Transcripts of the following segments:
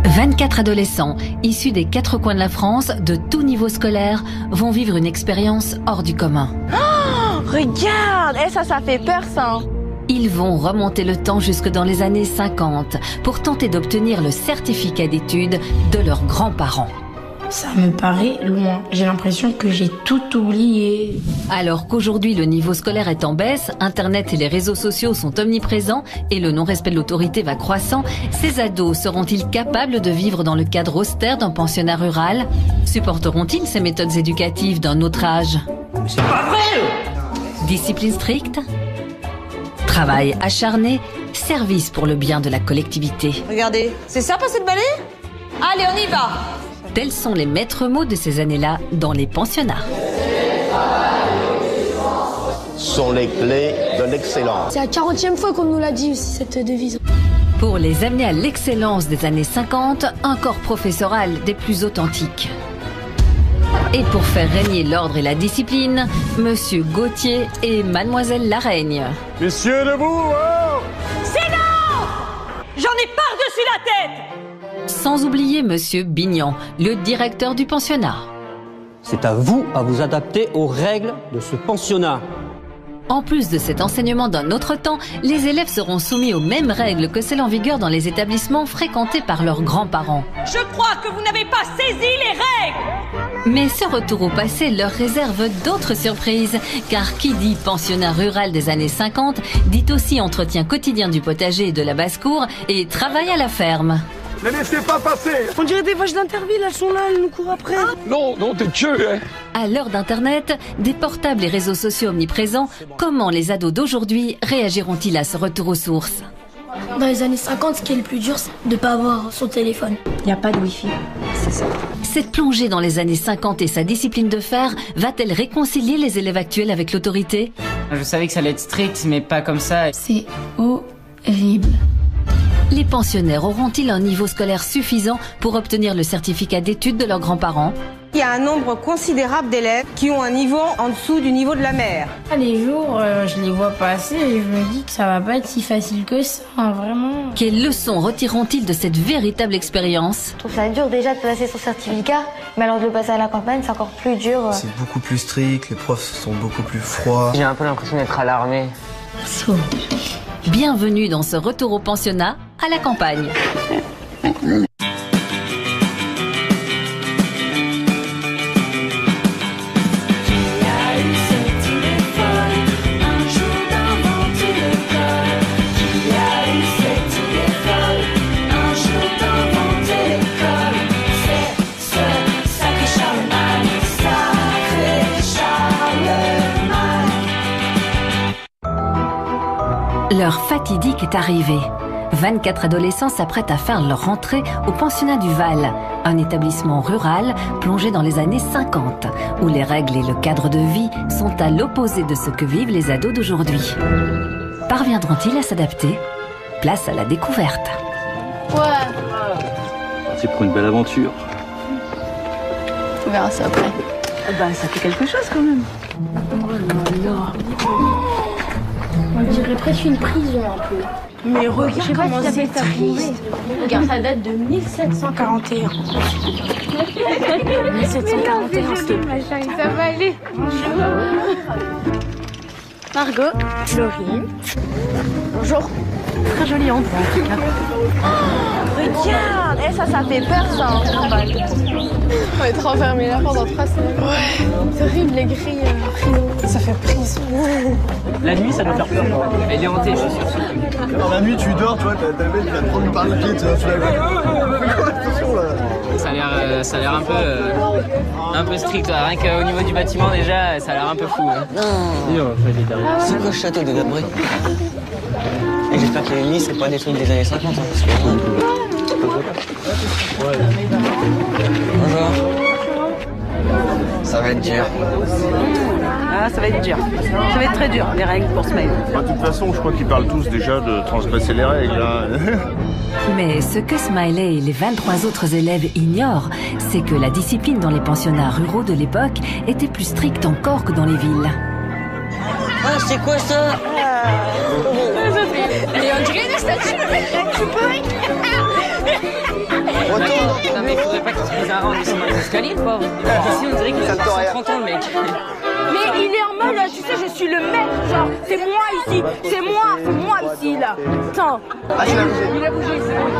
24 adolescents, issus des 4 coins de la France, de tout niveau scolaire, vont vivre une expérience hors du commun. Oh, regarde, ça fait peur ça. Ils vont remonter le temps jusque dans les années 50 pour tenter d'obtenir le certificat d'études de leurs grands-parents. Ça me paraît loin. J'ai l'impression que j'ai tout oublié. Alors qu'aujourd'hui le niveau scolaire est en baisse, Internet et les réseaux sociaux sont omniprésents et le non-respect de l'autorité va croissant, ces ados seront-ils capables de vivre dans le cadre austère d'un pensionnat rural? Supporteront-ils ces méthodes éducatives d'un autre âge? C'est pas vrai! Discipline stricte? Travail acharné? Service pour le bien de la collectivité? Regardez, c'est ça passer le balai? Allez, on y va! Tels sont les maîtres mots de ces années-là dans les pensionnats. Sont les clés de l'excellence. C'est la 40e fois qu'on nous l'a dit aussi, cette devise. Pour les amener à l'excellence des années 50, un corps professoral des plus authentiques. Et pour faire régner l'ordre et la discipline, Monsieur Gauthier et Mademoiselle Laraigne. Messieurs, debout, oh! C'est non! J'en ai par-dessus la tête! Sans oublier Monsieur Bignan, le directeur du pensionnat. C'est à vous adapter aux règles de ce pensionnat. En plus de cet enseignement d'un autre temps, les élèves seront soumis aux mêmes règles que celles en vigueur dans les établissements fréquentés par leurs grands-parents. Je crois que vous n'avez pas saisi les règles! Mais ce retour au passé leur réserve d'autres surprises, car qui dit pensionnat rural des années 50, dit aussi entretien quotidien du potager et de la basse-cour et travail à la ferme. Ne laissez pas passer! On dirait des vaches d'Interville, elles sont là, elles nous courent après. Non, t'es tueux, hein! À l'heure d'Internet, des portables et réseaux sociaux omniprésents, comment les ados d'aujourd'hui réagiront-ils à ce retour aux sources? Dans les années 50, ce qui est le plus dur, c'est de ne pas avoir son téléphone. Il n'y a pas de wifi, c'est ça. Cette plongée dans les années 50 et sa discipline de fer va-t-elle réconcilier les élèves actuels avec l'autorité? Je savais que ça allait être strict, mais pas comme ça. C'est horrible. Les pensionnaires auront-ils un niveau scolaire suffisant pour obtenir le certificat d'études de leurs grands-parents? Il y a un nombre considérable d'élèves qui ont un niveau en dessous du niveau de la mer. Les jours, je les vois passer et je me dis que ça va pas être si facile que ça, vraiment. Quelles leçons retireront-ils de cette véritable expérience? Je trouve ça dur déjà de passer son certificat, mais alors de le passer à la campagne, c'est encore plus dur. C'est beaucoup plus strict, les profs sont beaucoup plus froids. J'ai un peu l'impression d'être à l'armée. Bienvenue dans ce retour au pensionnat à la campagne. L'heure fatidique est arrivée. 24 adolescents s'apprêtent à faire leur rentrée au pensionnat du Val, un établissement rural plongé dans les années 50, où les règles et le cadre de vie sont à l'opposé de ce que vivent les ados d'aujourd'hui. Parviendront-ils à s'adapter? Place à la découverte. Ouais. C'est pour une belle aventure. On verra ça après. Ça fait quelque chose quand même. Oh là là. On dirait presque une prison un peu. Mais regarde comment c'est triste. Regarde, ça date de 1741. 1741, s'il te plaît. Ça va aller. Margot. Laurine. Bonjour. Très joli endroit en tout cas. Regarde, ça fait peur ça. On va être enfermés là pendant 3 semaines. Ouais. C'est horrible les grilles. Ça fait prison. La nuit, ça doit faire peur. Elle est hantée, je suis sûr. Alors la nuit, tu dors, tu vois, t'as le mec qui va te prendre par le pied, tu vois, attention là. Ça a l'air un peu strict. Rien qu'au niveau du bâtiment, déjà, ça a l'air un peu fou. Hein. C'est quoi ce château de Gabré? Et j'espère que les lits, c'est pas des trucs des années 50. Hein, parce que... Bonjour. Ça va être dur. Ah, ça va être dur. Ça va être très dur, les règles pour Smiley. De toute façon, je crois qu'ils parlent tous déjà de transgresser les règles. Hein. Mais ce que Smiley et les 23 autres élèves ignorent, c'est que la discipline dans les pensionnats ruraux de l'époque était plus stricte encore que dans les villes. Ah, c'est quoi ça? Et on dirait une statue. dans un rang en descendant des escaliers, le pauvre. Ici, on dirait qu'il a 130 ans, le mec. Mais il est en mode, tu sais, je suis le maître, genre, c'est moi ici, c'est moi ici, là. Attends. Ah, c'est la bougé. Il a bougé, c'est bon.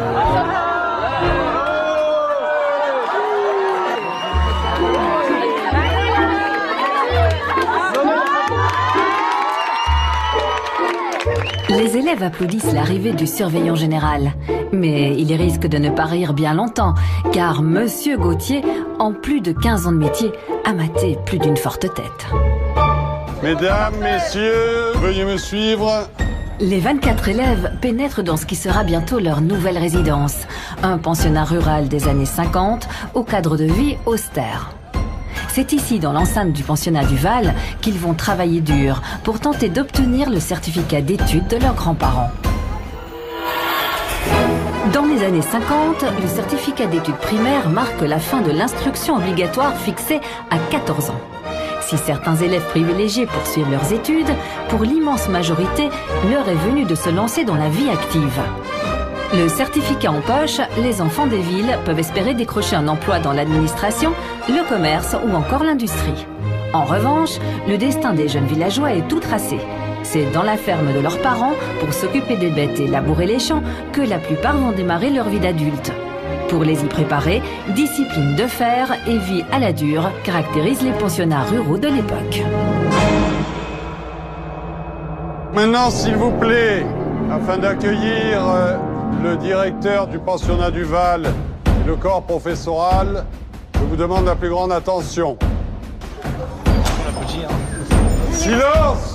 Les élèves applaudissent l'arrivée du surveillant général. Mais ils risquent de ne pas rire bien longtemps, car Monsieur Gauthier, en plus de 15 ans de métier, a maté plus d'une forte tête. Mesdames, messieurs, veuillez me suivre. Les 24 élèves pénètrent dans ce qui sera bientôt leur nouvelle résidence. Un pensionnat rural des années 50, au cadre de vie austère. C'est ici, dans l'enceinte du pensionnat du Val, qu'ils vont travailler dur pour tenter d'obtenir le certificat d'études de leurs grands-parents. Dans les années 50, le certificat d'études primaires marque la fin de l'instruction obligatoire fixée à 14 ans. Si certains élèves privilégiés poursuivent leurs études, pour l'immense majorité, l'heure est venue de se lancer dans la vie active. Le certificat en poche, les enfants des villes peuvent espérer décrocher un emploi dans l'administration, le commerce ou encore l'industrie. En revanche, le destin des jeunes villageois est tout tracé. C'est dans la ferme de leurs parents, pour s'occuper des bêtes et labourer les champs, que la plupart vont démarrer leur vie d'adulte. Pour les y préparer, discipline de fer et vie à la dure caractérisent les pensionnats ruraux de l'époque. Maintenant, s'il vous plaît, afin d'accueillir le directeur du pensionnat du Val et le corps professoral, je vous demande la plus grande attention. Silence!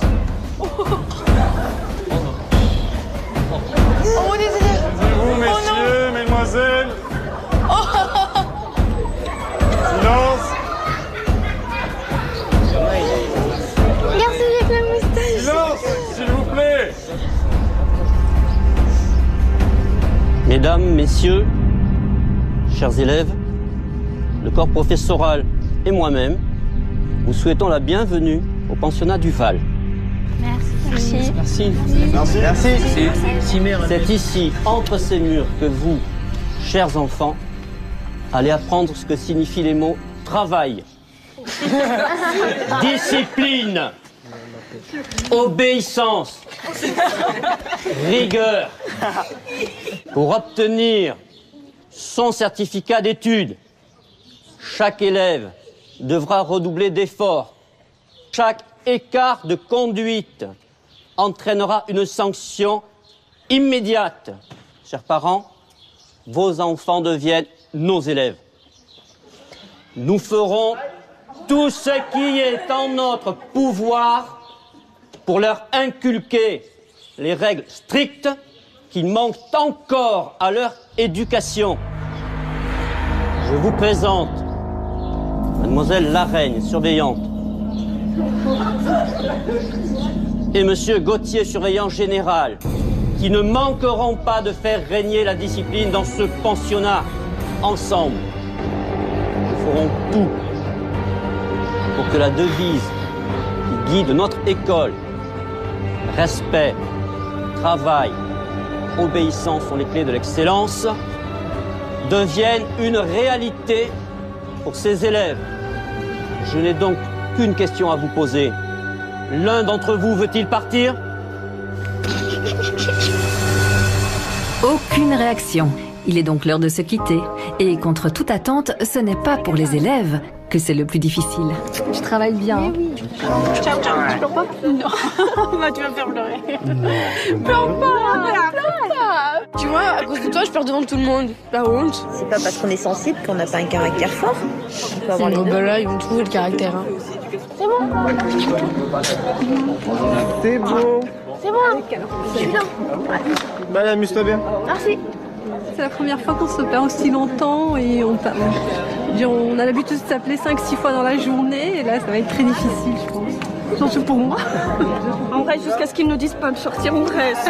Vous, messieurs, mesdemoiselles. Silence. Merci avec la moustache. Silence, s'il vous plaît. Mesdames, messieurs, chers élèves, le corps professoral et moi-même, vous souhaitons la bienvenue au pensionnat du Val. Merci. Merci. Merci. C'est ici, entre ces murs, que vous, chers enfants, allez apprendre ce que signifient les mots travail, discipline, obéissance, rigueur. Pour obtenir son certificat d'études, chaque élève devra redoubler d'efforts. Chaque écart de conduite entraînera une sanction immédiate. Chers parents, vos enfants deviennent nos élèves. Nous ferons tout ce qui est en notre pouvoir pour leur inculquer les règles strictes qui manquent encore à leur éducation. Je vous présente Mademoiselle Laraigne, surveillante, et Monsieur Gauthier, surveillant général, qui ne manqueront pas de faire régner la discipline dans ce pensionnat. Ensemble, nous ferons tout pour que la devise qui guide notre école, respect, travail, obéissance sont les clés de l'excellence, devienne une réalité pour ces élèves. Je n'ai donc qu'une question à vous poser. L'un d'entre vous veut-il partir ? Aucune réaction. Il est donc l'heure de se quitter. Et contre toute attente, ce n'est pas pour les élèves que c'est le plus difficile. Je travaille bien. Mais oui. Ciao, ciao. Tu pleures pas ? Non. Bah, tu vas me faire pleurer. Pleure pas. Tu vois, à cause de toi, je pleure devant tout le monde. La honte. C'est pas parce qu'on est sensible qu'on n'a pas un caractère fort. On peut avoir les deux. Bah là, ils vont trouver le caractère. Hein. C'est bon. C'est beau. C'est bon. Je suis là. Bah, amuse-toi bien. Merci. C'est la première fois qu'on se perd aussi longtemps et on a l'habitude de s'appeler 5-6 fois dans la journée et là ça va être très difficile je pense. Surtout pour moi. On reste jusqu'à ce qu'ils nous disent pas de sortir, on reste.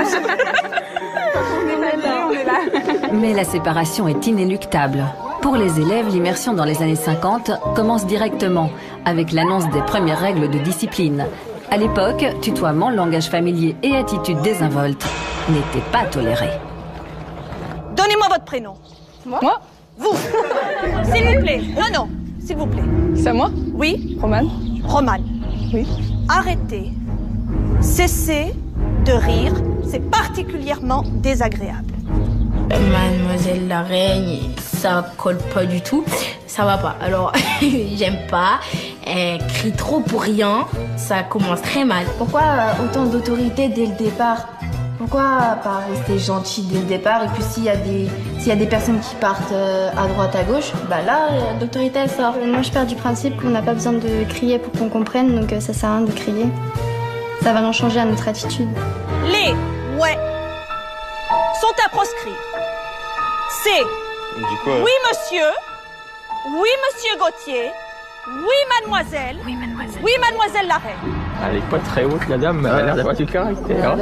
on est là. Mais la séparation est inéluctable. Pour les élèves, l'immersion dans les années 50 commence directement avec l'annonce des premières règles de discipline. À l'époque, tutoiement, langage familier et attitude désinvolte n'étaient pas tolérés. Donnez-moi votre prénom. Moi ? Vous. S'il vous plaît. Non, s'il vous plaît. C'est à moi? Oui. Romane? Romane. Oui. Arrêtez. Cessez de rire. C'est particulièrement désagréable. Mademoiselle la reine, ça colle pas du tout. Ça va pas. Alors, j'aime pas. Elle crie trop pour rien. Ça commence très mal. Pourquoi autant d'autorité dès le départ? Pourquoi pas rester gentil dès le départ? Et puis s'il y a des personnes qui partent à droite, à gauche, bah là, l'autorité elle sort. Moi je pars du principe qu'on n'a pas besoin de crier pour qu'on comprenne, donc ça sert à rien de crier. Ça va rien changer à notre attitude. Les ouais sont à proscrire. C'est oui monsieur, oui monsieur Gauthier, oui mademoiselle, oui mademoiselle la reine. Elle est pas très haute, la dame, elle a l'air d'avoir du caractère.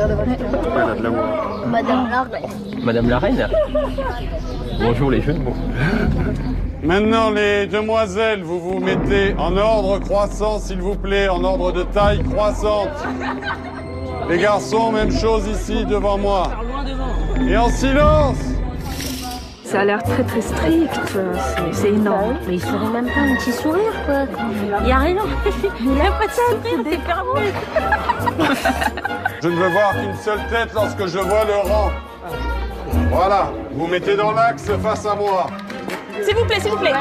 Madame la reine. Madame la reine. Bonjour les jeux de mots. Maintenant, les demoiselles, vous vous mettez en ordre croissant, s'il vous plaît, en ordre de taille croissante. Les garçons, même chose ici, devant moi. Et en silence. Ça a l'air très très strict, c'est énorme. Mais il ferait même pas un petit sourire, quoi. Il y a rien. Il a pas de sourire, c'est permis. Je ne veux voir qu'une seule tête lorsque je vois le rang. Voilà, vous mettez dans l'axe face à moi. S'il vous plaît,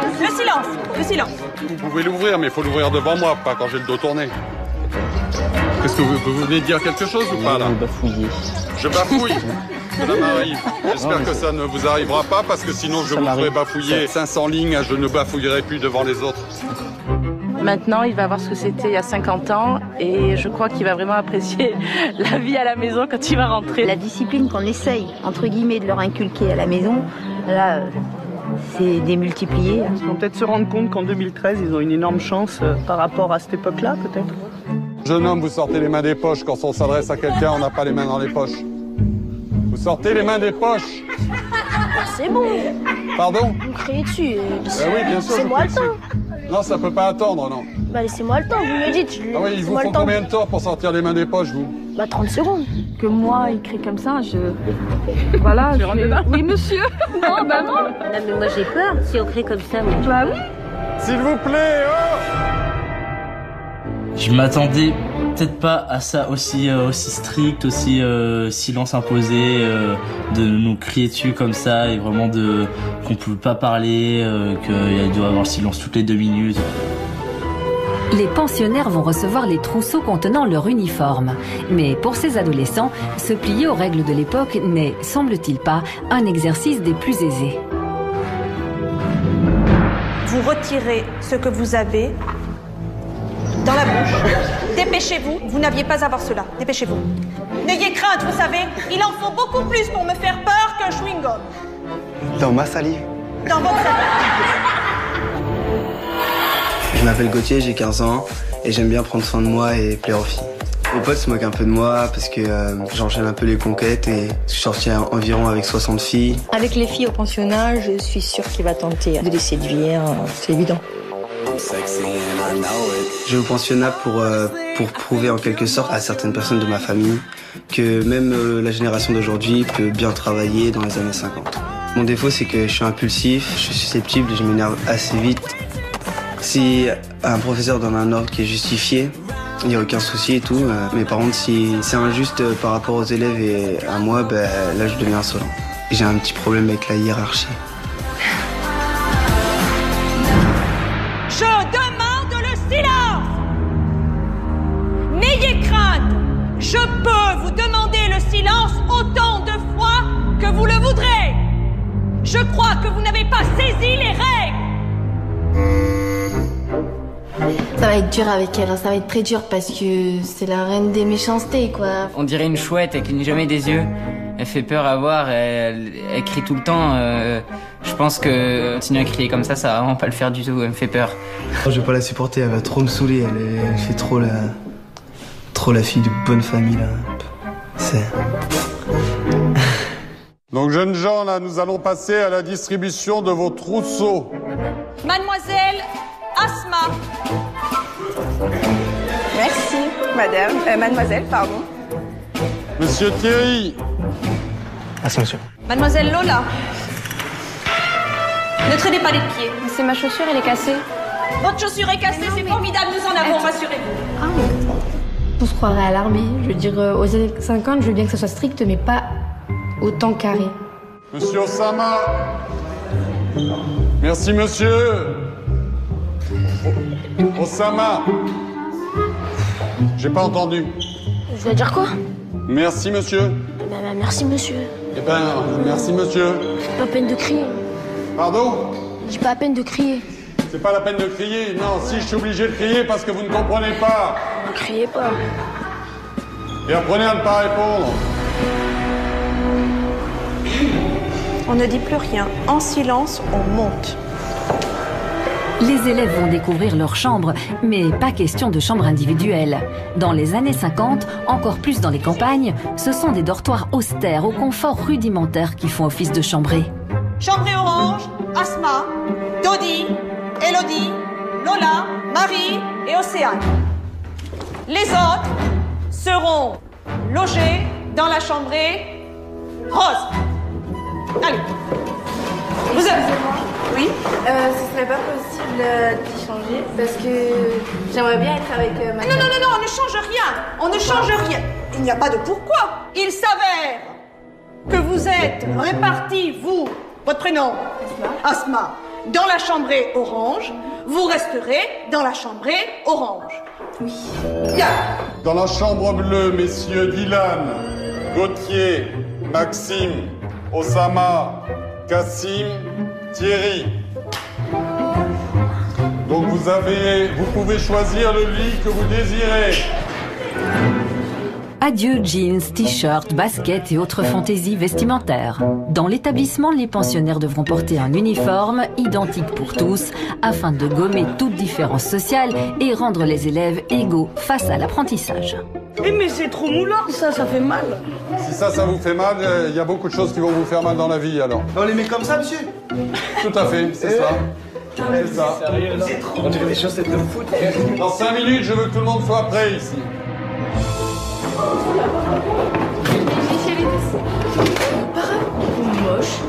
le silence. Vous pouvez l'ouvrir, mais il faut l'ouvrir devant moi, pas quand j'ai le dos tourné. Qu'est-ce que vous venez de dire quelque chose ou pas là? Je bafouille. Ça m'arrive. J'espère que ça ne vous arrivera pas parce que sinon je vous ferai bafouiller 500 lignes, je ne bafouillerai plus devant les autres. Maintenant, il va voir ce que c'était il y a 50 ans et je crois qu'il va vraiment apprécier la vie à la maison quand il va rentrer. La discipline qu'on essaye, entre guillemets, de leur inculquer à la maison, là, c'est démultiplié. Ils vont peut-être se rendre compte qu'en 2013, ils ont une énorme chance par rapport à cette époque-là, peut-être. Jeune homme, vous sortez les mains des poches. Quand on s'adresse à quelqu'un, on n'a pas les mains dans les poches. Vous sortez les mains des poches. C'est bon. Pardon? Vous criez dessus. Oui, bien sûr. C'est moi le temps. Non, ça peut pas attendre, non. Bah laissez-moi le temps, vous me dites. Ah oui, il vous faut combien de temps pour sortir les mains des poches, vous? Bah 30 secondes. Que moi, il crie comme ça, voilà, je rentre dedans. Oui, monsieur. Non, bah non. Non, mais moi j'ai peur si on crie comme ça. Moi. Bah oui. S'il vous plaît, oh! Je m'attendais peut-être pas à ça aussi strict, aussi silence imposé, de nous crier dessus comme ça et vraiment qu'on peut pas parler, qu'il doit y avoir le silence toutes les 2 minutes. Les pensionnaires vont recevoir les trousseaux contenant leur uniforme. Mais pour ces adolescents, se plier aux règles de l'époque n'est, semble-t-il pas, un exercice des plus aisés. Vous retirez ce que vous avez dans la bouche. Dépêchez-vous, vous n'aviez pas à avoir cela. Dépêchez-vous. N'ayez crainte, vous savez, il en faut beaucoup plus pour me faire peur qu'un chewing-gum. Dans ma salive. Dans votre salive. Je m'appelle Gauthier, j'ai 15 ans et j'aime bien prendre soin de moi et plaire aux filles. Mes potes se moquent un peu de moi parce que j'enchaîne un peu les conquêtes et je suis sorti environ avec 60 filles. Avec les filles au pensionnat, je suis sûre qu'il va tenter de les séduire, c'est évident. Je vais au pensionnat pour prouver en quelque sorte à certaines personnes de ma famille que même la génération d'aujourd'hui peut bien travailler dans les années 50. Mon défaut, c'est que je suis impulsif, je suis susceptible et je m'énerve assez vite. Si un professeur donne un ordre qui est justifié, il n'y a aucun souci et tout. Mais par contre, si c'est injuste par rapport aux élèves et à moi, là, je deviens insolent. J'ai un petit problème avec la hiérarchie. Je demande le silence. N'ayez crainte. Je peux vous demander le silence autant de fois que vous le voudrez. Je crois que vous n'avez pas saisi les règles. Ça va être dur avec elle, hein. Ça va être très dur parce que c'est la reine des méchancetés, quoi. On dirait une chouette, elle cligne jamais des yeux. Elle fait peur à voir, elle crie tout le temps. Je pense que continuer à crier comme ça va vraiment pas le faire du tout, elle me fait peur. Je vais pas la supporter, elle va trop me saouler, elle fait trop la fille de bonne famille, là. C'est... Donc, jeunes gens, là, nous allons passer à la distribution de vos trousseaux. Mademoiselle Asma. Merci, madame. Mademoiselle, pardon. Monsieur Thierry. Ascension. Mademoiselle Lola. Ne traînez pas les pieds. Mais c'est ma chaussure, elle est cassée. Votre chaussure est cassée, c'est formidable, nous en avons, rassurez-vous. Ah oui. On se croirait à l'armée. Je veux dire, aux années 50, je veux bien que ça soit strict, mais pas autant carré. Monsieur Osama. Merci, monsieur. Osama. J'ai pas entendu. Je dois dire quoi? Merci, monsieur. Merci, monsieur. Eh ben, merci, monsieur. Pas peine de crier. Pardon? J'ai pas à peine de crier. C'est pas la peine de crier. Non, si, je suis obligé de crier parce que vous ne comprenez pas. Ne criez pas. Et apprenez à ne pas répondre. On ne dit plus rien. En silence, on monte. Les élèves vont découvrir leur chambre, mais pas question de chambre individuelle. Dans les années 50, encore plus dans les campagnes, ce sont des dortoirs austères au confort rudimentaire qui font office de chambrée. Chambrée orange, Asma, Dodi, Elodie, Lola, Marie et Océane. Les autres seront logés dans la chambrée rose. Allez. Vous avez... Oui. Ce serait pas possible d'y changer parce que j'aimerais bien être avec ma... Non, on ne change rien. On ne change rien. Il n'y a pas de pourquoi. Il s'avère que vous êtes répartis, vous, votre prénom, Asma, dans la chambrée orange. Vous resterez dans la chambrée orange. Oui. Bien. Dans la chambre bleue, messieurs Dylan, Gauthier, Maxime, Osama, Kassim, Thierry. Donc vous pouvez choisir le lit que vous désirez. Adieu jeans, t-shirts, baskets et autres fantaisies vestimentaires. Dans l'établissement, les pensionnaires devront porter un uniforme identique pour tous afin de gommer toute différence sociale et rendre les élèves égaux face à l'apprentissage. Eh mais c'est trop moulard ça fait mal. Si ça vous fait mal, il y a beaucoup de choses qui vont vous faire mal dans la vie alors. On les met comme ça, monsieur? Tout à fait, c'est ça. C'est ça. C'est trop. On dirait des chaussettes de foot. Dans 5 minutes, je veux que tout le monde soit prêt ici. Moche.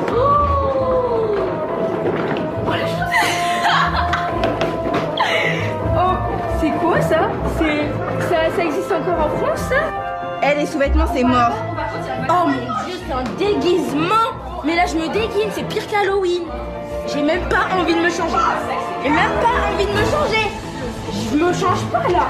Oh, c'est quoi ça? Ça existe encore en France, ça? Eh, les sous-vêtements, c'est mort. Oh mon Dieu, c'est un déguisement. Mais là, je me déguise, c'est pire qu'Halloween. J'ai même pas envie de me changer. J'ai même pas envie de me changer. Je me change pas, là.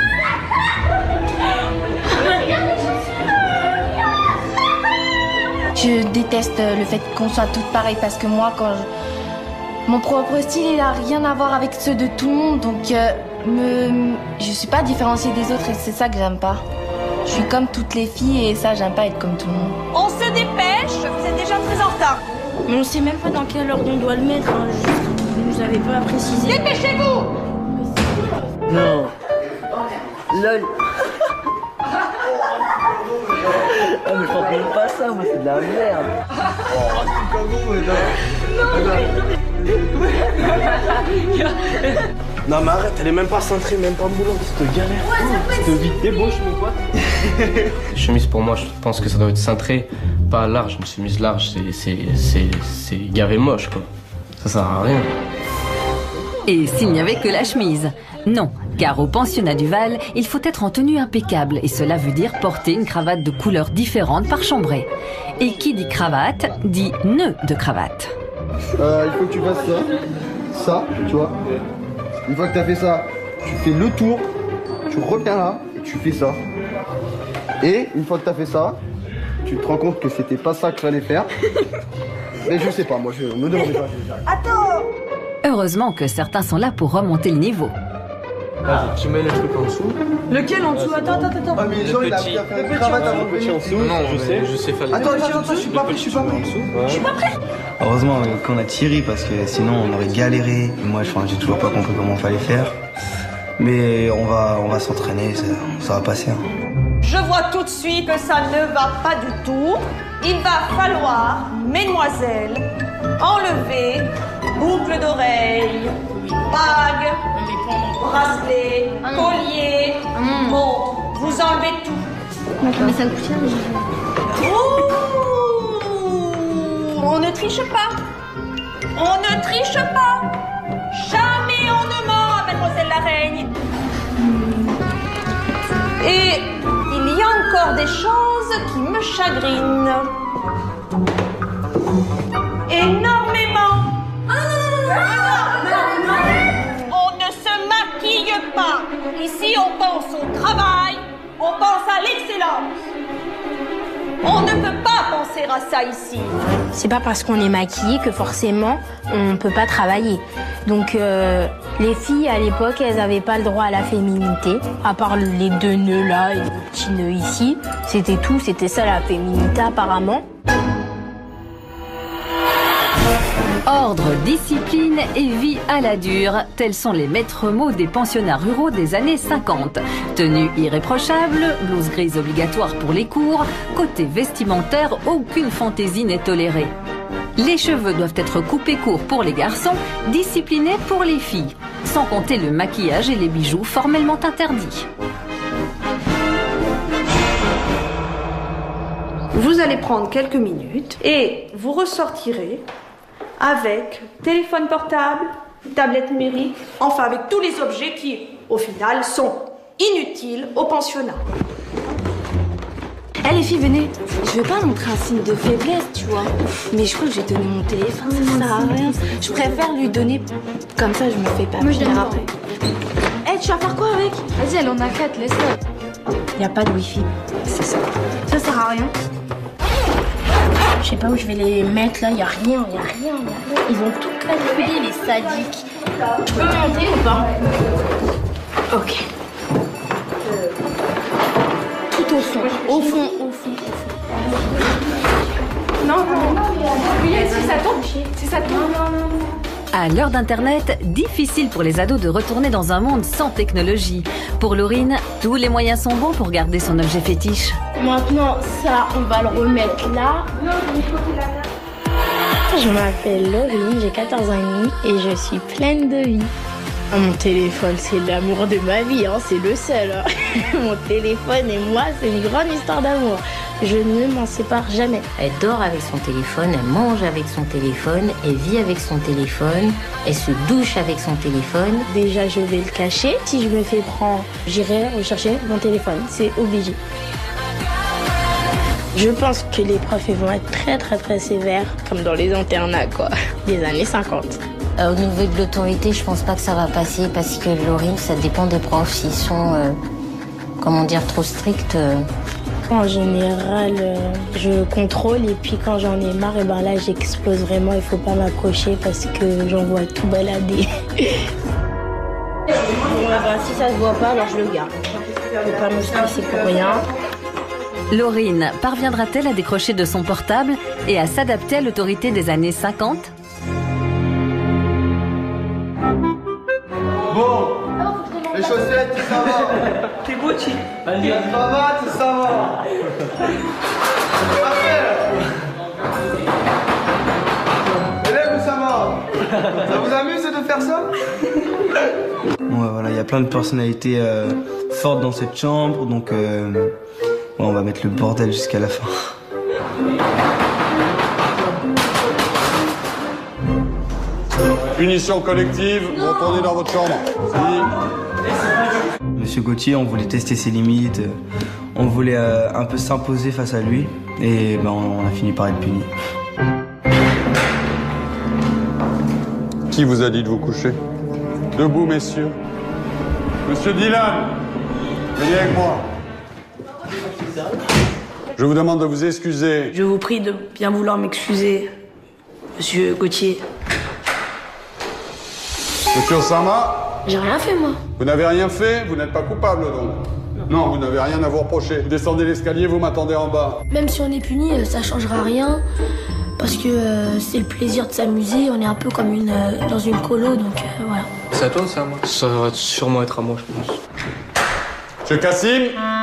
Je déteste le fait qu'on soit toutes pareilles parce que moi, mon propre style, il a rien à voir avec ceux de tout le monde. Donc, je suis pas différenciée des autres et c'est ça que j'aime pas. Je suis comme toutes les filles et ça, j'aime pas être comme tout le monde. On se dépêche, vous êtes déjà très en retard. Mais on sait même pas dans quelle ordre on doit le mettre. Hein. Vous nous avez pas précisé. Dépêchez-vous! Non. LOL. Ah mais je comprends pas ça, moi c'est de la merde. Non mais arrête, elle est même pas cintrée, même pas moulante, c'est de galère. C'est de vite débauche, mon pote. Chemise pour moi, je pense que ça doit être cintré, pas large. Une chemise large, c'est gavé moche quoi. Ça sert à rien. Et s'il n'y avait que la chemise? Non, car au pensionnat du Val, il faut être en tenue impeccable et cela veut dire porter une cravate de couleurs différentes par chambrée. Et qui dit cravate, dit nœud de cravate. Il faut que tu fasses ça, tu vois. Une fois que tu as fait ça, tu fais le tour, tu reviens là et tu fais ça. Et une fois que tu as fait ça, tu te rends compte que c'était pas ça qu'il fallait faire. Mais je sais pas, moi je me demande pas. Attends! Heureusement que certains sont là pour remonter le niveau. Vas-y, tu mets le truc en dessous. Lequel en dessous? Attends. Ah mais les gens il a appris à faire une cravate avant de venir. En dessous. Non, je sais faire. Attends, je suis pas prêt, je suis pas prêt. Je suis pas prêt. Heureusement qu'on a Thierry parce que sinon on aurait galéré. Et moi j'ai toujours pas compris comment il fallait faire. Mais on va s'entraîner, ça va passer. Hein. Je vois tout de suite que ça ne va pas du tout. Il va falloir, mesdemoiselles, enlever boucles d'oreilles, bagues, bracelets, colliers, montres. Vous enlevez tout. Mais ça coûte cher. Ouh, on ne triche pas. On ne triche pas. Jamais on ne ment à Mademoiselle la Reine. Et il y a encore des choses qui me chagrinent. Énormément. On ne se maquille pas. Ici, on pense au travail, on pense à l'excellence. On ne peut pas penser à ça ici. C'est pas parce qu'on est maquillé que forcément on peut pas travailler. Donc les filles à l'époque, elles avaient pas le droit à la féminité, à part les 2 nœuds là et le petit nœud ici. C'était tout, c'était ça la féminité apparemment. Ordre, discipline et vie à la dure, tels sont les maîtres mots des pensionnats ruraux des années 50. Tenue irréprochable, blouse grise obligatoire pour les cours, côté vestimentaire, aucune fantaisie n'est tolérée. Les cheveux doivent être coupés courts pour les garçons, disciplinés pour les filles, sans compter le maquillage et les bijoux formellement interdits. Vous allez prendre quelques minutes et vous ressortirez avec téléphone portable, tablette numérique, enfin avec tous les objets qui, au final, sont inutiles au pensionnat. Les filles, venez. Je veux pas montrer un signe de faiblesse, tu vois. Mais je crois que j'ai donné mon téléphone, ça sert à rien. Je préfère lui donner. Comme ça, je me fais pas venir après. Tu vas faire quoi avec? Vas-y, elle en a 4, laisse-la. Y a pas de wifi. C'est ça. Ça sert à rien. Je sais pas où je vais les mettre là, y a rien. Ils ont tout calculé, les sadiques. Je peux monter ou pas? Ok. Tout au fond, au fond. Non. Oui, si ça tombe. À l'heure d'Internet, difficile pour les ados de retourner dans un monde sans technologie. Pour Laurine, tous les moyens sont bons pour garder son objet fétiche. Maintenant, ça, on va le remettre là. Je m'appelle Laurine, j'ai 14 ans et demi et je suis pleine de vie. Mon téléphone, c'est l'amour de ma vie, hein, c'est le seul. Hein. Mon téléphone et moi, c'est une grande histoire d'amour. Je ne m'en sépare jamais. Elle dort avec son téléphone, elle mange avec son téléphone, elle vit avec son téléphone, elle se douche avec son téléphone. Déjà, je vais le cacher. Si je me fais prendre, j'irai rechercher mon téléphone. C'est obligé. Je pense que les profs vont être très sévères, comme dans les internats, quoi, des années 50. Au niveau de l'autorité, je pense pas que ça va passer parce que Laurine, ça dépend des profs. S'ils sont, trop stricts. En général, je contrôle et puis quand j'en ai marre, là, j'explose vraiment. Il faut pas m'accrocher parce que j'en vois tout balader. Si ça se voit pas, alors je le garde. Je ne vais pas me stresser pour rien. Laurine parviendra-t-elle à décrocher de son portable et à s'adapter à l'autorité des années 50? Bon, les chaussettes, ça va. T'es Gucci. Allez, ça va, ça va. Élève, ça va. Ça vous amuse de faire ça? Ouais, voilà, il y a plein de personnalités fortes dans cette chambre, donc on va mettre le bordel jusqu'à la fin. Punition collective, vous retournez dans votre chambre. Monsieur Gauthier, on voulait tester ses limites, on voulait un peu s'imposer face à lui, et on a fini par être puni. Qui vous a dit de vous coucher? Debout, messieurs. Monsieur Dylan, venez avec moi. Je vous demande de vous excuser. Je vous prie de bien vouloir m'excuser, monsieur Gauthier. Monsieur Osama? J'ai rien fait, moi. Vous n'avez rien fait? Vous n'êtes pas coupable, donc? Non, vous n'avez rien à vous reprocher. Vous descendez l'escalier, vous m'attendez en bas. Même si on est puni, ça changera rien. Parce que c'est le plaisir de s'amuser. On est un peu comme dans une colo, donc voilà. C'est à toi ou c'est à moi? Ça va sûrement être à moi, je pense. Monsieur Kassim?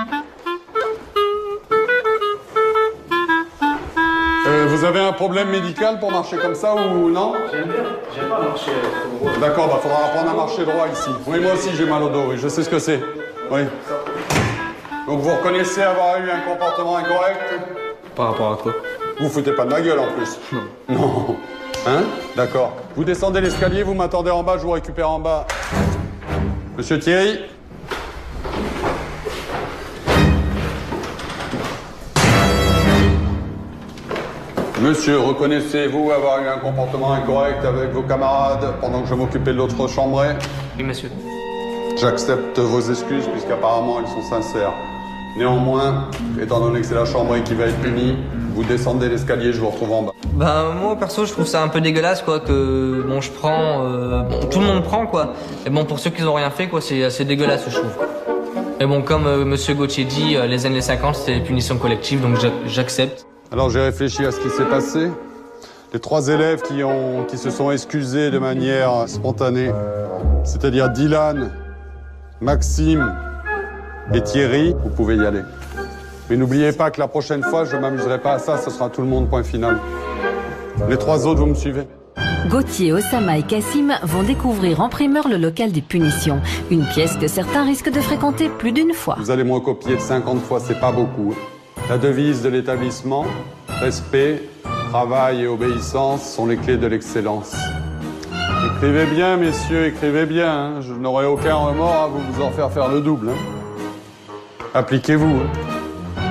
Vous avez un problème médical pour marcher comme ça ou non? J'aime pas marcher. D'accord, faudra apprendre à marcher droit ici. Oui, moi aussi j'ai mal au dos, oui, je sais ce que c'est. Oui. Donc vous reconnaissez avoir eu un comportement incorrect? Par rapport à quoi? Vous foutez pas de ma gueule en plus? Non. Non. Hein? D'accord. Vous descendez l'escalier, vous m'attendez en bas, je vous récupère en bas. Monsieur Thierry? Monsieur, reconnaissez-vous avoir eu un comportement incorrect avec vos camarades pendant que je m'occupais de l'autre chambrée? Oui, monsieur. J'accepte vos excuses puisqu'apparemment elles sont sincères. Néanmoins, étant donné que c'est la chambrée qui va être punie, vous descendez l'escalier, je vous retrouve en bas. Bah moi perso je trouve ça un peu dégueulasse quoi que bon je prends tout le monde prend quoi. Et bon pour ceux qui n'ont rien fait quoi c'est assez dégueulasse je trouve. Et bon comme monsieur Gauthier dit les années 50 c'était les punitions collectives donc j'accepte. Alors j'ai réfléchi à ce qui s'est passé. Les 3 élèves qui se sont excusés de manière spontanée, c'est-à-dire Dylan, Maxime et Thierry, vous pouvez y aller. Mais n'oubliez pas que la prochaine fois, je ne m'amuserai pas à ça, ce sera tout le monde, point final. Les 3 autres, vous me suivez? Gauthier, Osama et Kassim vont découvrir en primeur le local des punitions, une pièce que certains risquent de fréquenter plus d'une fois. Vous allez me recopier de 50 fois, c'est pas beaucoup. La devise de l'établissement, respect, travail et obéissance sont les clés de l'excellence. Écrivez bien, messieurs, écrivez bien. Hein. Je n'aurai aucun remords à vous en faire le double. Hein. Appliquez-vous. Hein.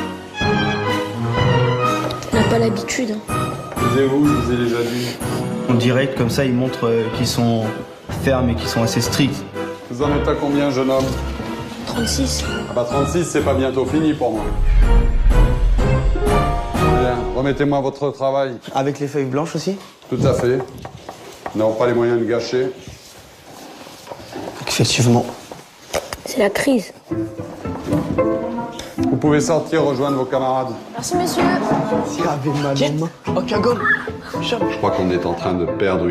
On n'a pas l'habitude. Taisez-vous, je vous ai déjà dit. En direct, comme ça, ils montrent qu'ils sont fermes et qu'ils sont assez stricts. Vous en êtes à combien, jeune homme? 36. Ah bah 36, c'est pas bientôt fini pour moi. Bien, remettez-moi votre travail. Avec les feuilles blanches aussi? Tout à fait. Nous n'avons pas les moyens de gâcher. Effectivement. C'est la crise. Vous pouvez sortir, rejoindre vos camarades. Merci, monsieur. Si avait mal aux mains. Oh, cagole. Je crois qu'on est en train de perdre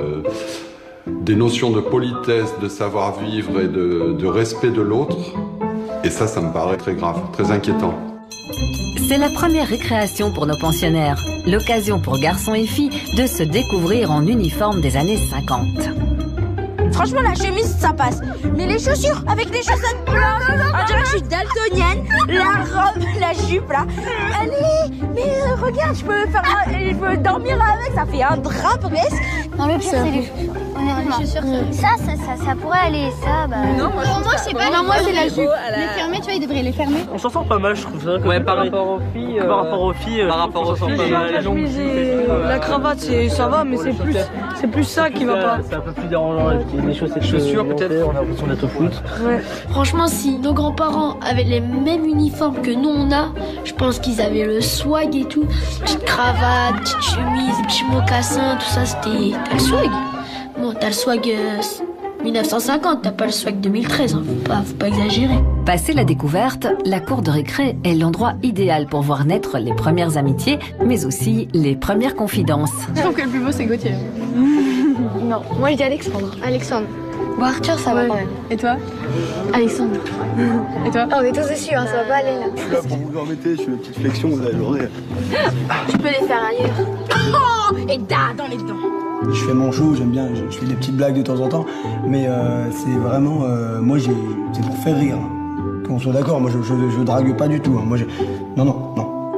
des notions de politesse, de savoir-vivre et de respect de l'autre. Et ça me paraît très grave, très inquiétant. C'est la première récréation pour nos pensionnaires. L'occasion pour garçons et filles de se découvrir en uniforme des années 50. Franchement, la chemise, ça passe. Mais les chaussures, avec les chaussettes blanches, on dirait que je suis daltonienne. La robe, la jupe, là. Allez, mais regarde, je peux dormir avec, ça fait un drap presque. Non, le pire, c'est les chaussures. Ça pourrait aller, ça, bah... Non, moi, c'est pas... Non, moi, c'est la jupe. Les fermer, tu vois, ils devraient les fermer. On s'en sort pas mal je trouve ça. Ouais, par rapport aux filles. Par rapport aux filles. La chemise et la cravate, ça va, mais c'est plus ça qui va pas. C'est un peu plus dérangeant. Les chaussures peut-être. On a l'impression d'être au foot. Ouais. Franchement, si nos grands-parents avaient les mêmes uniformes que nous on a, je pense qu'ils avaient le swag et tout. Petite cravate, petite chemise, petits mocassins, tout ça, c'était... T'as le swag. Bon, t'as le swag 1950, t'as pas le swag 2013, hein. Faut pas exagérer. Passé la découverte, la cour de récré est l'endroit idéal pour voir naître les premières amitiés, mais aussi les premières confidences. Je trouve que le plus beau, c'est Gauthier. Non, moi je dis Alexandre. Alexandre. Bon, Arthur, ça va quand même. Et toi? Alexandre. Et toi? On est tous dessus, hein, ça va pas aller là. Je suis là pour vous en mettre, je fais une petite flexion, vous allez l'oreille. Tu peux les faire ailleurs. Oh, et dans les dents. Je fais mon show, j'aime bien, je fais des petites blagues de temps en temps, mais c'est vraiment, moi c'est pour faire rire. Qu'on soit d'accord, moi je drague pas du tout. Hein. Moi, non.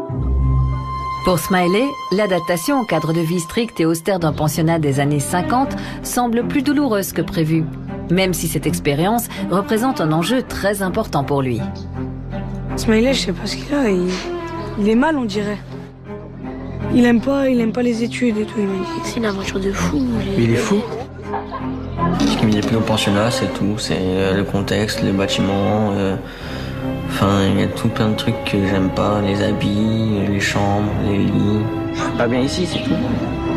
Pour Smiley, l'adaptation au cadre de vie strict et austère d'un pensionnat des années 50 semble plus douloureuse que prévu, même si cette expérience représente un enjeu très important pour lui. Smiley, je sais pas ce qu'il a, il est mal on dirait. Il aime pas les études et tout, il m'a dit. C'est une aventure de fou. Mais il est fou. Ce qui me déplaît au pensionnat, c'est tout. C'est le contexte, les bâtiments. Enfin, il y a tout plein de trucs que j'aime pas. Les habits, les chambres, les lits. Pas bien ici, c'est tout.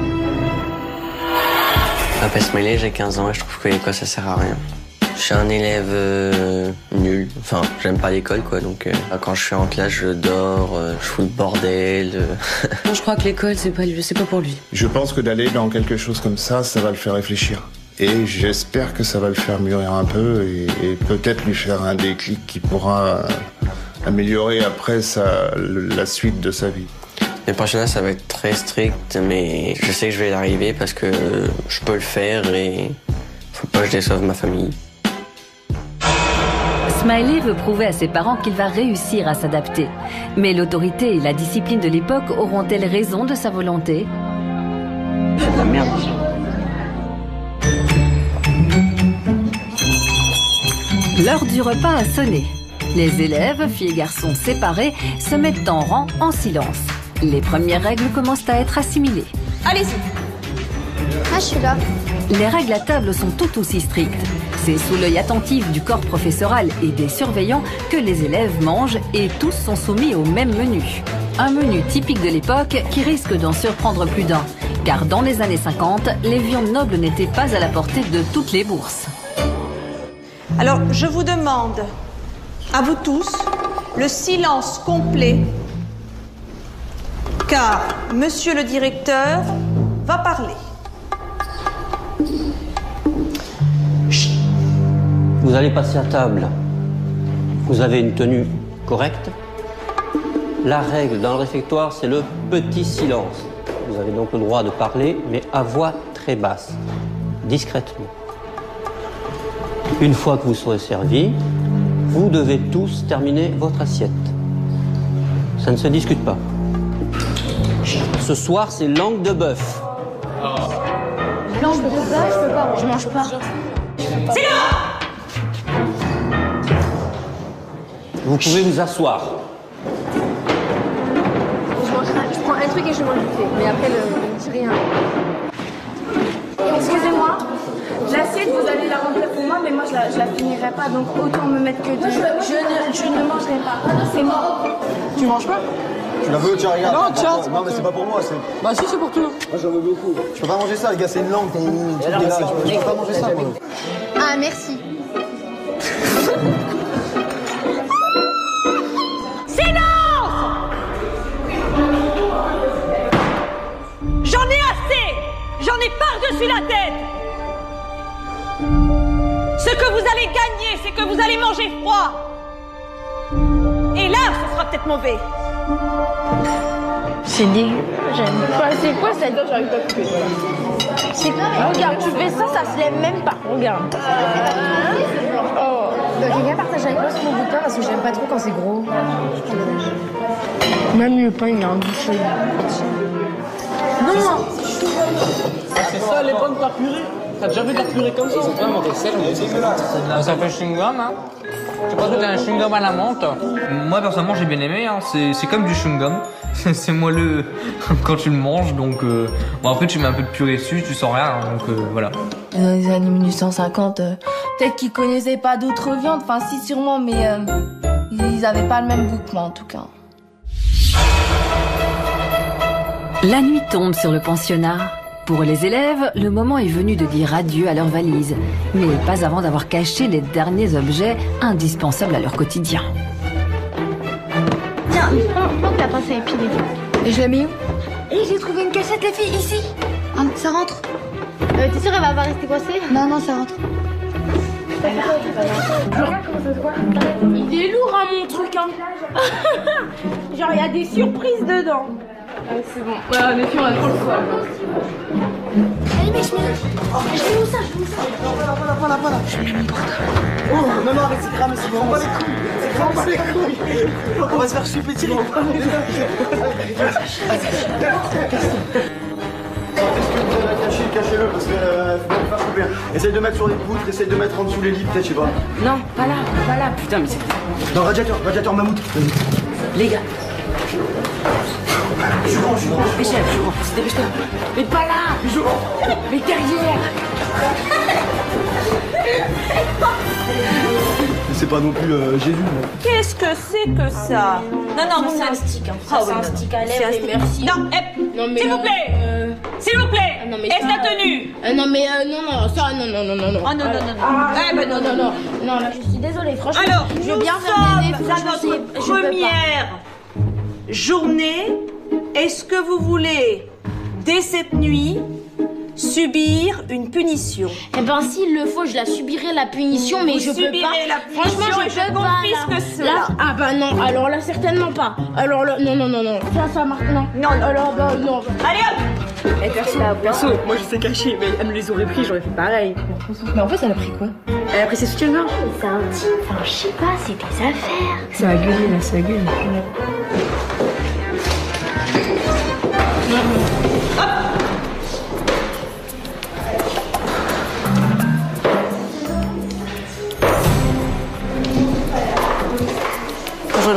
Je m'appelle Smiley, j'ai 15 ans et je trouve que l'école, ça sert à rien. Je suis un élève nul. Enfin, j'aime pas l'école, quoi. Donc, quand je suis en classe, je dors, je fous le bordel. Moi, je crois que l'école, c'est pas pour lui. Je pense que d'aller dans quelque chose comme ça va le faire réfléchir. Et j'espère que ça va le faire mûrir un peu et peut-être lui faire un déclic qui pourra améliorer après la suite de sa vie. Les pensionnats, ça va être très strict, mais je sais que je vais y arriver parce que je peux le faire et faut pas que je déçoive ma famille. Smiley veut prouver à ses parents qu'il va réussir à s'adapter. Mais l'autorité et la discipline de l'époque auront-elles raison de sa volonté ? La merde. L'heure du repas a sonné. Les élèves, filles et garçons séparés, se mettent en rang en silence. Les premières règles commencent à être assimilées. Allez-y. Ah, je suis là. Les règles à table sont tout aussi strictes. C'est sous l'œil attentif du corps professoral et des surveillants que les élèves mangent et tous sont soumis au même menu. Un menu typique de l'époque qui risque d'en surprendre plus d'un. Car dans les années 50, les viandes nobles n'étaient pas à la portée de toutes les bourses. Alors, je vous demande, à vous tous, le silence complet, car monsieur le directeur va parler. Chut. Vous allez passer à table. Vous avez une tenue correcte. La règle dans le réfectoire, c'est le petit silence. Vous avez donc le droit de parler, mais à voix très basse, discrètement. Une fois que vous serez servi, vous devez tous terminer votre assiette. Ça ne se discute pas. Ce soir, c'est langue de bœuf. Langue de bœuf, je peux pas. Je mange pas. C'est là! Vous pouvez vous asseoir. Je prends un truc et je mange vite fait. Mais après, je dis rien. Excusez-moi. L'assiette, vous allez la remplir pour moi, mais moi, je la finirai pas. Donc, autant me mettre que deux. Je ne mangerai pas. C'est mort. Tu manges pas? Tu la veux, tiens, regarde. Non, tiens. Non, mais c'est pas pour moi, c'est... Bah si, c'est pour tout. Moi, j'en veux beaucoup. Je peux pas manger ça, les gars, c'est une langue. Je peux pas manger ça, moi. Ah, merci. Silence! J'en ai assez! J'en ai par-dessus la tête! Ce que vous allez gagner, c'est que vous allez manger froid. Et là, ce sera peut-être mauvais. C'est dégueu. J'aime pas. C'est quoi cette... J'arrive pas à couper. C'est quoi? Regarde, tu fais ça, ça se lève même pas. Regarde. Oh. Quelqu'un partage avec moi sur mon bout de pain parce que j'aime pas trop quand c'est gros. Même le pain, il a un boucher. Non! C'est ça les pommes par purée. T'as déjà vu de la purée comme ça? Ils ont vraiment des selles, mais c'est dégueulasse. Ça fait chewing-gum, hein? Je pense que t'as un chewing-gum à la menthe. Moi, personnellement, j'ai bien aimé, hein. C'est comme du chewing-gum. C'est moelleux quand tu le manges, donc... Bon, après, tu mets un peu de purée dessus, tu sens rien, hein, donc voilà. Dans les années 1850, peut-être qu'ils connaissaient pas d'autres viandes, enfin si sûrement, mais ils avaient pas le même goût que moi en tout cas. La nuit tombe sur le pensionnat. Pour les élèves, le moment est venu de dire adieu à leur valise, mais pas avant d'avoir caché les derniers objets indispensables à leur quotidien. Tiens, prends la pince à épiler. Et je la mets où? Et j'ai trouvé une cachette les filles, ici. Ah, ça rentre? T'es sûre elle va pas rester coincée? Non, non, ça rentre. Il est lourd, hein, mon truc, hein. Genre, il y a des surprises dedans. Ouais, c'est bon. Ouais, les filles, on a trop le choix. Allez, mais je mets où ça? Voilà. Je mets mon portable. Oh, non, arrête, c'est cramé, c'est bon. On va les couilles. C'est cramé, c'est les couilles. On va se faire choper direct. Est-ce que vous avez caché, cachez-le, parce que faut pas le faire choper. Essaye de mettre sur les poutres, essaye de mettre en dessous les lits, peut-être, je sais pas. Non, pas là. Putain, mais c'est... Dans le radiateur mammouth. Vas-y. Les gars. Je rentre. Dépêche-toi. Mais pas là. Mais derrière. C'est pas non plus Jésus. Qu'est-ce que c'est que ça? Non, c'est un stick. Hein. Ah C'est oui, un non. stick à C'est un lèvres et stick. merci. Non, s'il vous plaît. S'il vous plaît. Non, mais Est-ce ça, la tenue? non, mais non, ça, non. Ah non. Non, là, je suis désolée, franchement. Alors, je veux nous bien faire des sommes efforts, à je sais, notre je peux pas. première journée. Est-ce que vous voulez, dès cette nuit, subir une punition? Eh ben, s'il le faut, je la subirai la punition, mais Vous je peux subirez pas. la punition Franchement, et je je peux pas. confisque Là. cela. Là, ah bah non, alors là, certainement pas. Alors là, non. Ça marche, non. Alors bah non. Allez hop! Eh, perso, moi je sais cacher, mais elle me les aurait pris, j'aurais fait pareil. Mais en fait, elle a pris quoi? Elle a pris ses soutiens-gorge. C'est intime, enfin, je sais pas, c'est des affaires. Ça va gueuler là, ça va gueuler.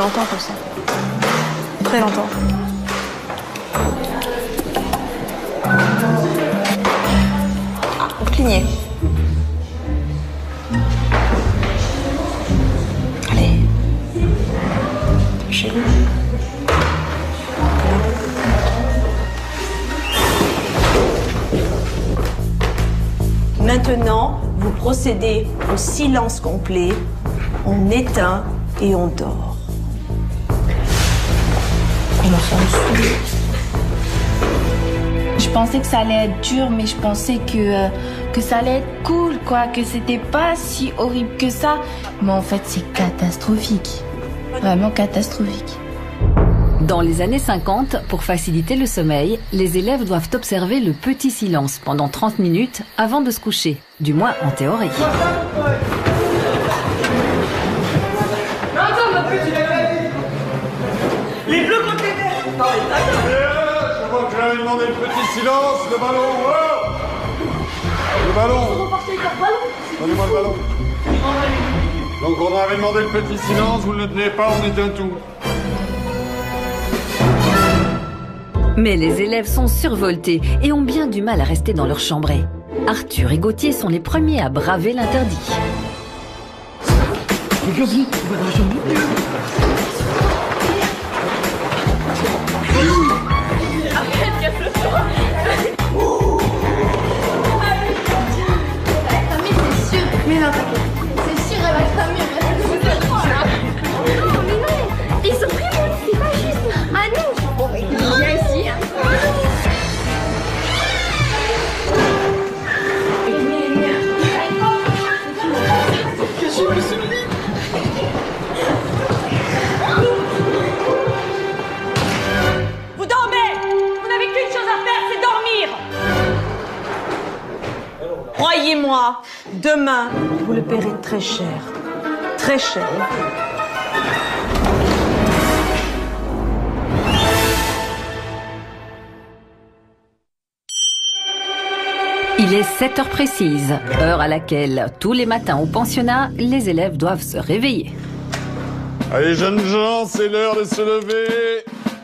longtemps comme ça. Très longtemps. Ah, vous clignez. Allez. Chez vous. Maintenant, vous procédez au silence complet. On éteint et on dort. Comment ça me saoule. Je pensais que ça allait être dur, mais je pensais que ça allait être cool, quoi, que c'était pas si horrible que ça. Mais en fait, c'est catastrophique. Vraiment catastrophique. Dans les années 50, pour faciliter le sommeil, les élèves doivent observer le petit silence pendant 30 minutes avant de se coucher, du moins en théorie. Les bleus contre les verts. Je vois que j'avais demandé le petit silence, le ballon. Oh, le ballon. Donnez-moi le ballon. Donc on avait demandé le petit silence, vous ne le tenez pas, on éteint tout. Mais les élèves sont survoltés et ont bien du mal à rester dans leur chambrée. Arthur et Gauthier sont les premiers à braver l'interdit. Mais non, t'inquiète. C'est sûr, elle va cramer. Non, mais non. Ils sont vraiment, c'est pas juste. Ah non. Bon, bah, viens ici. Vous dormez. Vous n'avez qu'une chose à faire, c'est dormir. Croyez-moi, demain, vous le paierez très cher. Très cher. Il est 7 heures précises, heure à laquelle, tous les matins au pensionnat, les élèves doivent se réveiller. Allez jeunes gens, c'est l'heure de se lever.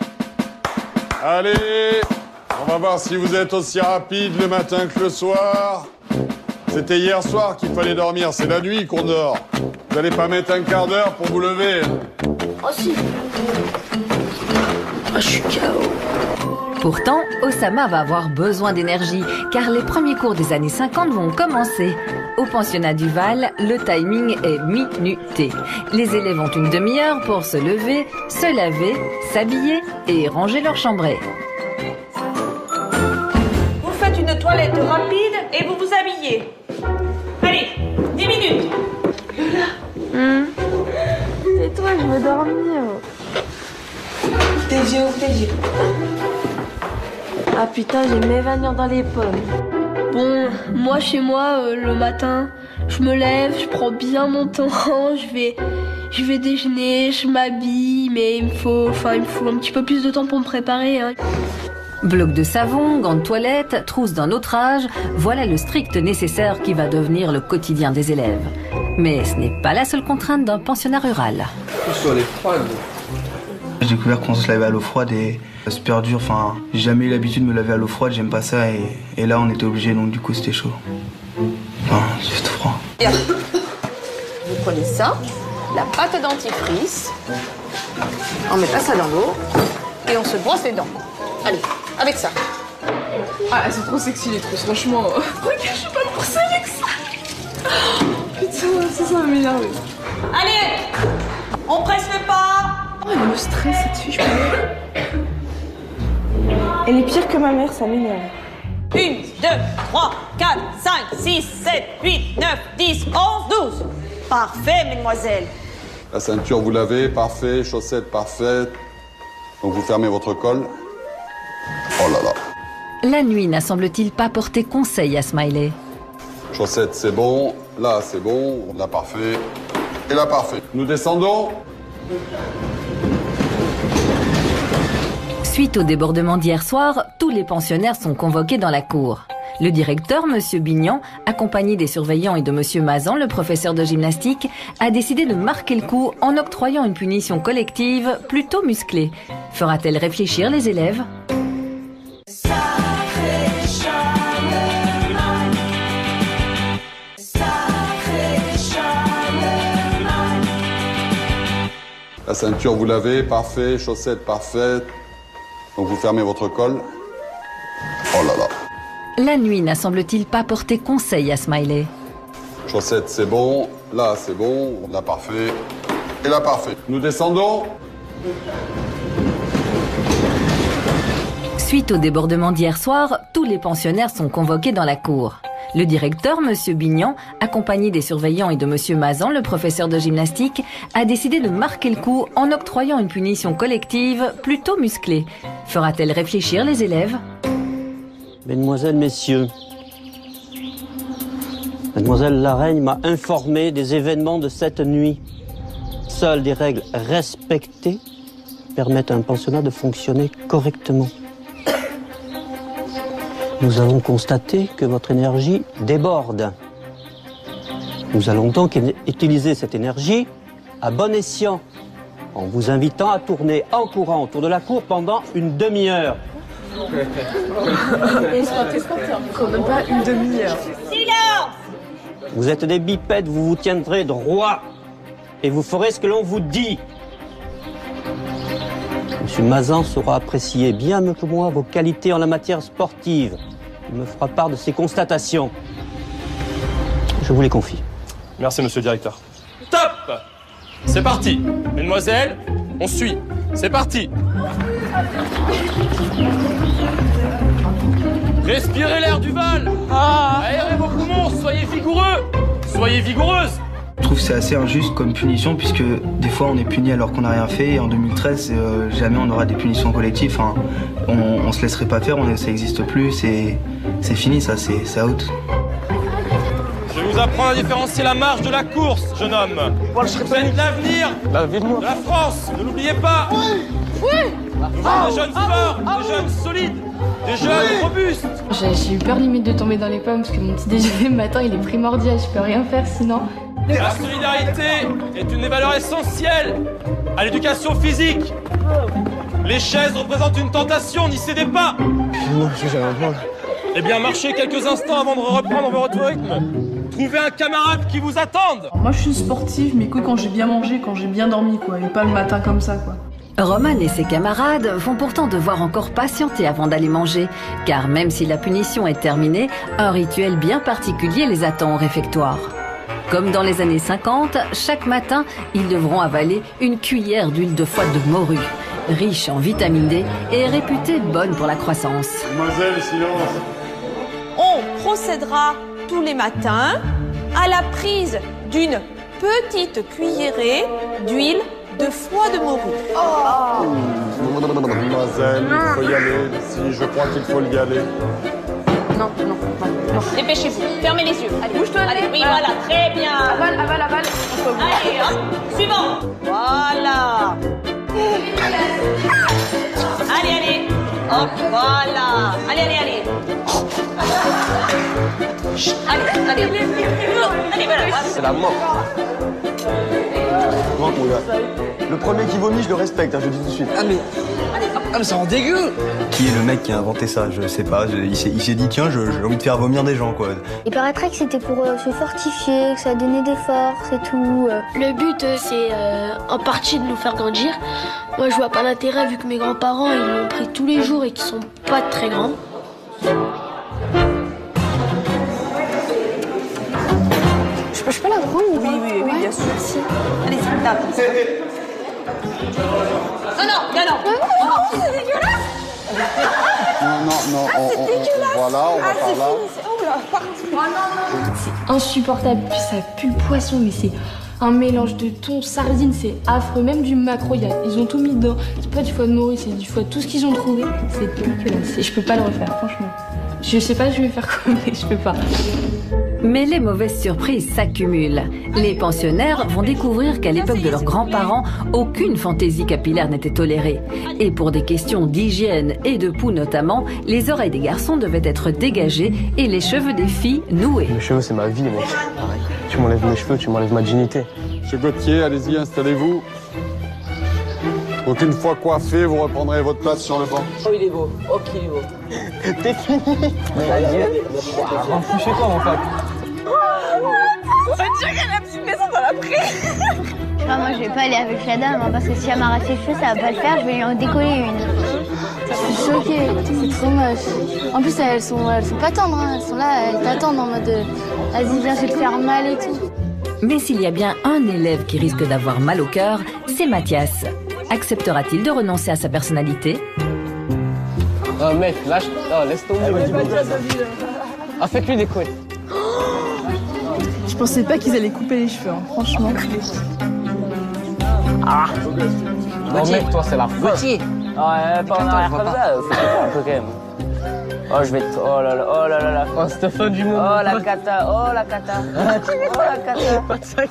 Allez, on va voir si vous êtes aussi rapide le matin que le soir. C'était hier soir qu'il fallait dormir, c'est la nuit qu'on dort. Vous n'allez pas mettre un quart d'heure pour vous lever. Oh si. Oh, je suis KO. Pourtant, Osama va avoir besoin d'énergie, car les premiers cours des années 50 vont commencer. Au pensionnat du Val, le timing est minuté. Les élèves ont une demi-heure pour se lever, se laver, s'habiller et ranger leur chambrée. Vous faites une toilette rapide et vous vous habillez. Allez, 10 minutes. C'est toi, je veux dormir. Tes yeux, tes yeux. Ah putain, je vais m'évanouir dans les pommes. Bon, moi chez moi, le matin, je me lève, je prends bien mon temps, je vais déjeuner, je m'habille, mais il me faut un petit peu plus de temps pour me préparer. Hein. Bloc de savon, gants de toilette, trousse d'un autre âge, voilà le strict nécessaire qui va devenir le quotidien des élèves. Mais ce n'est pas la seule contrainte d'un pensionnat rural. J'ai découvert qu'on se lavait à l'eau froide et c'est super dur. Enfin, j'ai jamais eu l'habitude de me laver à l'eau froide, j'aime pas ça. Et là, on était obligé, donc du coup, c'était chaud. Enfin, c'est tout froid. Bien. Vous prenez ça, la pâte dentifrice, on met pas ça dans l'eau et on se brosse les dents. Allez, avec ça. Ah, elles sont trop sexy les trousses, franchement. Regarde, je suis pas de brosser avec ça. Putain, ça va m'énerver. Allez, on presse le pas. Oh, elle me stresse cette fille, je peux. Elle est pire que ma mère, ça m'énerve. 1, 2, 3, 4, 5, 6, 7, 8, 9, 10, 11, 12. Parfait, mesdemoiselles. La ceinture, vous l'avez, parfait. Chaussettes, parfaites. Donc vous fermez votre col. Oh là là. La nuit n'a semble-t-il pas porté conseil à Smiley. Chaussettes, c'est bon. Là, c'est bon. Là, parfait. Et là, parfait. Nous descendons. Suite au débordement d'hier soir, tous les pensionnaires sont convoqués dans la cour. Le directeur, Monsieur Bignan, accompagné des surveillants et de Monsieur Mazan, le professeur de gymnastique, a décidé de marquer le coup en octroyant une punition collective plutôt musclée. Fera-t-elle réfléchir les élèves ? La ceinture, vous l'avez, parfait. Chaussettes, parfaites. Donc vous fermez votre col. Oh là là. La nuit n'a semble-t-il pas porté conseil à Smiley. Chaussettes, c'est bon. Là, c'est bon. Là, parfait. Et là, parfait. Nous descendons. Suite au débordement d'hier soir, tous les pensionnaires sont convoqués dans la cour. Le directeur, Monsieur Bignan, accompagné des surveillants et de Monsieur Mazan, le professeur de gymnastique, a décidé de marquer le coup en octroyant une punition collective plutôt musclée. Fera-t-elle réfléchir les élèves ? Mesdemoiselles, Messieurs, Mademoiselle Lareigne m'a informé des événements de cette nuit. Seules des règles respectées permettent à un pensionnat de fonctionner correctement. Nous avons constaté que votre énergie déborde. Nous allons donc utiliser cette énergie à bon escient, en vous invitant à tourner en courant autour de la cour pendant une demi-heure. Quand même pas une demi-heure. Silence! Vous êtes des bipèdes, vous vous tiendrez droit et vous ferez ce que l'on vous dit. Monsieur Mazan saura apprécier bien mieux que moi vos qualités en la matière sportive. Il me fera part de ses constatations. Je vous les confie. Merci, monsieur le directeur. Top! C'est parti. Mesdemoiselles, on suit. C'est parti. Respirez l'air du Val. Aérez vos poumons, soyez vigoureux. Soyez vigoureuses. Je trouve que c'est assez injuste comme punition puisque des fois on est puni alors qu'on n'a rien fait et en 2013 jamais on aura des punitions collectives. Enfin, on se laisserait pas faire, ça n'existe plus, c'est fini ça, c'est out. Je vais vous apprendre à différencier la marche de la course, jeune homme. Vous êtes l'avenir de la France, ne l'oubliez pas. Nous sommes des jeunes forts, des jeunes solides, des jeunes robustes. J'ai eu peur limite de tomber dans les pommes parce que mon petit déjeuner le matin il est primordial, je peux rien faire sinon. La solidarité est une des valeurs essentielles à l'éducation physique. Les chaises représentent une tentation, n'y cédez pas. Non, j'ai un problème. Eh bien, marchez quelques instants avant de reprendre votre rythme. Trouvez un camarade qui vous attende. Moi, je suis sportive, mais que quand j'ai bien mangé, quand j'ai bien dormi, quoi, et pas le matin comme ça, quoi. Roman et ses camarades vont pourtant devoir encore patienter avant d'aller manger, car même si la punition est terminée, un rituel bien particulier les attend au réfectoire. Comme dans les années 50, chaque matin, ils devront avaler une cuillère d'huile de foie de morue, riche en vitamine D et réputée bonne pour la croissance. Mademoiselle, silence. On procédera tous les matins à la prise d'une petite cuillerée d'huile de foie de morue. Mademoiselle, il faut y aller. Si, je crois qu'il faut y aller. Non. Dépêchez-vous, fermez les yeux. Allez, bouge-toi. Allez, oui, voilà, très bien. Aval. Allez, hop, suivant. Voilà. Allez. Hop, voilà. Allez. Chut, allez, voilà. C'est la mort. Mon gars. Le premier qui vomit, je le respecte, je le dis tout de suite. Ah mais ça rend dégueu. Qui est le mec qui a inventé ça? Je sais pas. Il s'est dit tiens, j'ai envie de faire vomir des gens quoi. Il paraîtrait que c'était pour se fortifier, que ça donnait des forces et tout. Le but, c'est en partie de nous faire grandir. Moi, je vois pas l'intérêt vu que mes grands-parents, ils l'ont pris tous les jours et qu'ils sont pas très grands. Je peux la prendre? Oui, bien sûr. Merci. Allez, tape. Non. C'est dégueulasse. Non, voilà, on va par là. C'est insupportable, puis ça pue le poisson, mais c'est un mélange de thon, sardines, c'est affreux, même du maquereau, ils ont tout mis dedans. C'est pas du foie de morue, c'est du foie de tout ce qu'ils ont trouvé. C'est dégueulasse, je peux pas le refaire, franchement. Je sais pas, je vais faire quoi, mais je peux pas. Mais les mauvaises surprises s'accumulent. Les pensionnaires vont découvrir qu'à l'époque de leurs grands-parents, aucune fantaisie capillaire n'était tolérée. Et pour des questions d'hygiène et de poux notamment, les oreilles des garçons devaient être dégagées et les cheveux des filles noués. Mes cheveux, c'est ma vie, mec. Tu m'enlèves mes cheveux, tu m'enlèves ma dignité. Monsieur Gauthier, allez-y, installez-vous. Donc une fois coiffé, vous reprendrez votre place sur le banc. Oh, il est beau. Oh, qu'il est beau. T'es fini. Rentre chez toi, mon pote. On dirait la petite maison dans la prairie. Moi, je vais pas aller avec la dame, hein, parce que si elle m'arrache les cheveux, ça va pas le faire, je vais lui en décoller une. Je suis choquée, c'est trop moche. En plus, elles sont pas tendres, hein. Elles sont là, elles t'attendent en mode vas-y, viens, je vais te faire mal et tout. Mais s'il y a bien un élève qui risque d'avoir mal au cœur, c'est Mathias. Acceptera-t-il de renoncer à sa personnalité? Oh mec, lâche. Oh, laisse tomber. Ah, faites-lui des couilles. Je pensais pas qu'ils allaient couper les cheveux, hein, franchement. Ah. Non mec, toi c'est la fin. Gauthier. Ouais, pas en arrière comme ça, faut faire un peu quand même. Oh, je vais te... Oh là là, oh là là là. Oh, c'était fin du monde. Oh la cata, oh la cata. Oh la cata. Pas de sac.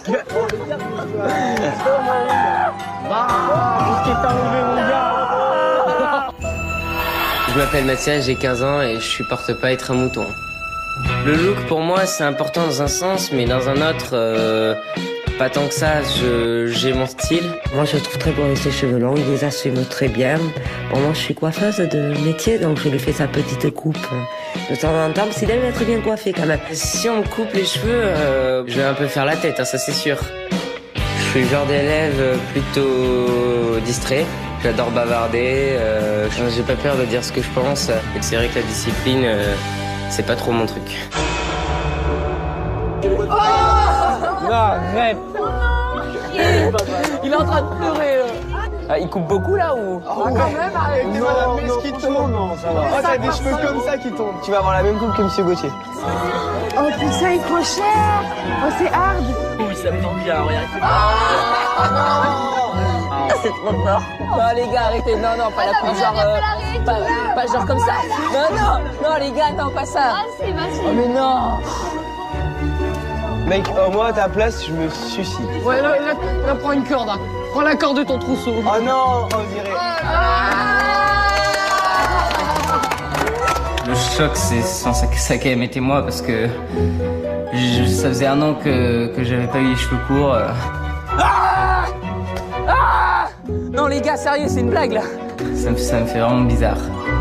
Qu'est-ce que t'as enlevé, mon gars? Je m'appelle Mathias, j'ai 15 ans et je supporte pas être un mouton. Le look pour moi c'est important dans un sens, mais dans un autre, pas tant que ça, j'ai mon style. Moi je trouve très beau avec ses cheveux longs, il les assume très bien. Bon, moi je suis coiffeuse de métier, donc je lui fais sa petite coupe de temps en temps, s'il aime être bien coiffé quand même. Si on me coupe les cheveux, je vais un peu faire la tête, hein, ça c'est sûr. Je suis le genre d'élève plutôt distrait. J'adore bavarder, j'ai pas peur de dire ce que je pense. Et c'est vrai que la discipline, c'est pas trop mon truc. Non, arrête. Il est en train de pleurer. Ah, il coupe beaucoup là ou? Oh, quand même, arrêtez, madame, mais ce qui tombe, non, ça va. Oh, t'as des cheveux comme ça qui tombent. Tu vas avoir la même coupe que Monsieur Gauthier. Oh putain, il est trop cher. Oh, c'est hard. Oui, ça me tente bien, regarde. C'est trop fort. Non, les gars, arrêtez. Non, non, pas la coupe, genre... pas genre comme ça. Non, non, non, les gars, non, pas ça. Oh, mais non. Mec, moi à ta place, je me suicide. Ouais, là, prends une corde. Hein. Prends la corde de ton trousseau. Oh non, on dirait. Le choc, c'est ça qui a été moi parce que ça faisait 1 an que j'avais pas eu les cheveux courts. Non, les gars, sérieux, c'est une blague là. Ça me fait vraiment bizarre.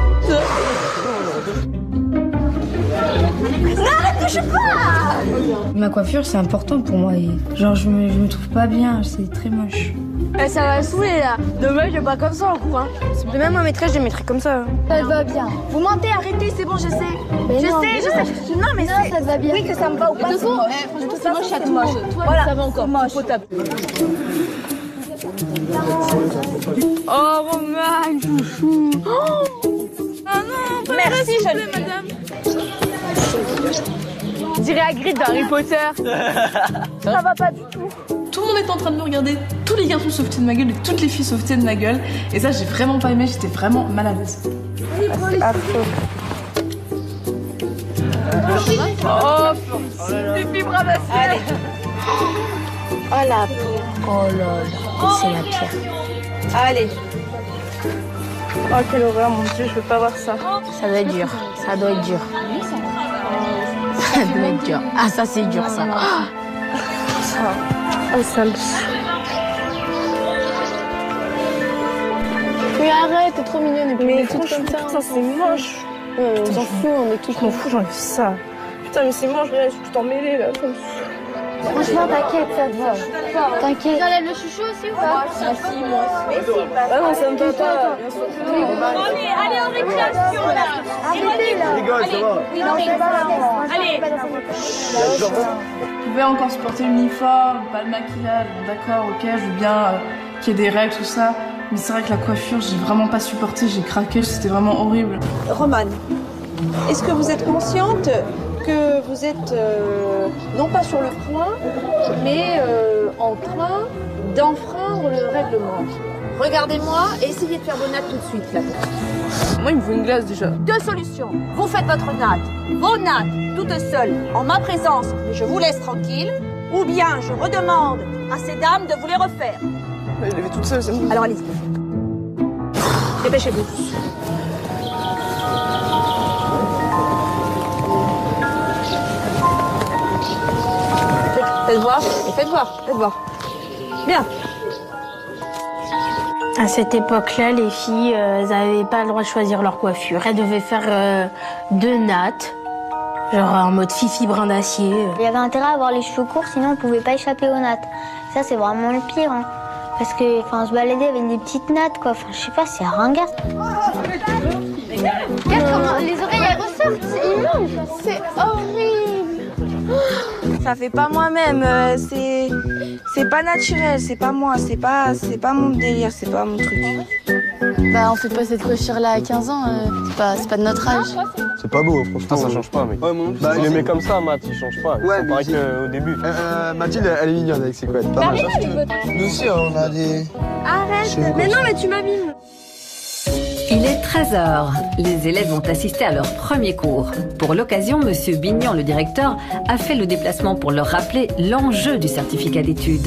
Ma coiffure, c'est important pour moi. Et genre, je me trouve pas bien, c'est très moche. Ça va saouler là. Dommage, j'ai pas comme ça en cours. Hein. De même, ma maîtresse, je les mettrais comme ça. Ça te va bien. Vous mentez, arrêtez, c'est bon, je sais. Mais je non, sais. Non, mais ça te va bien. Oui, que ça me va ou pas. De toute façon, franchement, c'est moche à tout le monde. Toi, voilà. Ça va encore. Moche. Potable. Oh, mon man, chouchou. Ah non, pas merci, jeune madame. Je dirais Hagrid dans Harry Potter. Ça va pas du tout. Tout le monde était en train de me regarder, tous les garçons se foutaient de ma gueule et toutes les filles se foutaient de ma gueule. Et ça, j'ai vraiment pas aimé, j'étais vraiment mal à l'aise. C'est affreux. Oh, c'est fibres à bassin. Allez. Oh la Oh là là, c'est la pire. Allez. Oh, quelle horreur, mon Dieu, je veux pas voir ça. Ça doit être dur, ça doit être dur. Ça doit être dur. Ah, ça c'est dur, ça. Oh, ça me... Mais arrête, t'es trop mignonne. Et mais toutes comme ça, c'est moche. On s'en fout, on est tous. Je m'en fous, j'enlève ça. Putain, mais c'est moche, regarde, je suis tout emmêlée là. Franchement, t'inquiète, ça te va. T'inquiète. J'enlève le chouchou aussi ou pas? Ah si, moi. Ah non, ça me va pas. Allez, en récréation là. Arrêtez là. Rigole, ça va. Allez. Je pouvais encore supporter l'uniforme, pas le maquillage. Bon, d'accord, ok, je veux bien qu'il y ait des règles, tout ça. Mais c'est vrai que la coiffure, j'ai vraiment pas supporté, j'ai craqué, c'était vraiment horrible. Romane, est-ce que vous êtes consciente que vous êtes non pas sur le point, mais en train d'enfreindre le règlement? Regardez-moi et essayez de faire vos nattes tout de suite là. Moi, il me faut une glace déjà. Deux solutions. Vous faites votre natte, vos nattes, toutes seules, en ma présence, mais je vous laisse tranquille. Ou bien je redemande à ces dames de vous les refaire. Mais je les fais toute seule, c'est bon. Alors allez-y. Dépêchez-vous. Faites voir, faites voir, faites voir. Bien. À cette époque-là, les filles, elles n'avaient pas le droit de choisir leur coiffure. Elles devaient faire deux nattes, genre en mode fifi brin d'acier. Il y avait intérêt à avoir les cheveux courts, sinon on pouvait pas échapper aux nattes. Ça, c'est vraiment le pire, hein. Parce que, se balader avec des petites nattes, quoi. Enfin, je sais pas, c'est ringard. Regarde comment les oreilles elles ressortent, c'est immonde. C'est horrible. Ça fait pas moi-même, c'est pas naturel, c'est pas moi, c'est pas mon délire, c'est pas mon truc. Bah on fait pas cette coiffure-là à 15 ans, c'est pas de notre âge. C'est pas beau, franchement. Ah, ça change pas, mec. Ouais, Il les met comme ça, Matt, il change pas. Ouais, c'est pareil qu'au début. Mathilde, elle est mignonne avec ses couettes. Pas mal. Nous aussi, on a des... Arrête, mais non, mais tu m'abîmes. Il est 13h. Les élèves ont assisté à leur premier cours. Pour l'occasion, Monsieur Bignon, le directeur, a fait le déplacement pour leur rappeler l'enjeu du certificat d'études.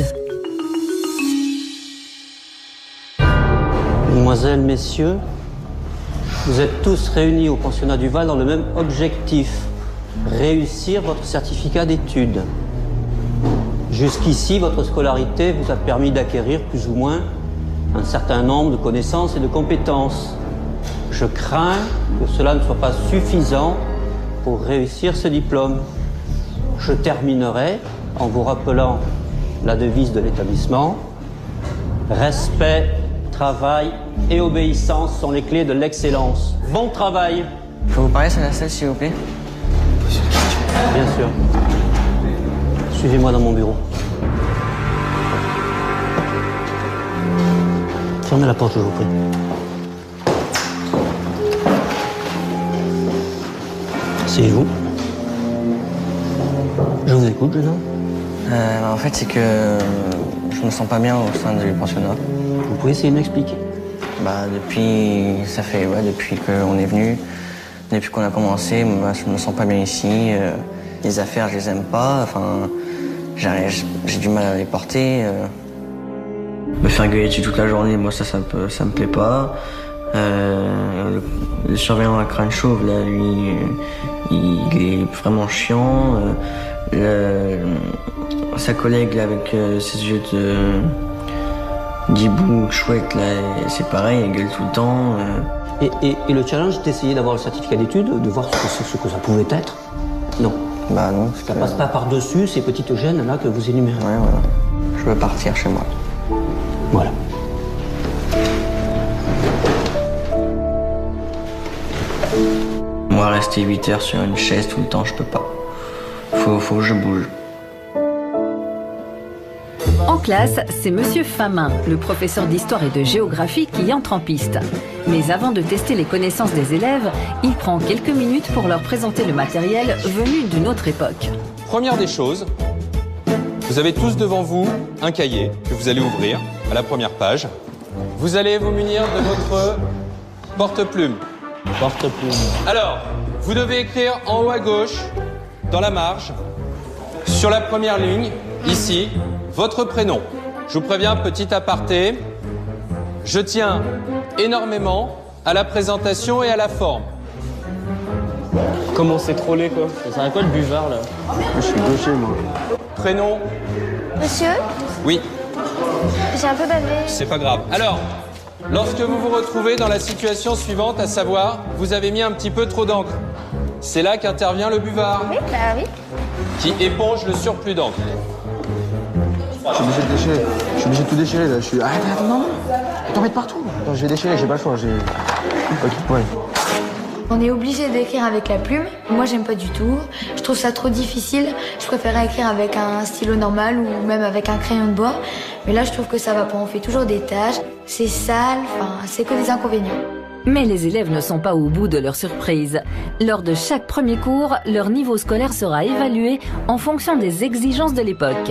Mesdemoiselles, messieurs, vous êtes tous réunis au pensionnat du Val dans le même objectif, réussir votre certificat d'études. Jusqu'ici, votre scolarité vous a permis d'acquérir plus ou moins un certain nombre de connaissances et de compétences. Je crains que cela ne soit pas suffisant pour réussir ce diplôme. Je terminerai en vous rappelant la devise de l'établissement. Respect, travail et obéissance sont les clés de l'excellence. Bon travail. Je peux vous parler sur la salle, s'il vous plaît? Bien sûr. Suivez-moi dans mon bureau. Fermez la porte, je vous prie. Asseyez-vous. Je vous écoute, jeune homme. En fait, c'est que je me sens pas bien au sein du pensionnat. Vous pouvez essayer de m'expliquer? Depuis qu'on est venu, depuis qu'on a commencé, je me sens pas bien ici. Les affaires, je les aime pas. Enfin, j'ai du mal à les porter. Me faire gueuler dessus toute la journée, moi ça me plaît pas. Le surveillant à crâne chauve, là, lui, il est vraiment chiant. Sa collègue là, avec ses yeux d'hibou chouette, là, c'est pareil, elle gueule tout le temps. Et le challenge d'essayer d'avoir le certificat d'études, de voir ce que ça pouvait être? Non. Bah non. Ça passe pas par-dessus ces petites gênes là que vous énumérez. Ouais, voilà. Je veux partir chez moi. Voilà. Moi, rester 8 heures sur une chaise tout le temps, je peux pas. Faut que je bouge. En classe, c'est Monsieur Famin, le professeur d'histoire et de géographie, qui entre en piste. Mais avant de tester les connaissances des élèves, il prend quelques minutes pour leur présenter le matériel venu d'une autre époque. Première des choses, vous avez tous devant vous un cahier que vous allez ouvrir à la première page. Vous allez vous munir de votre porte-plume. Porte-plume. Alors, vous devez écrire en haut à gauche, dans la marge, sur la première ligne, ici, votre prénom. Je vous préviens, petit aparté, je tiens énormément à la présentation et à la forme. Comment c'est trollé, quoi? Ça sert à quoi le buvard, là? Je suis gaucher, moi. Prénom? Monsieur, Oui, j'ai un peu bavé. c'est pas grave. Alors, lorsque vous vous retrouvez dans la situation suivante, à savoir, vous avez mis un petit peu trop d'encre. C'est là qu'intervient le buvard, Oui, bah oui. qui éponge le surplus d'encre. Je suis obligé de déchirer. Je suis obligé de tout déchirer, là. Je suis... Arrête, non. T'en mets partout. Attends, je vais déchirer, j'ai pas le choix. Ok, ouais. On est obligé d'écrire avec la plume. Moi, j'aime pas du tout. Je trouve ça trop difficile. Je préférais écrire avec un stylo normal ou même avec un crayon de bois. Mais là, je trouve que ça va pas. On fait toujours des tâches. C'est sale. Enfin, c'est que des inconvénients. Mais les élèves ne sont pas au bout de leur surprise. Lors de chaque premier cours, leur niveau scolaire sera évalué en fonction des exigences de l'époque.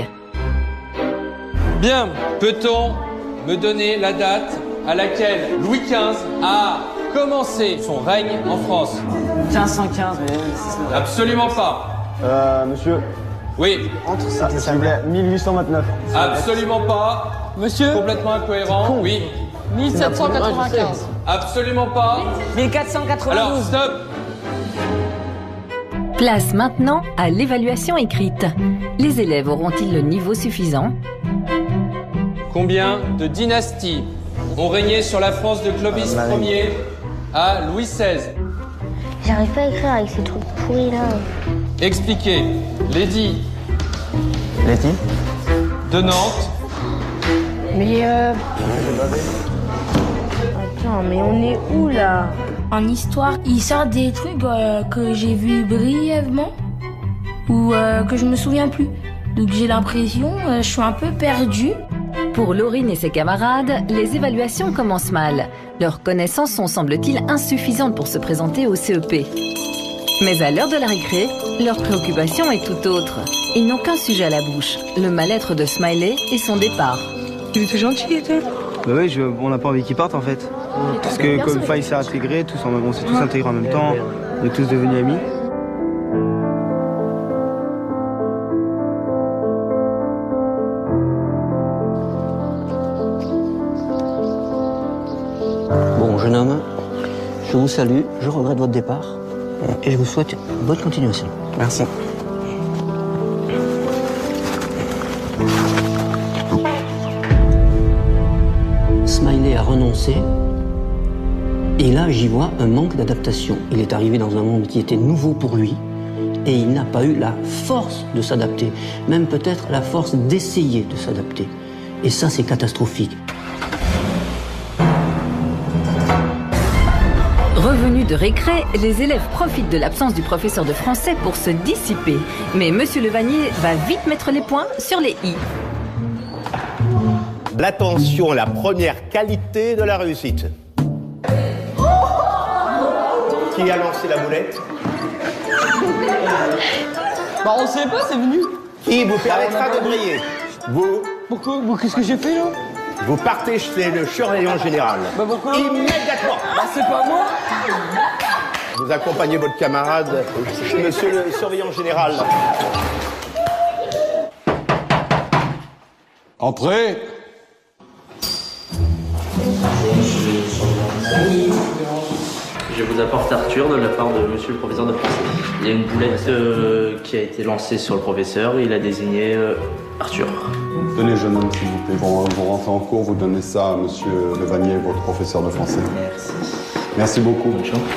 Bien, peut-on me donner la date à laquelle Louis XV a commencé son règne en France? 1515, mais Absolument pas. Monsieur. Oui. Entre ça, s'il vous plaît. 1829. Absolument pas. Monsieur. Complètement incohérent. Oui. 1795. Absolument pas. 1492. Alors, stop. Place maintenant à l'évaluation écrite. Les élèves auront-ils le niveau suffisant? Combien de dynasties ont régné sur la France de Clovis Ier à Louis XVI? J'arrive pas à écrire avec ces trucs pourris là. Expliquez. Lady Letty. de Nantes. Mais Attends, mais on est où là? En histoire, il sort des trucs que j'ai vus brièvement ou que je me souviens plus. Donc j'ai l'impression, je suis un peu perdue. Pour Laurine et ses camarades, les évaluations commencent mal. Leurs connaissances sont, semble-t-il, insuffisantes pour se présenter au CEP. Mais à l'heure de la récré, leur préoccupation est tout autre. Ils n'ont qu'un sujet à la bouche, le mal-être de Smiley et son départ. Il était gentil, toi. Bah oui, on n'a pas envie qu'ils partent en fait. Parce que comme il s'est intégré, on s'est tous intégrés en même temps, on est tous devenus amis. Bon, jeune homme, je vous salue, je regrette votre départ et je vous souhaite bonne continuation. Merci. Smiley a renoncé et là j'y vois un manque d'adaptation. Il est arrivé dans un monde qui était nouveau pour lui et il n'a pas eu la force de s'adapter, même peut-être la force d'essayer de s'adapter. Et ça c'est catastrophique. Revenus de récré, les élèves profitent de l'absence du professeur de français pour se dissiper. Mais Monsieur Levanier va vite mettre les points sur les i. L'attention, la première qualité de la réussite. Qui a lancé la boulette? Bah on sait pas, c'est venu. Qui vous permettra de briller? Vous. Pourquoi? Qu'est-ce que j'ai fait là? Vous partez chez le surveillant général. Bah pourquoi? Immédiatement. Bah c'est pas moi. Vous accompagnez votre camarade chez monsieur le surveillant général. Entrez. Je vous apporte Arthur de la part de monsieur le professeur de français. Il y a une boulette qui a été lancée sur le professeur et il a désigné Arthur. Tenez, jeune homme, s'il vous plaît. Vous rentrez en cours, vous donnez ça à monsieur Levanier, votre professeur de français. Merci. Merci beaucoup. Bonne chance.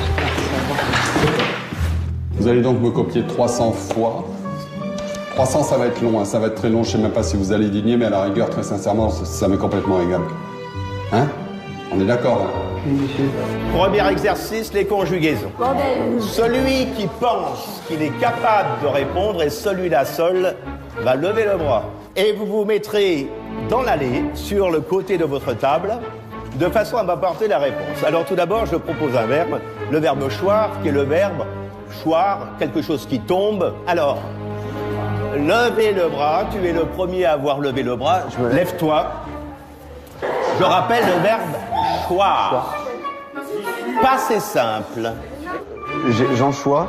Vous allez donc me copier 300 fois. 300, ça va être long, hein. Ça va être très long. Je sais même pas si vous allez dîner, mais à la rigueur, très sincèrement, ça m'est complètement égal. Hein? On est d'accord, là? Premier exercice, les conjugaisons. Celui qui pense qu'il est capable de répondre et celui-là seul va lever le bras. Et vous vous mettrez dans l'allée, sur le côté de votre table, de façon à m'apporter la réponse. Alors tout d'abord, je propose un verbe, le verbe choir, qui est le verbe choir, quelque chose qui tombe. Alors, levez le bras, tu es le premier à avoir levé le bras, lève-toi. Je rappelle le verbe choir. Pas c'est simple. Jean Choix.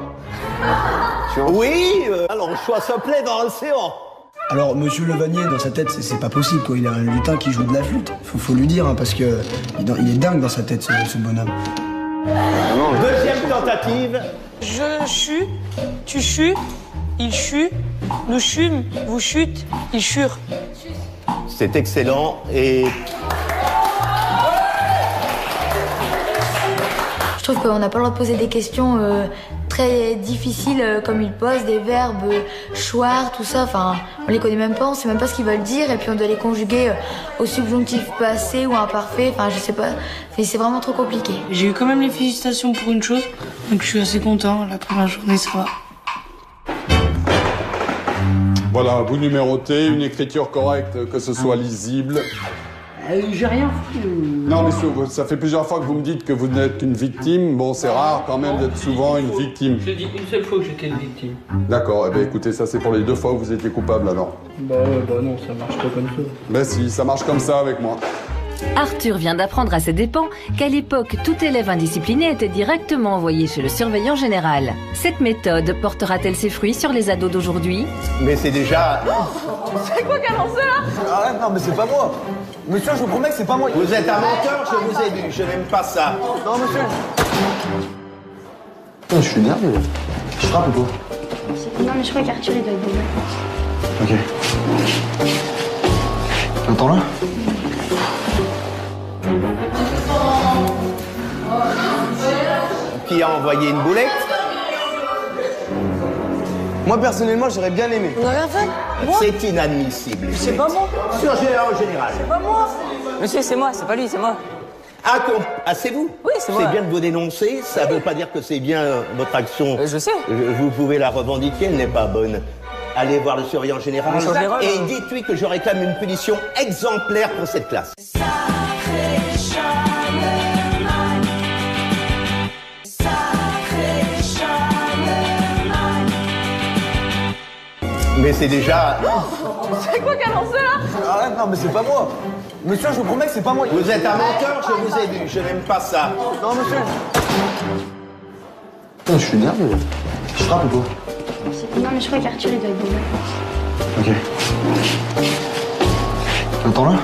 Oui, alors choix se plaît dans l'océan. Alors, monsieur Levanier, dans sa tête, c'est pas possible, quoi. Il a un lutin qui joue de la flûte. Faut lui dire, hein, parce que il est dingue dans sa tête, ce bonhomme. Deuxième tentative. Je chue, tu chues, il chue, nous chûmes, vous chûtes, il chure. C'est excellent et... Je trouve qu'on n'a pas le droit de poser des questions très difficiles comme ils posent, des verbes choir, tout ça. Enfin, on les connaît même pas, on sait même pas ce qu'ils veulent dire et puis on doit les conjuguer au subjonctif passé ou imparfait. Enfin, je sais pas. C'est vraiment trop compliqué. J'ai eu quand même les félicitations pour une chose, donc je suis assez content. La première journée, ça va. Voilà, vous numérotez, une écriture correcte, que ce soit lisible. J'ai rien fait. Non, mais ça fait plusieurs fois que vous me dites que vous n'êtes qu'une victime. Bon, c'est rare quand même d'être souvent une victime. J'ai dit une seule fois que j'étais une victime. D'accord, eh bien écoutez, ça c'est pour les 2 fois où vous étiez coupable alors. Bah non, ça marche pas comme ça. Ben si, ça marche comme ça avec moi. Arthur vient d'apprendre à ses dépens qu'à l'époque, tout élève indiscipliné était directement envoyé chez le surveillant général. Cette méthode portera-t-elle ses fruits sur les ados d'aujourd'hui? Mais c'est déjà... C'est quoi qui a lancé là? Ah non, mais c'est pas moi. Monsieur, je vous promets que c'est pas moi. Vous êtes un menteur, je vous ai vu, je n'aime pas ça. Non, monsieur. Je suis nerveux. Je frappe ou quoi? Non, mais je crois qu'Arthur, il doit être bourré. Ok. Attends là. Qui a envoyé une boulette? Moi, personnellement, j'aurais bien aimé. On n'a rien fait? C'est inadmissible. C'est pas moi. Surveillant général. C'est pas moi. Monsieur, c'est moi, c'est pas lui, c'est moi. Ah, c'est vous? Oui, c'est moi. C'est bien de vous dénoncer, ça ne veut pas dire que c'est bien votre action. Je sais. Vous pouvez la revendiquer, elle n'est pas bonne. Allez voir le surveillant général et dites-lui que je réclame une punition exemplaire pour cette classe. Mais c'est déjà... C'est quoi qui a lancé là? Ah non, mais c'est pas moi. Monsieur, je vous promets que c'est pas moi. Vous êtes un menteur, je vous ai vu, je n'aime pas ça. Non, monsieur. Je suis nerveux. Je frappe ou quoi? Non, mais je crois qu'Arthur, il doit être bourré. Ok. Attends là.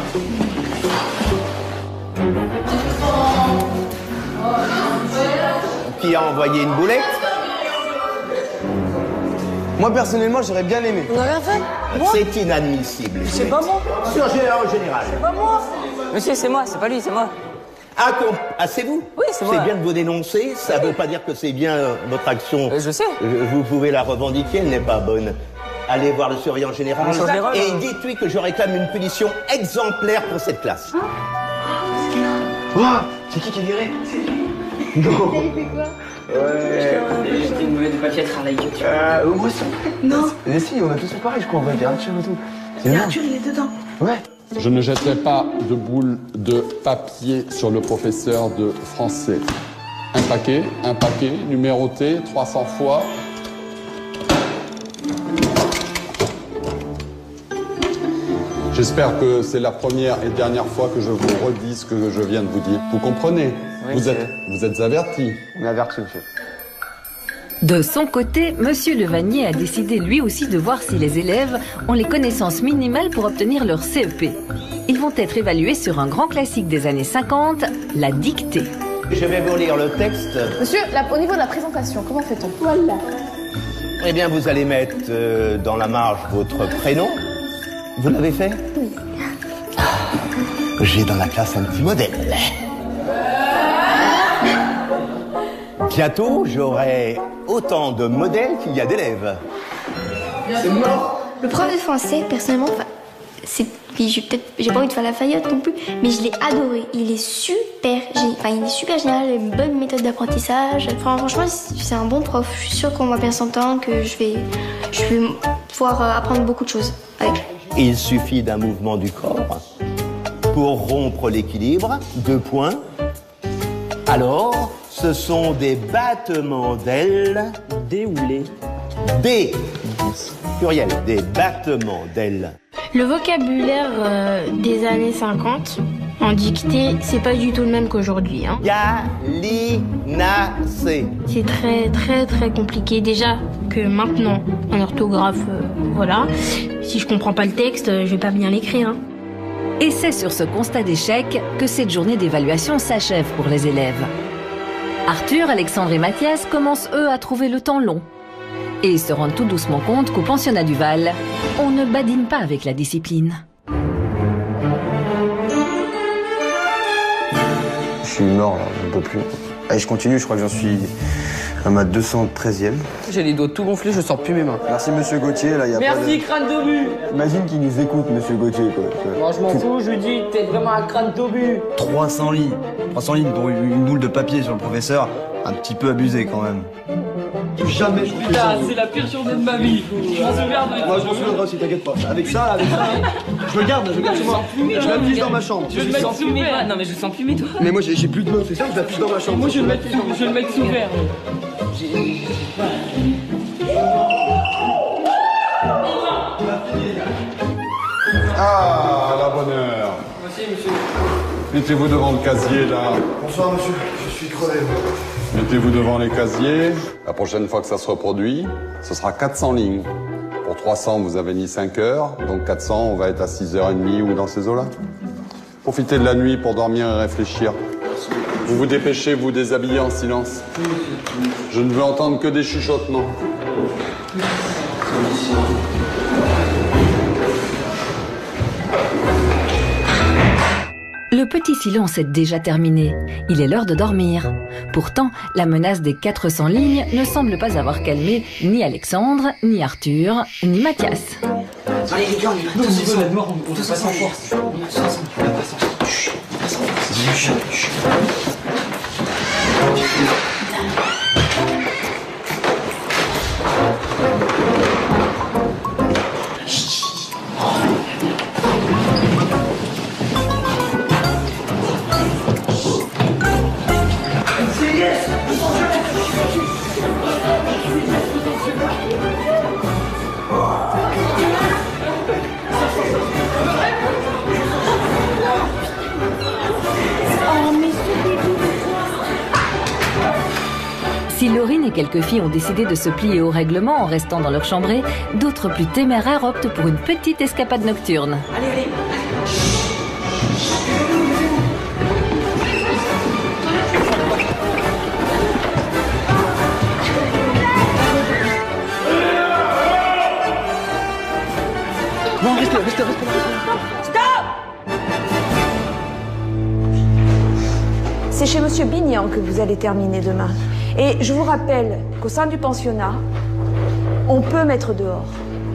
Qui a envoyé une boulette? Moi, personnellement, j'aurais bien aimé. On n'a rien fait? C'est inadmissible. C'est pas moi. Surveillant général. C'est pas moi. Monsieur, c'est moi, c'est pas lui, c'est moi. Ah, c'est vous? Oui, c'est moi. C'est bien de vous dénoncer, ça ne veut pas dire que c'est bien votre action. Je sais. Vous pouvez la revendiquer, elle n'est pas bonne. Allez voir le surveillant général et dites-lui que je réclame une punition exemplaire pour cette classe. C'est qui est viré? Non. Il fait quoi? Ouais. J'étais une mauvaise de papier à travailler. Moi aussi. Non. Mais si, on a tous fait pareil, je crois, on va dire Arthur et tout. Et Arthur, il est dedans. Ouais. Je ne jetterai pas de boule de papier sur le professeur de français. Un paquet, numéroté 300 fois. J'espère que c'est la première et dernière fois que je vous redis ce que je viens de vous dire. Vous comprenez? Oui, vous êtes avertis. On est avertis, monsieur. De son côté, Monsieur Levanier a décidé lui aussi de voir si les élèves ont les connaissances minimales pour obtenir leur CEP. Ils vont être évalués sur un grand classique des années 50, la dictée. Je vais vous lire le texte. Monsieur, au niveau de la présentation, comment fait-on? Voilà. Eh bien, vous allez mettre dans la marge votre prénom. Vous l'avez fait? Oui. J'ai dans la classe un petit modèle. Bientôt, j'aurai autant de modèles qu'il y a d'élèves. C'est mort. Le prof de français, personnellement, j'ai pas envie de faire la faillotte non plus, mais je l'ai adoré. Il est super, il est super génial, il a une bonne méthode d'apprentissage. Enfin, franchement, c'est un bon prof. Je suis sûre qu'on va bien s'entendre, que je vais pouvoir apprendre beaucoup de choses avec lui. Il suffit d'un mouvement du corps pour rompre l'équilibre. 2 points. Alors, ce sont des battements d'ailes. Des ou les? Des. Pluriel. Des battements d'ailes. Le vocabulaire des années 50, en dictée, c'est pas du tout le même qu'aujourd'hui. Hein. Galinacé. C'est très très très compliqué. Déjà que maintenant, en orthographe, voilà. Si je comprends pas le texte, je vais pas bien l'écrire. Hein. Et c'est sur ce constat d'échec que cette journée d'évaluation s'achève pour les élèves. Arthur, Alexandre et Mathias commencent eux à trouver le temps long. Et ils se rendent tout doucement compte qu'au pensionnat du Val, on ne badine pas avec la discipline. Je suis mort là, je ne peux plus. Allez, je continue, je crois que j'en suis à ma 213e. J'ai les doigts tout gonflés, je sors plus mes mains. Merci monsieur Gauthier, là, il y a Merci, pas de... crâne d'obus. Imagine qu'il nous écoute, monsieur Gauthier, quoi. Moi, je m'en fous, je lui dis, t'es vraiment un crâne d'obus. 300 lignes. 300 lignes pour une boule de papier sur le professeur, un petit peu abusé quand même. Jamais je fais ça. Putain, c'est la pire journée de ma vie. Je m'en souviens. Moi, je m'en souviendrai aussi, t'inquiète pas. Avec ça, je le garde chez moi. Je l'affiche dans ma chambre. Je vais le mettre sous verre. Non, mais je le sens fumer, toi. Mais moi, j'ai plus de main, c'est ça, je l'affiche dans ma chambre. Moi, je vais le mettre sous verre. Ah, la bonne heure. Merci, monsieur. Mettez-vous devant le casier, là. Bonsoir, monsieur. Je suis crevé. Mettez-vous devant les casiers. La prochaine fois que ça se reproduit, ce sera 400 lignes. Pour 300, vous avez mis 5 heures. Donc 400, on va être à 6h30 ou dans ces eaux-là. Profitez de la nuit pour dormir et réfléchir. Vous vous dépêchez, vous déshabillez en silence. Je ne veux entendre que des chuchotements. Le petit silence est déjà terminé. Il est l'heure de dormir. Pourtant, la menace des 400 lignes ne semble pas avoir calmé ni Alexandre, ni Arthur, ni Mathias. Allez les gars, on veut la mort, on passe en force. Si Laurine et quelques filles ont décidé de se plier au règlement en restant dans leur chambrée, d'autres plus téméraires optent pour une petite escapade nocturne. Allez, allez. Non, restez. Stop! C'est chez Monsieur Bignan que vous allez terminer demain. Et je vous rappelle qu'au sein du pensionnat, on peut mettre dehors.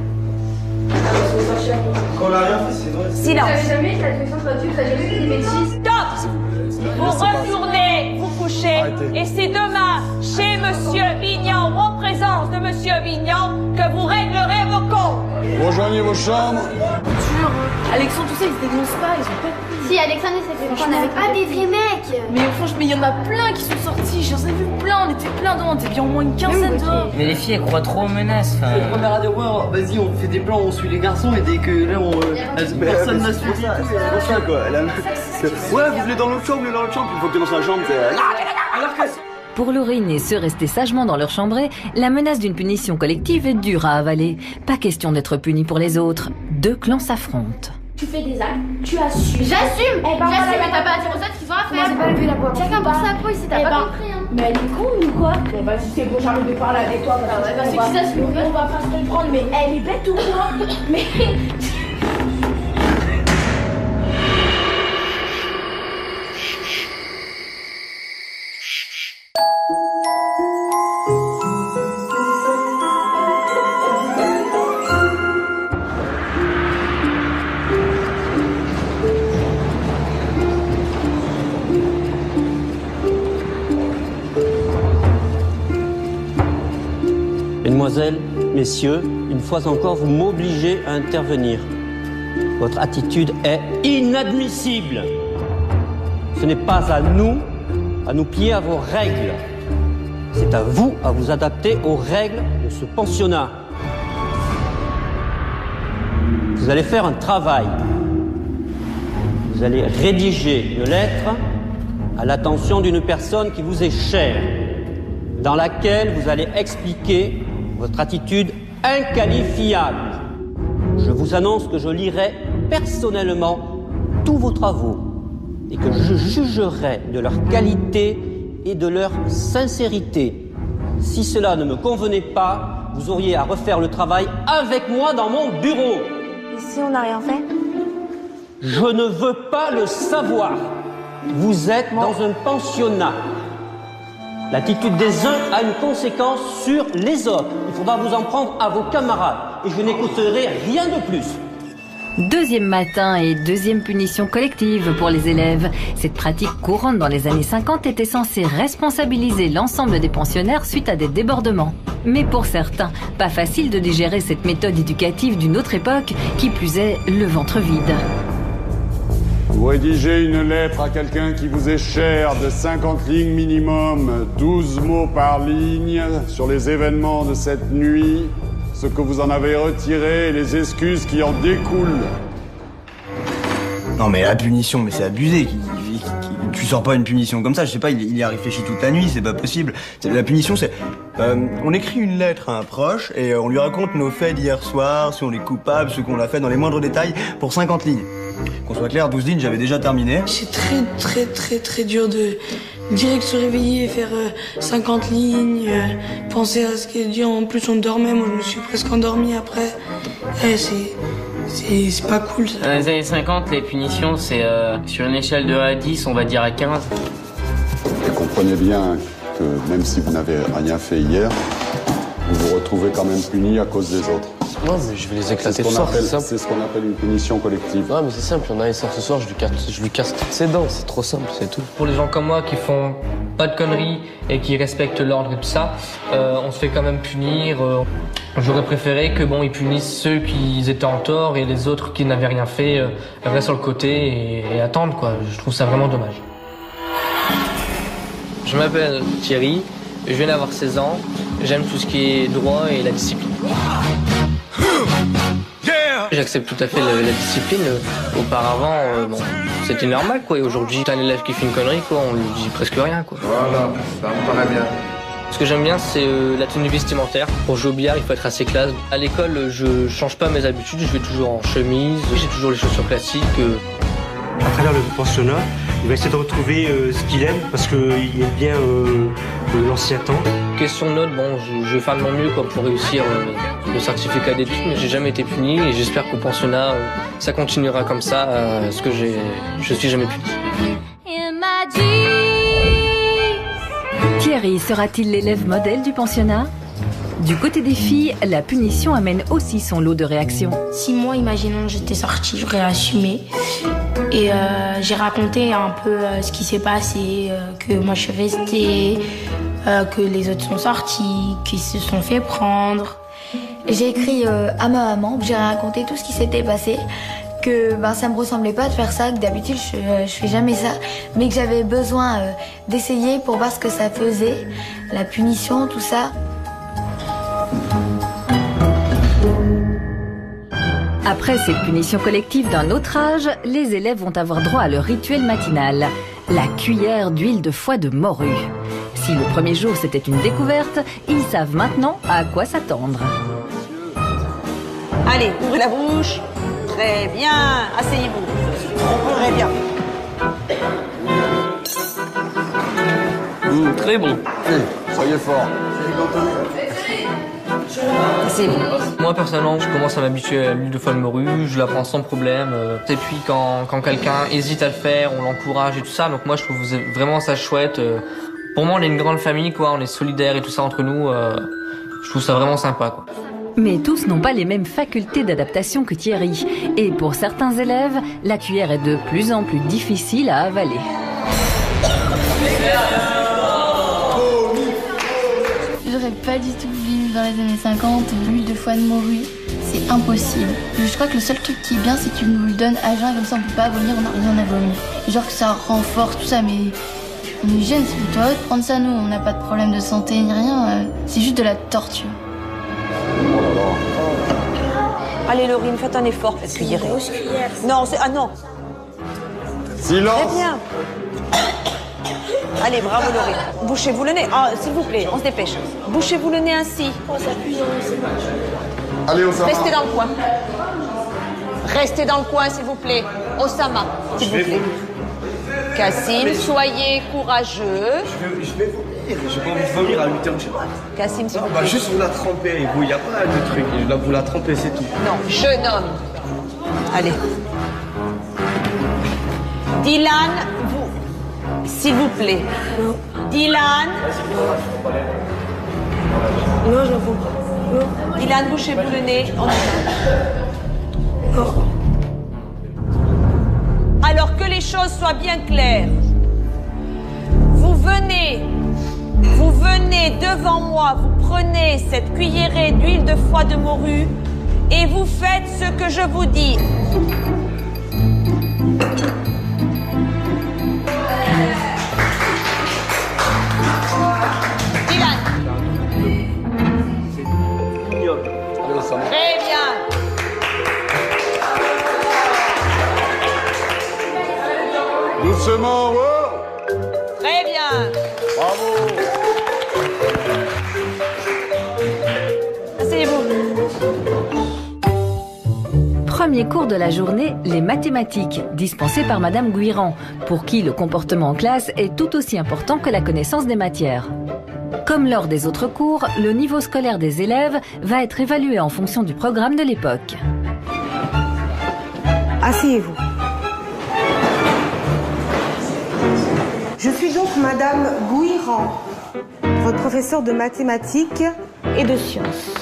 Quand on n'a rien fait, c'est vrai. Silence. Vous savez jamais, cette question soit vous avez jamais fait des bêtises. Stop! Vous retournez vous coucher. Arrêtez. Et c'est demain, chez Monsieur Bignan, ou en présence de Monsieur Bignan, que vous réglerez vos comptes. Rejoignez vos chambres. Alexandre, tout ça, ils se dénoncent pas, ils ont pas. Si, Alexandre, il s'est fait prendre avec pas des vrais mecs. Mais franchement, il y en a plein qui sont sortis, j'en ai vu plein, on était plein dehors, on était bien au moins une quinzaine dehors. Mais les filles, elles croient trop aux menaces. Première radio, vas-y, on fait des plans, on suit les garçons et dès que là, personne n'a suivi. C'est pour ça, quoi. Ouais, vous voulez dans l'autre chambre, il faut que tu es dans sa chambre, alors que... Pour Laurine et ceux restés sagement dans leur chambrée, la menace d'une punition collective est dure à avaler. Pas question d'être puni pour les autres. Deux clans s'affrontent. Tu fais des actes, tu assumes. J'assume. J'assume, mais t'as pas à dire aux autres qu'ils ont à faire. Moi, j'ai pas levé la voix. Chacun pour sa peau ici, t'as pas compris, hein. Mais elle est con ou quoi? Bah si c'est bon, j'arrête de parler avec toi. C'est que ça, on va pas se comprendre, mais elle est bête ou quoi? Mais... Mesdemoiselles, messieurs, une fois encore, vous m'obligez à intervenir. Votre attitude est inadmissible. Ce n'est pas à nous plier à vos règles. C'est à vous à vous adapter aux règles de ce pensionnat. Vous allez faire un travail. Vous allez rédiger une lettre à l'attention d'une personne qui vous est chère, dans laquelle vous allez expliquer votre attitude inqualifiable. Je vous annonce que je lirai personnellement tous vos travaux et que je jugerai de leur qualité et de leur sincérité. Si cela ne me convenait pas, vous auriez à refaire le travail avec moi dans mon bureau. Et si on n'a rien fait? Je ne veux pas le savoir. Vous êtes dans un pensionnat. L'attitude des uns a une conséquence sur les autres. Il faudra vous en prendre à vos camarades. Et je n'écouterai rien de plus. Deuxième matin et deuxième punition collective pour les élèves. Cette pratique courante dans les années 50 était censée responsabiliser l'ensemble des pensionnaires suite à des débordements. Mais pour certains, pas facile de digérer cette méthode éducative d'une autre époque, qui plus est le ventre vide. Vous rédigez une lettre à quelqu'un qui vous est cher de 50 lignes minimum, 12 mots par ligne sur les événements de cette nuit, ce que vous en avez retiré et les excuses qui en découlent. Non mais la punition, mais c'est abusé. Tu sors pas une punition comme ça, je sais pas, il y a réfléchi toute la nuit, c'est pas possible. La punition, c'est... on écrit une lettre à un proche et on lui raconte nos faits d'hier soir, si on est coupable, ce qu'on a fait dans les moindres détails, pour 50 lignes. Qu'on soit clair, 12 lignes, j'avais déjà terminé. C'est très dur de direct se réveiller et faire 50 lignes, penser à ce qui est dit. En plus, on dormait, moi je me suis presque endormi après. C'est pas cool ça. Dans les années 50, les punitions, c'est sur une échelle de 1 à 10, on va dire à 15. Et comprenez bien que même si vous n'avez rien fait hier, vous vous retrouvez quand même puni à cause des autres. Non, mais je vais les éclater ce soir, c'est simple. C'est ce qu'on appelle une punition collective. Non, mais c'est simple, il y en a un sort ce soir, je lui casse toutes ses dents, c'est trop simple, c'est tout. Pour les gens comme moi qui font pas de conneries et qui respectent l'ordre et tout ça, on se fait quand même punir. J'aurais préféré que bon, ils punissent ceux qui étaient en tort et les autres qui n'avaient rien fait restent sur le côté et attendent, quoi. Je trouve ça vraiment dommage. Je m'appelle Thierry, je viens d'avoir 16 ans, j'aime tout ce qui est droit et la discipline. J'accepte tout à fait la discipline. Auparavant, bon, c'était normal, quoi. Et aujourd'hui, t'as un élève qui fait une connerie, quoi, on lui dit presque rien, quoi. Voilà, ça me paraît bien. Ce que j'aime bien, c'est la tenue vestimentaire. Pour jouer au billard, il faut être assez classe. À l'école, je change pas mes habitudes, je vais toujours en chemise, j'ai toujours les chaussures classiques. À travers le pensionnat, il va essayer de retrouver ce qu'il aime, parce qu'il aime bien l'ancien temps. Question de notes, bon, je vais faire de mon mieux, quoi, pour réussir le certificat d'études, mais j'ai jamais été puni et j'espère qu'au pensionnat, ça continuera comme ça, parce que je suis jamais puni. Thierry sera-t-il l'élève modèle du pensionnat? Du côté des filles, la punition amène aussi son lot de réactions. Si moi, imaginons, j'étais sortie, j'aurais assumé. Et j'ai raconté un peu ce qui s'est passé, que moi je suis restée, que les autres sont sortis, qu'ils se sont fait prendre. J'ai écrit à ma maman, j'ai raconté tout ce qui s'était passé, que ça me ressemblait pas de faire ça, que d'habitude je fais jamais ça, mais que j'avais besoin d'essayer pour voir ce que ça faisait, la punition, tout ça. Après cette punition collective d'un autre âge, les élèves vont avoir droit à leur rituel matinal, la cuillère d'huile de foie de morue. Si le premier jour c'était une découverte, ils savent maintenant à quoi s'attendre. Allez, ouvrez la bouche. Très bien. Asseyez-vous. Très bien. Très bon. Soyez fort. Moi personnellement, je commence à m'habituer à l'huile de foie de morue, je la prends sans problème. Et puis quand quelqu'un hésite à le faire, on l'encourage et tout ça. Donc moi je trouve vraiment ça chouette. Pour moi on est une grande famille, quoi, on est solidaires et tout ça entre nous. Je trouve ça vraiment sympa, quoi. Mais tous n'ont pas les mêmes facultés d'adaptation que Thierry. Et pour certains élèves, la cuillère est de plus en plus difficile à avaler. J'aurais pas du tout voulu dans les années 50, l'huile de foie de morue, c'est impossible. Je crois que le seul truc qui est bien, c'est que tu nous le donnes à jeun, comme ça on peut pas vomir, on n'a rien à vomir. Genre que ça renforce tout ça, mais on nous gêne, c'est toi de prendre ça, nous, on n'a pas de problème de santé ni rien, c'est juste de la torture. Allez, Laurine, faites un effort, faites cuillère. Non, c'est... Ah non. Silence. Très bien. Allez, bravo, Laurine. Bouchez-vous le nez. Ah, s'il vous plaît, on se dépêche. Bouchez-vous le nez ainsi. Allez, Osama. Restez dans le coin. Restez dans le coin, s'il vous plaît. Osama, s'il vous plaît. Cassim, soyez courageux. Je vais vomir. J'ai pas envie de vomir à 8h du matin. Cassim, s'il vous plaît. On va juste vous la tremper, il n'y a pas de truc. Vous la tremper, c'est tout. Non, jeune homme. Allez. Dylan, vous... S'il vous plaît. Dylan. Non, je la fous pas. Non. Dylan, bouchez-vous le nez. Alors que les choses soient bien claires. Vous venez devant moi, vous prenez cette cuillerée d'huile de foie de morue et vous faites ce que je vous dis. Dylan. Très bien. Doucement, wow. Très bien. Bravo. Asseyez-vous. Premier cours de la journée, les mathématiques, dispensées par Madame Guirand, pour qui le comportement en classe est tout aussi important que la connaissance des matières. Comme lors des autres cours, le niveau scolaire des élèves va être évalué en fonction du programme de l'époque. Asseyez-vous. Je suis donc Madame Guirand, votre professeure de mathématiques et de sciences.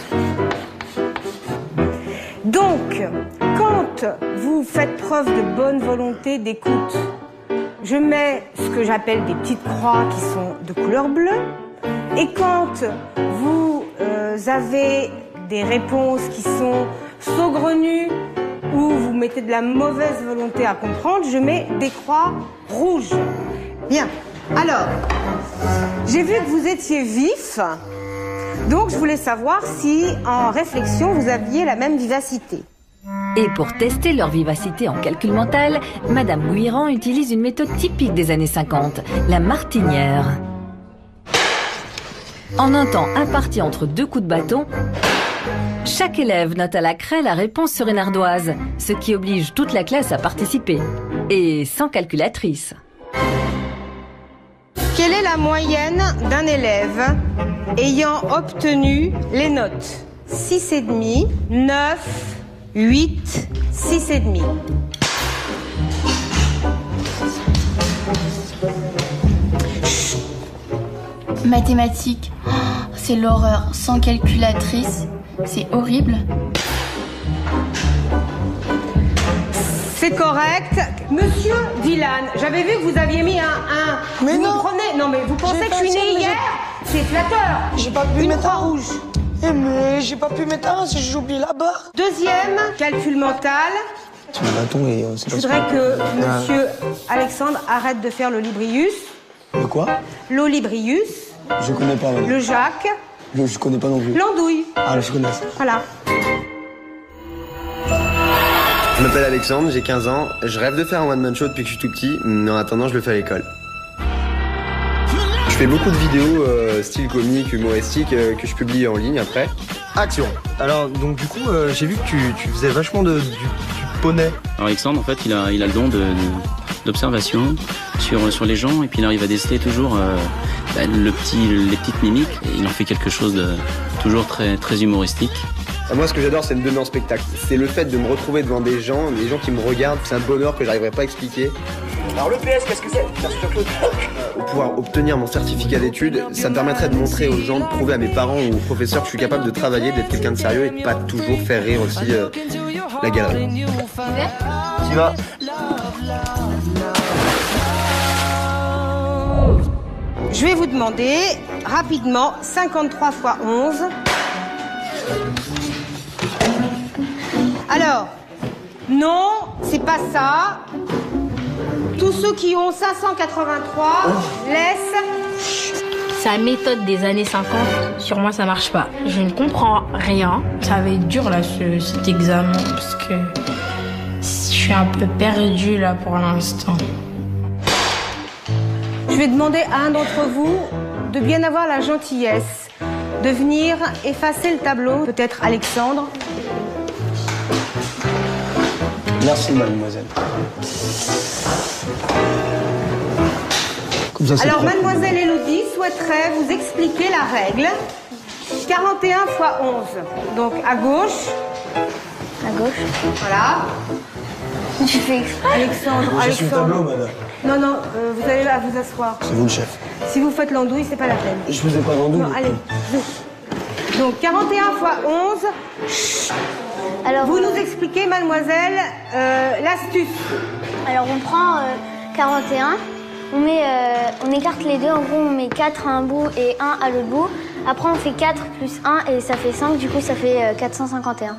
Donc, quand vous faites preuve de bonne volonté d'écoute, je mets ce que j'appelle des petites croix qui sont de couleur bleue. Et quand vous avez des réponses qui sont saugrenues ou vous mettez de la mauvaise volonté à comprendre, je mets des croix rouges. Bien. Alors, j'ai vu que vous étiez vif, donc je voulais savoir si, en réflexion, vous aviez la même vivacité. Et pour tester leur vivacité en calcul mental, Madame Guirand utilise une méthode typique des années 50, la martinière. En un temps imparti entre 2 coups de bâton, chaque élève note à la craie la réponse sur une ardoise, ce qui oblige toute la classe à participer. Et sans calculatrice. Quelle est la moyenne d'un élève ayant obtenu les notes 6,5, 9, 8, 6,5? Mathématiques, c'est l'horreur. Sans calculatrice, c'est horrible. C'est correct. Monsieur Dylan, j'avais vu que vous aviez mis un... Mais vous non. Prenez... Non, mais vous pensez que je suis née hier? C'est flatteur. J'ai pas pu Une mettre croix un rouge. Eh mais j'ai pas pu mettre un, j'ai oublié la barre. Deuxième, calcul mental. Tu mets un bâton et on sait Je pas voudrais que monsieur Alexandre arrête de faire le Librius. Le quoi? L'Olibrius. Je connais pas. Madame. Le Jacques. Je connais pas non plus. L'Andouille. Ah, je connais ça. Voilà. Je m'appelle Alexandre, j'ai 15 ans. Je rêve de faire un one-man show depuis que je suis tout petit, mais en attendant, je le fais à l'école. Je fais beaucoup de vidéos style comique, humoristique, que je publie en ligne après. Action. Alors, donc du coup, j'ai vu que tu faisais vachement du poney. Alors Alexandre, en fait, il a le don d'observation sur les gens, et puis il arrive à déceler toujours les petites mimiques, et il en fait quelque chose de toujours très, très humoristique. Moi, ce que j'adore, c'est me donner en spectacle. C'est le fait de me retrouver devant des gens qui me regardent. C'est un bonheur que j'arriverai pas à expliquer. Alors le PS, qu'est-ce que c'est? Pour pouvoir obtenir mon certificat d'études, ça me permettrait de montrer aux gens, de prouver à mes parents ou aux professeurs que je suis capable de travailler, d'être quelqu'un de sérieux et de pas toujours faire rire aussi la galerie. Tu vas? Je vais vous demander rapidement 53 x 11. Alors, non, c'est pas ça. Tous ceux qui ont 583 laissent. Sa méthode des années 50, sur moi ça marche pas. Je ne comprends rien. Ça va être dur là cet examen parce que je suis un peu perdue là pour l'instant. Je vais demander à un d'entre vous de bien avoir la gentillesse de venir effacer le tableau. Peut-être Alexandre. Merci, mademoiselle. Comme ça, alors, mademoiselle Élodie souhaiterait vous expliquer la règle. 41 x 11. Donc, à gauche. À gauche. Voilà. Tu fais exprès. Alexandre, je suis le tableau, madame. Non, non, vous allez là vous asseoir. C'est vous le chef. Si vous faites l'andouille, c'est pas la peine. Je vous ai pas vendu. Non, allez. Donc, 41 x 11. Alors, vous nous expliquez, mademoiselle, l'astuce. Alors, on prend 41, on écarte les deux. En gros, on met 4 à un bout et 1 à l'autre bout. Après, on fait 4 plus 1 et ça fait 5. Du coup, ça fait 451.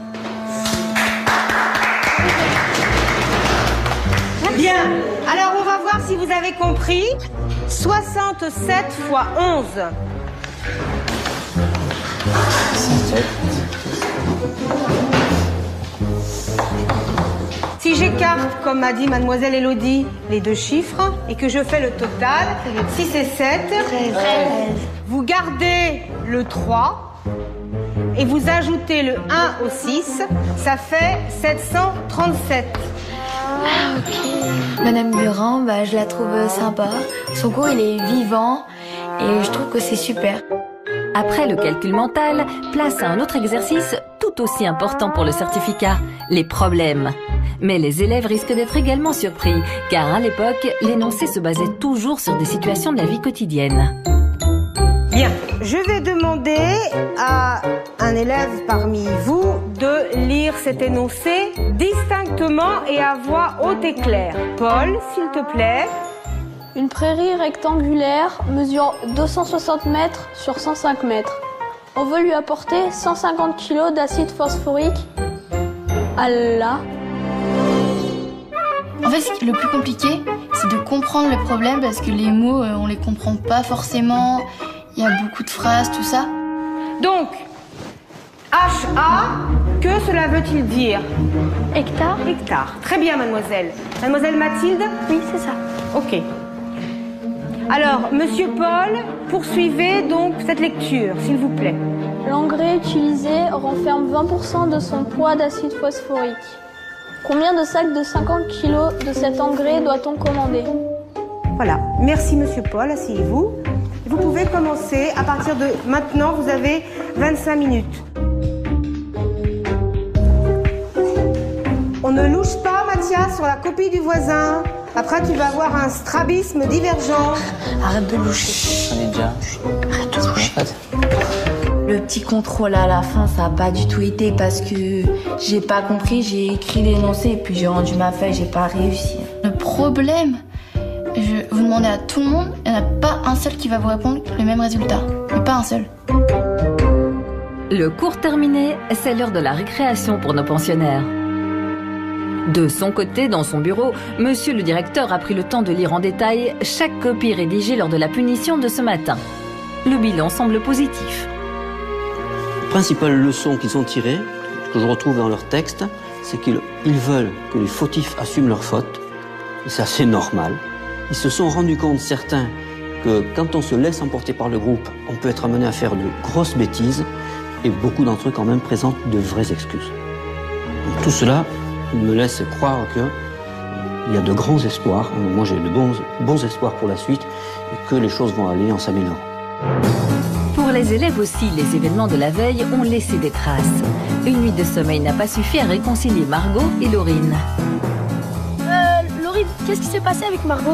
Bien. Alors, on va voir si vous avez compris. 67 x 11. 67. Si Si j'écarte, comme m'a dit mademoiselle Elodie, les 2 chiffres et que je fais le total, 6 et 7, 13. Vous gardez le 3 et vous ajoutez le 1 au 6, ça fait 737. Ah, ok. Madame Durand, je la trouve sympa. Son cours, il est vivant et je trouve que c'est super. Après le calcul mental, place à un autre exercice tout aussi important pour le certificat, les problèmes. Mais les élèves risquent d'être également surpris, car à l'époque, l'énoncé se basait toujours sur des situations de la vie quotidienne. Bien, je vais demander à un élève parmi vous de lire cet énoncé distinctement et à voix haute et claire. Paul, s'il te plaît. Une prairie rectangulaire mesure 260 mètres sur 105 mètres. On veut lui apporter 150 kg d'acide phosphorique. Allah. En fait, le plus compliqué, c'est de comprendre le problème parce que les mots, on les comprend pas forcément. Il y a beaucoup de phrases, tout ça. Donc, HA, que cela veut-il dire? Hectare. Hectare. Très bien, mademoiselle. Mademoiselle Mathilde? Oui, c'est ça. Ok. Alors, monsieur Paul, poursuivez donc cette lecture, s'il vous plaît. L'engrais utilisé renferme 20% de son poids d'acide phosphorique. Combien de sacs de 50 kg de cet engrais doit-on commander? Voilà. Merci, monsieur Paul. Asseyez-vous. Vous pouvez commencer. À partir de maintenant, vous avez 25 minutes. On ne louche pas, Mathias, sur la copie du voisin. Après, tu vas avoir un strabisme divergent. Arrête de loucher. J'en ai déjà. Arrête de loucher. Le petit contrôle à la fin, ça n'a pas du tout été parce que j'ai pas compris, j'ai écrit l'énoncé et puis j'ai rendu ma feuille, j'ai pas réussi. Le problème, vous demandez à tout le monde, il n'y en a pas un seul qui va vous répondre le même résultat. Mais pas un seul. Le cours terminé, c'est l'heure de la récréation pour nos pensionnaires. De son côté, dans son bureau, monsieur le directeur a pris le temps de lire en détail chaque copie rédigée lors de la punition de ce matin. Le bilan semble positif. La principale leçon qu'ils ont tirée, que je retrouve dans leur texte, c'est qu'ils veulent que les fautifs assument leurs fautes. Et c'est assez normal. Ils se sont rendus compte, certains, que quand on se laisse emporter par le groupe, on peut être amené à faire de grosses bêtises, et beaucoup d'entre eux quand même présentent de vraies excuses. Donc, tout cela me laisse croire qu'il y a de grands espoirs. Moi, j'ai de bons espoirs pour la suite, et que les choses vont aller en s'améliorant. Pour les élèves aussi, les événements de la veille ont laissé des traces. Une nuit de sommeil n'a pas suffi à réconcilier Margot et Laurine. Laurine, qu'est-ce qui s'est passé avec Margot?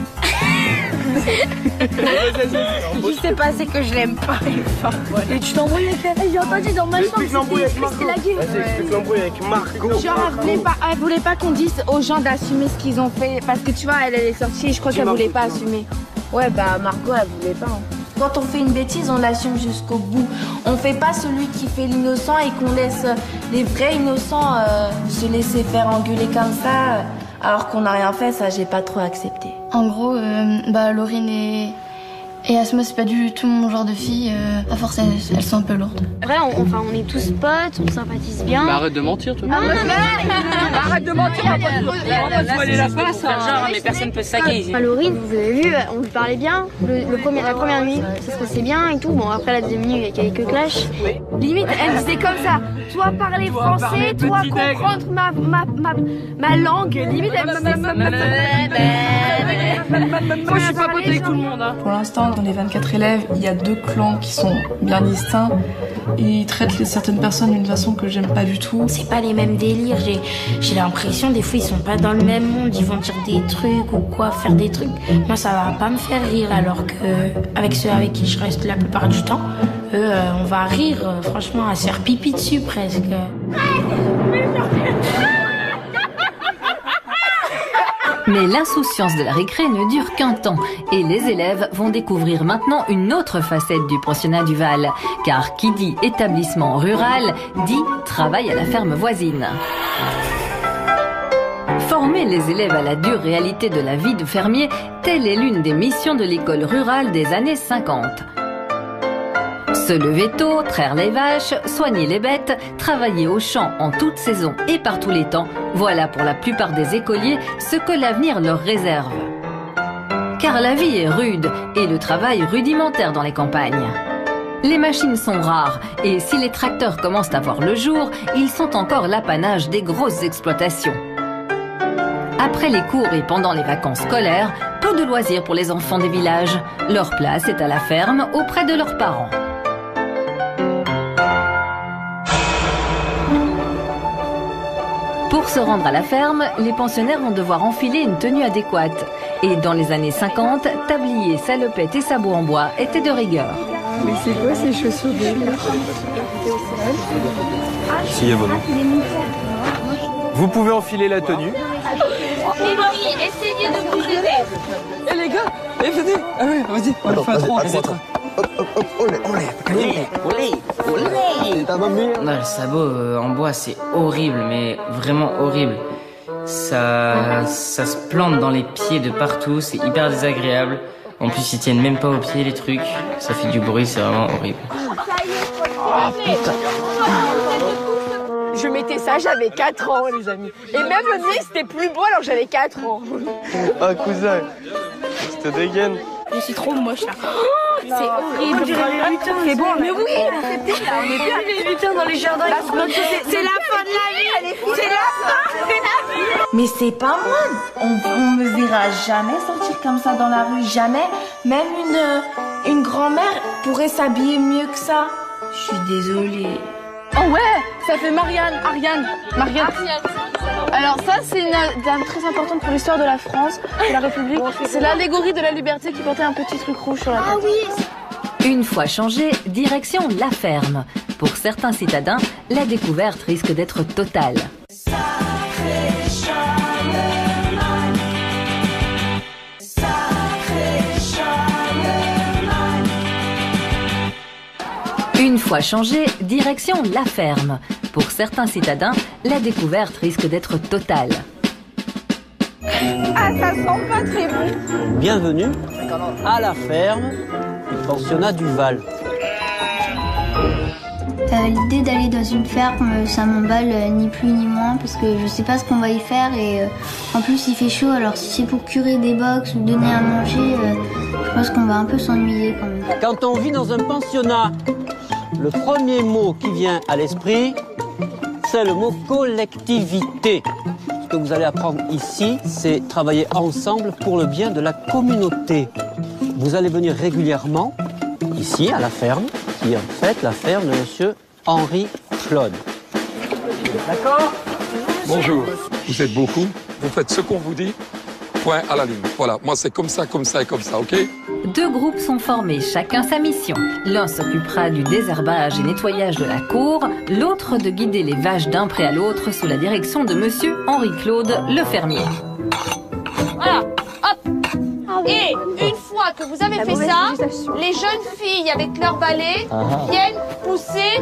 Il s'est passé que je l'aime pas. Et tu t'embrouilles avec elle? J'ai entendu dans ma chambre, c'était la gueule. Explique l'embrouille avec Margot. Genre, elle voulait pas qu'on dise aux gens d'assumer ce qu'ils ont fait. Parce que tu vois, elle est sortie et je crois qu'elle voulait pas assumer. Ouais, bah Margot, elle voulait pas. Quand on fait une bêtise, on l'assume jusqu'au bout. On fait pas celui qui fait l'innocent et qu'on laisse les vrais innocents se laisser faire engueuler comme ça, alors qu'on n'a rien fait. Ça, j'ai pas trop accepté. En gros, Laurine et Asma, c'est pas du tout mon genre de fille. À force, elles sont un peu lourdes. Vrai, on est tous potes, on sympathise bien. Bah, arrête de mentir, toi. Arrête de mentir, on va voiler la face. Genre, mais personne peut se saquer ici. Laurine, vous avez vu, on lui parlait bien. La première nuit, ça se passait bien et tout. Bon, après la deuxième nuit, il y a quelques clashs. Limite, elle disait comme ça. Toi parler français, toi comprendre ma langue. Limite, Moi, je suis pas pote avec tout le monde. Pour l'instant, dans les 24 élèves, il y a 2 clans qui sont bien distincts. Ils traitent certaines personnes d'une façon que j'aime pas du tout. C'est pas les mêmes délires. J'ai l'impression, des fois, ils sont pas dans le même monde. Ils vont dire des trucs ou quoi, faire des trucs. Moi, ça va pas me faire rire, alors que avec ceux avec qui je reste la plupart du temps, eux, on va rire, franchement, à se faire pipi dessus presque. Mais l'insouciance de la récré ne dure qu'un temps et les élèves vont découvrir maintenant une autre facette du pensionnat du Val. Car qui dit établissement rural dit travail à la ferme voisine. Former les élèves à la dure réalité de la vie de fermier, telle est l'une des missions de l'école rurale des années 50. Se lever tôt, traire les vaches, soigner les bêtes, travailler au champ en toute saison et par tous les temps, voilà pour la plupart des écoliers ce que l'avenir leur réserve. Car la vie est rude et le travail rudimentaire dans les campagnes. Les machines sont rares et si les tracteurs commencent à voir le jour, ils sont encore l'apanage des grosses exploitations. Après les cours et pendant les vacances scolaires, peu de loisirs pour les enfants des villages. Leur place est à la ferme auprès de leurs parents. Pour se rendre à la ferme, les pensionnaires vont devoir enfiler une tenue adéquate. Et dans les années 50, tablier, salopette et sabots en bois étaient de rigueur. Mais c'est quoi ces chaussures de Asseyez-vous. Vous pouvez enfiler la tenue. Les filles, essayez de vous aider. Eh les gars, venez. Ah ouais, vas-y, on le fait à trois. Non, le sabot en bois, c'est horrible, mais vraiment horrible. Ça se plante dans les pieds de partout, c'est hyper désagréable. En plus, ils tiennent même pas aux pieds, les trucs. Ça fait du bruit, c'est vraiment horrible. Oh putain. Je mettais ça, j'avais 4 ans, les amis. Et même le nez, c'était plus beau alors que j'avais 4 ans. Ah, cousin, je te dégaine. Je suis trop moche là. C'est horrible. On dirait les lutins. C'est bon, mais oui, on est bien les lutins dans les jardins. C'est la fin de la vie. C'est la fin de la vie. Mais c'est pas moi. On me verra jamais sortir comme ça dans la rue, jamais. Même une grand-mère pourrait s'habiller mieux que ça. Je suis désolée. Oh ouais, ça fait Marianne. Alors ça, c'est une dame très importante pour l'histoire de la France, de la République. C'est l'allégorie de la liberté qui portait un petit truc rouge sur la tête. Ah oui. Une fois changé, direction la ferme. Pour certains citadins, la découverte risque d'être totale. Une fois changé, direction la ferme. Pour certains citadins, la découverte risque d'être totale. Ah, ça sent pas très bon. Bienvenue à la ferme du pensionnat du Val. L'idée d'aller dans une ferme, ça m'emballe ni plus ni moins parce que je sais pas ce qu'on va y faire et en plus il fait chaud, alors si c'est pour curer des box ou donner à manger, je pense qu'on va un peu s'ennuyer quand même. Quand on vit dans un pensionnat, le premier mot qui vient à l'esprit, c'est le mot collectivité. Ce que vous allez apprendre ici, c'est travailler ensemble pour le bien de la communauté. Vous allez venir régulièrement ici à la ferme, qui est en fait la ferme de monsieur Henri Claude. D'accord? Bonjour, vous êtes beaucoup, vous faites ce qu'on vous dit, point à la ligne. Voilà, moi c'est comme ça et comme ça, ok? Deux groupes sont formés, chacun sa mission. L'un s'occupera du désherbage et nettoyage de la cour, l'autre de guider les vaches d'un pré à l'autre sous la direction de monsieur Henri Claude, le fermier. Voilà, hop. Et une fois que vous avez fait ça, les jeunes filles avec leur balai viennent pousser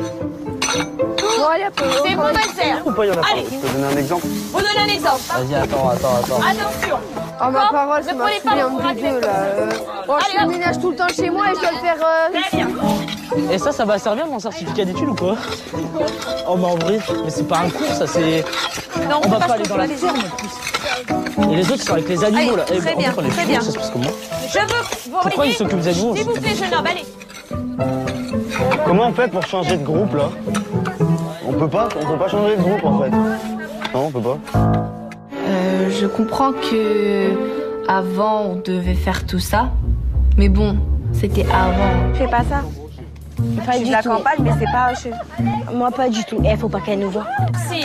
ces mauvaises herbes. Allez, Je peux donner un exemple? vous donnez un exemple. Vas-y, attends. Attention. Oh ma parole, ça Ne m'a prenez pas foutu pour un un peu là. Bon, je fais le ménage tout le temps chez moi et je dois le faire... Très bien. Et ça va servir mon certificat d'études ou quoi? Oh mais en vrai, mais c'est pas un cours, ça c'est... Non, on va pas aller dans la ferme en plus. Et les autres ils sont avec les animaux là. Très bien, très bien. Ça se passe comment? Je veux vous Pourquoi ils s'occupent des animaux? S'il vous plaît, jeune homme, allez. Comment on fait pour changer de groupe là? On peut pas changer de groupe en fait. Non, on peut pas. Je comprends que avant on devait faire tout ça, mais bon, c'était avant. Je fais pas ça. Pas Je du la tout. campagne, mais c'est pas chez... Moi, pas du tout. Eh, faut pas qu'elle nous voie. Si.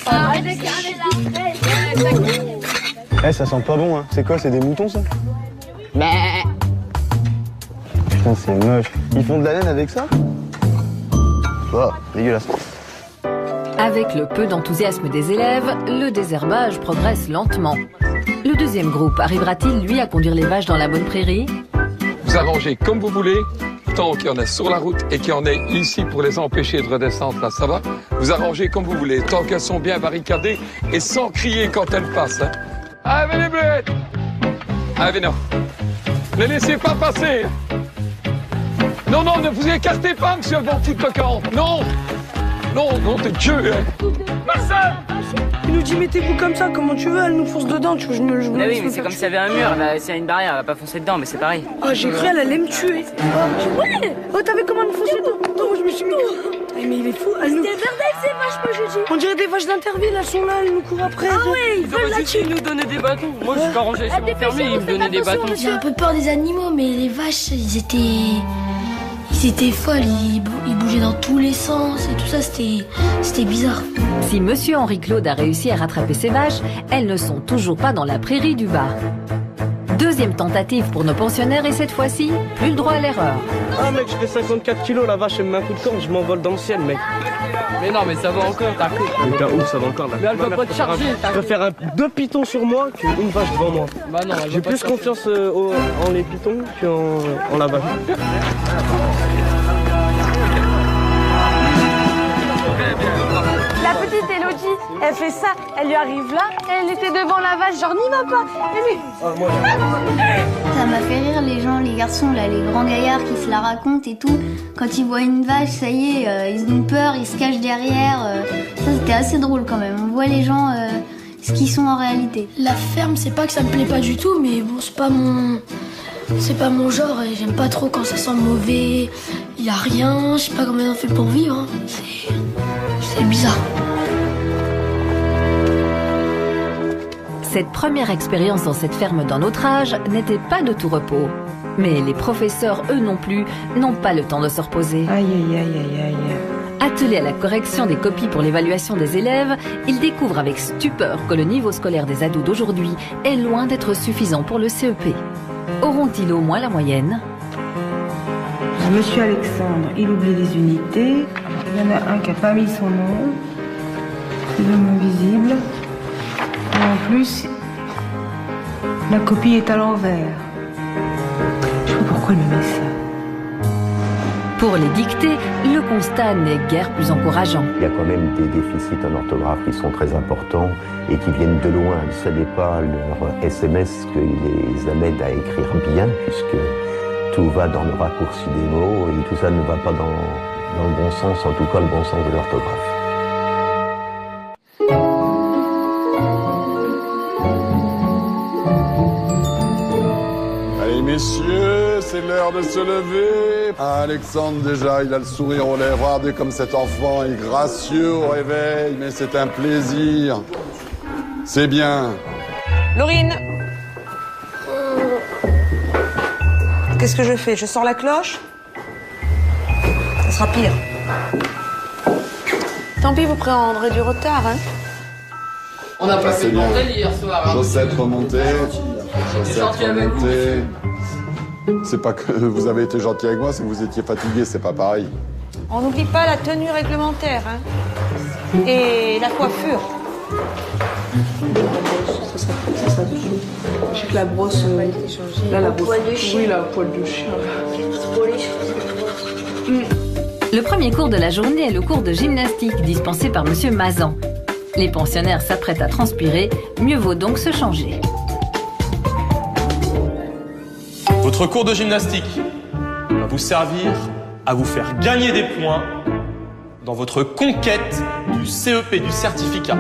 Eh, ça sent pas bon, hein. C'est quoi, c'est des moutons ça? Putain, c'est moche. Ils font de la laine avec ça? Oh, dégueulasse. Avec le peu d'enthousiasme des élèves, le désherbage progresse lentement. Le deuxième groupe arrivera-t-il, lui, à conduire les vaches dans la bonne prairie? Vous arrangez comme vous voulez, tant qu'il y en a sur la route et qu'il y en ait ici pour les empêcher de redescendre, là, ça va? Vous arrangez comme vous voulez, tant qu'elles sont bien barricadées et sans crier quand elles passent. Hein. Allez, les bleuettes! Allez, non. Ne laissez pas passer! Non, non, ne vous écartez pas, monsieur Van Foot le camp. Non. Non, non, t'es Dieu. Marcel. Il nous dit mettez-vous comme ça, comment tu veux, elle nous fonce dedans, tu veux, Ah oui, mais c'est comme s'il y avait un mur, s'il y a une barrière, elle va pas foncer dedans, mais c'est pareil. Ah, j'ai cru, elle allait me tuer. Ouais. Oh, t'as vu comment elle me fonçait dedans? Non, je me suis mis... Mais il est fou, elle nous... C'était verdec ces vaches, moi je dis. On dirait des vaches d'interville, elles sont là, elles nous courent après. Ah ouais, ils veulent la tuer. Ils nous donnaient des bâtons. Moi, je suis quand rangé sur mon fermier, ils me donnaient des bâtons. J'ai un peu peur des animaux, mais les vaches, ils étaient folles, ils bougeaient dans tous les sens et tout ça, c'était bizarre. Si Monsieur Henri-Claude a réussi à rattraper ses vaches, elles ne sont toujours pas dans la prairie du bas. Deuxième tentative pour nos pensionnaires et cette fois-ci, plus le droit à l'erreur. Ah mec, je fais 54 kilos, la vache elle me met un coup de corne, je m'envole dans le ciel mec. Mais non, mais ça va encore, t'as cru. Mais t'as où ça va encore là? Mais elle va pas te charger. Je préfère deux pitons sur moi qu'une vache devant moi. Bah non, j'ai plus confiance en les pitons qu'en la vache. La petite Elodie, elle fait ça, elle lui arrive là, elle était devant la vache, genre n'y va pas. Ça m'a fait rire les gens, les garçons, là, les grands gaillards qui se la racontent et tout. Quand ils voient une vache, ça y est, ils ont peur, ils se cachent derrière. Ça, c'était assez drôle quand même. On voit les gens ce qu'ils sont en réalité. La ferme, c'est pas que ça me plaît pas du tout, mais bon, c'est pas mon genre et j'aime pas trop quand ça sent mauvais. Il y a rien, je sais pas comment ils ont fait pour vivre. Hein. C'est bizarre. Cette première expérience dans cette ferme d'un autre âge n'était pas de tout repos. Mais les professeurs, eux non plus, n'ont pas le temps de se reposer. Aïe, aïe, aïe, aïe, aïe. Attelés à la correction des copies pour l'évaluation des élèves, ils découvrent avec stupeur que le niveau scolaire des ados d'aujourd'hui est loin d'être suffisant pour le CEP. Auront-ils au moins la moyenne? Monsieur Alexandre, il oublie les unités. Il y en a un qui n'a pas mis son nom. C'est le nom visible. Et en plus, la copie est à l'envers. Je sais pas pourquoi il me met ça. Pour les dictées, le constat n'est guère plus encourageant. Il y a quand même des déficits en orthographe qui sont très importants et qui viennent de loin. Ce n'est pas leur SMS qui les amène à écrire bien, puisque tout va dans le raccourci des mots et tout ça ne va pas dans le bon sens, en tout cas le bon sens de l'orthographe. Allez messieurs, c'est l'heure de se lever. Alexandre déjà, il a le sourire aux lèvres. Regardez comme cet enfant est gracieux au réveil, mais c'est un plaisir. C'est bien. Laurine. Qu'est-ce que je fais? Je sors la cloche? Ça sera pire. Tant pis, vous prendrez du retard, hein. On a pas fait de bien. hier soir. Chaussette remontée. Chaussette remontée. C'est pas que vous avez été gentil avec moi, c'est que vous étiez fatigué, c'est pas pareil. On n'oublie pas la tenue réglementaire, hein. Et la coiffure. Je sais que la brosse, là, la brosse, oui, la poil de chien. Le premier cours de la journée est le cours de gymnastique dispensé par Monsieur Mazan. Les pensionnaires s'apprêtent à transpirer, mieux vaut donc se changer. Votre cours de gymnastique va vous servir à vous faire gagner des points dans votre conquête du CEP, du certificat.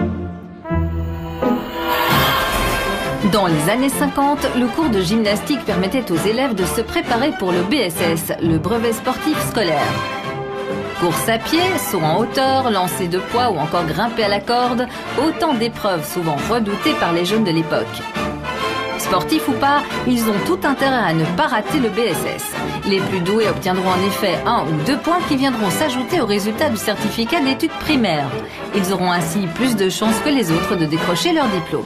Dans les années 50, le cours de gymnastique permettait aux élèves de se préparer pour le BSS, le brevet sportif scolaire. Course à pied, saut en hauteur, lancer de poids ou encore grimper à la corde, autant d'épreuves souvent redoutées par les jeunes de l'époque. Sportifs ou pas, ils ont tout intérêt à ne pas rater le BSS. Les plus doués obtiendront en effet 1 ou 2 points qui viendront s'ajouter au résultat du certificat d'études primaires. Ils auront ainsi plus de chances que les autres de décrocher leur diplôme.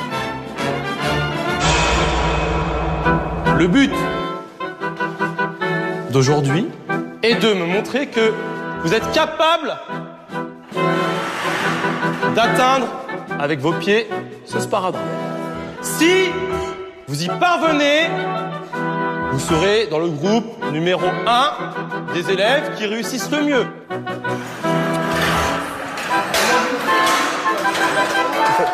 Le but d'aujourd'hui est de me montrer que vous êtes capable d'atteindre avec vos pieds ce sparadrap. Si vous y parvenez, vous serez dans le groupe numéro 1 des élèves qui réussissent le mieux.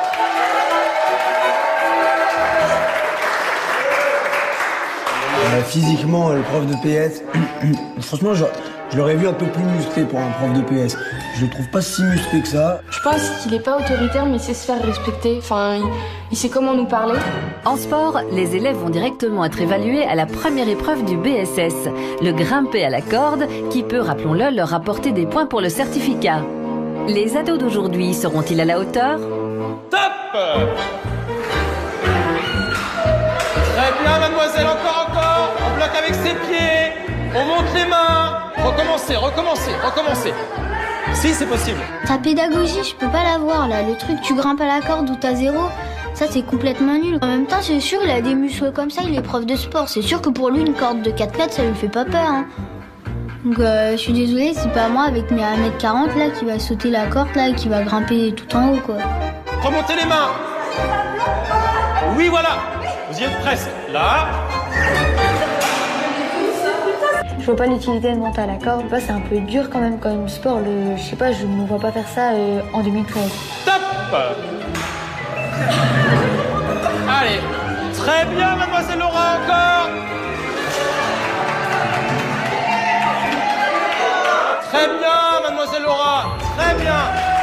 La physiquement, le prof de PS, franchement, je l'aurais vu un peu plus musclé pour un prof de PS. Je le trouve pas si musclé que ça. Je pense qu'il est pas autoritaire, mais il sait se faire respecter. Enfin, il sait comment nous parler. En sport, les élèves vont directement être évalués à la première épreuve du BSS, le grimper à la corde, qui peut, rappelons-le, leur apporter des points pour le certificat. Les ados d'aujourd'hui seront-ils à la hauteur? Top! Très bien, mademoiselle, encore. On bloque avec ses pieds. On monte les mains. Recommencez. Si, c'est possible. Ta pédagogie, je peux pas la voir là. Le truc, tu grimpes à la corde ou t'as 0, ça c'est complètement nul. En même temps, c'est sûr, il a des muscles comme ça, il est prof de sport. C'est sûr que pour lui, une corde de 4 mètres, ça lui fait pas peur. Hein. Donc je suis désolée, c'est pas moi avec mes 1m40 là qui va sauter la corde là et qui va grimper tout en haut quoi. Remontez les mains. Oui, voilà. Vous y êtes presque. Là. Je vois pas l'utilité de monter à la corde. C'est un peu dur quand même comme sport. Je sais pas, je ne me vois pas faire ça en 2013. Top! Allez. Très bien, mademoiselle Laura, encore. Très bien, mademoiselle Laura. Très bien.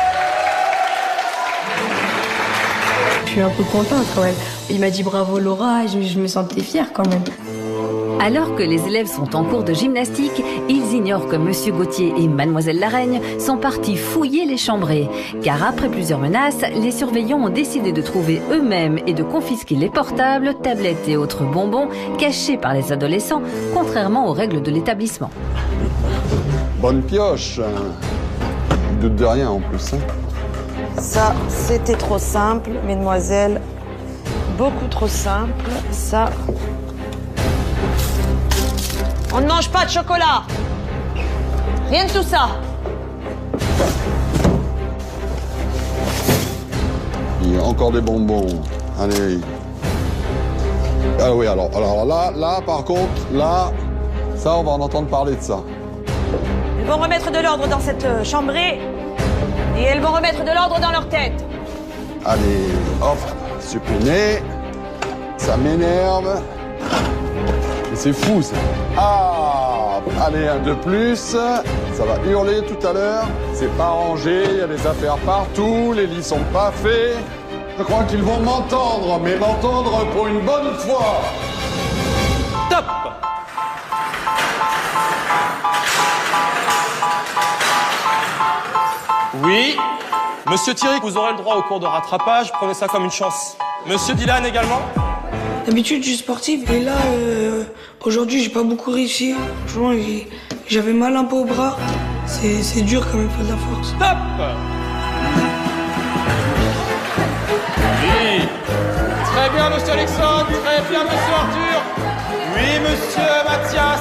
Je suis un peu contente quand même. Il m'a dit bravo Laura et je me sentais fière quand même. Alors que les élèves sont en cours de gymnastique, ils ignorent que Monsieur Gauthier et Mademoiselle Laraigne sont partis fouiller les chambrées. Car après plusieurs menaces, les surveillants ont décidé de trouver eux-mêmes et de confisquer les portables, tablettes et autres bonbons cachés par les adolescents, contrairement aux règles de l'établissement. Bonne pioche. Je doute de rien en plus. Hein. Ça, c'était trop simple, mesdemoiselles. Beaucoup trop simple. Ça... On ne mange pas de chocolat. Rien de tout ça. Il y a encore des bonbons. Allez. Ah oui, alors là, par contre, là, ça, on va en entendre parler de ça. Ils vont remettre de l'ordre dans cette chambrée et elles vont remettre de l'ordre dans leur tête. Allez, hop, supprimé. Ça m'énerve. C'est fou, ça. Ah, allez, un de plus. Ça va hurler tout à l'heure. C'est pas rangé, il y a des affaires partout, les lits sont pas faits. Je crois qu'ils vont m'entendre, mais m'entendre pour une bonne fois. Top! Oui. Monsieur Thierry, vous aurez le droit au cours de rattrapage. Prenez ça comme une chance. Monsieur Dylan également. D'habitude, je suis sportive et là, aujourd'hui, j'ai pas beaucoup réussi. Franchement, j'avais mal un peu au bras. C'est dur quand même, il faut de la force. Stop! Oui. Très bien, monsieur Alexandre. Très bien, monsieur Arthur. Oui, monsieur Mathias.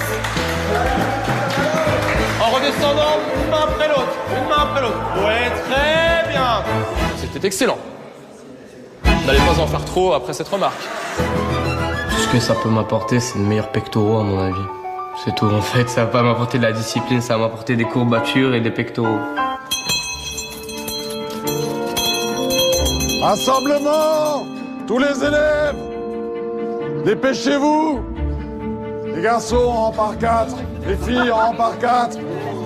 En redescendant, une main après l'autre. Une main après l'autre. Ouais, très bien. C'était excellent. N'allez pas en faire trop après cette remarque. Tout ce que ça peut m'apporter, c'est de meilleurs pectoraux à mon avis. C'est tout. En fait, ça va pas m'apporter de la discipline, ça va m'apporter des courbatures et des pectoraux. Rassemblement! Tous les élèves! Dépêchez-vous! Les garçons en rang par 4, les filles en rang par 4.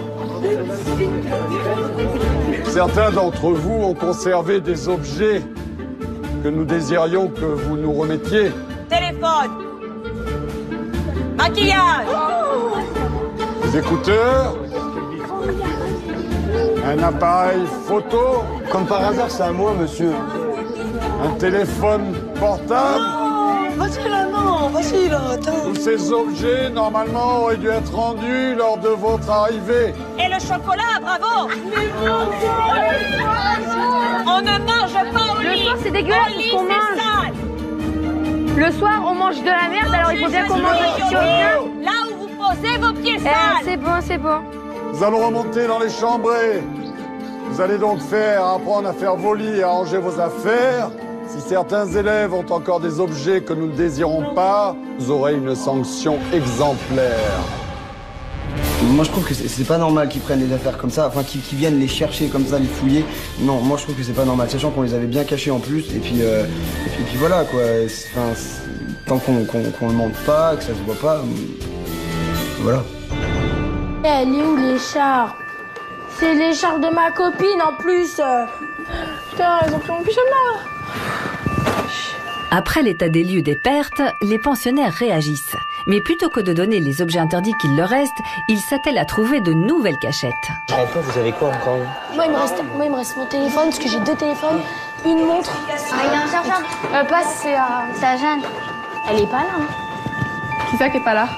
Certains d'entre vous ont conservé des objets que nous désirions que vous nous remettiez. Téléphone. Maquillage. Des écouteurs. Un appareil photo. Comme par hasard, c'est à moi, monsieur. Un téléphone portable. Vas-y là, non, vas-y là, attends. Tous ces objets, normalement, auraient dû être rendus lors de votre arrivée. Et le chocolat, bravo. On ne mange pas au lit. Le soir, c'est dégueulasse ce qu'on mange. Le soir, on mange de la merde, alors il faut bien qu'on mange des choses bien. Là où vous posez vos pieds sales. C'est bon, c'est bon. Nous allons remonter dans les chambrées. Vous allez donc apprendre à faire vos lits et à ranger vos affaires. Si certains élèves ont encore des objets que nous ne désirons pas, vous aurez une sanction exemplaire. Moi, je trouve que c'est pas normal qu'ils prennent les affaires comme ça, enfin qu'ils viennent les chercher comme ça, les fouiller. Non, moi je trouve que c'est pas normal, sachant qu'on les avait bien cachés en plus. Et puis voilà quoi. Tant qu'on le montre pas, que ça se voit pas, voilà. Elle est où l'écharpe? C'est l'écharpe de ma copine en plus. Putain, elles ont pris mon pyjama. Après l'état des lieux des pertes, les pensionnaires réagissent. Mais plutôt que de donner les objets interdits qu'il leur reste, ils s'attellent à trouver de nouvelles cachettes. Je comprends, vous avez quoi encore? Moi, il me reste mon téléphone, parce que j'ai 2 téléphones, une montre. Ah, il y a un chercheur. Passe, c'est à Jeanne. Elle est pas là, hein. Qui ça qui est pas là?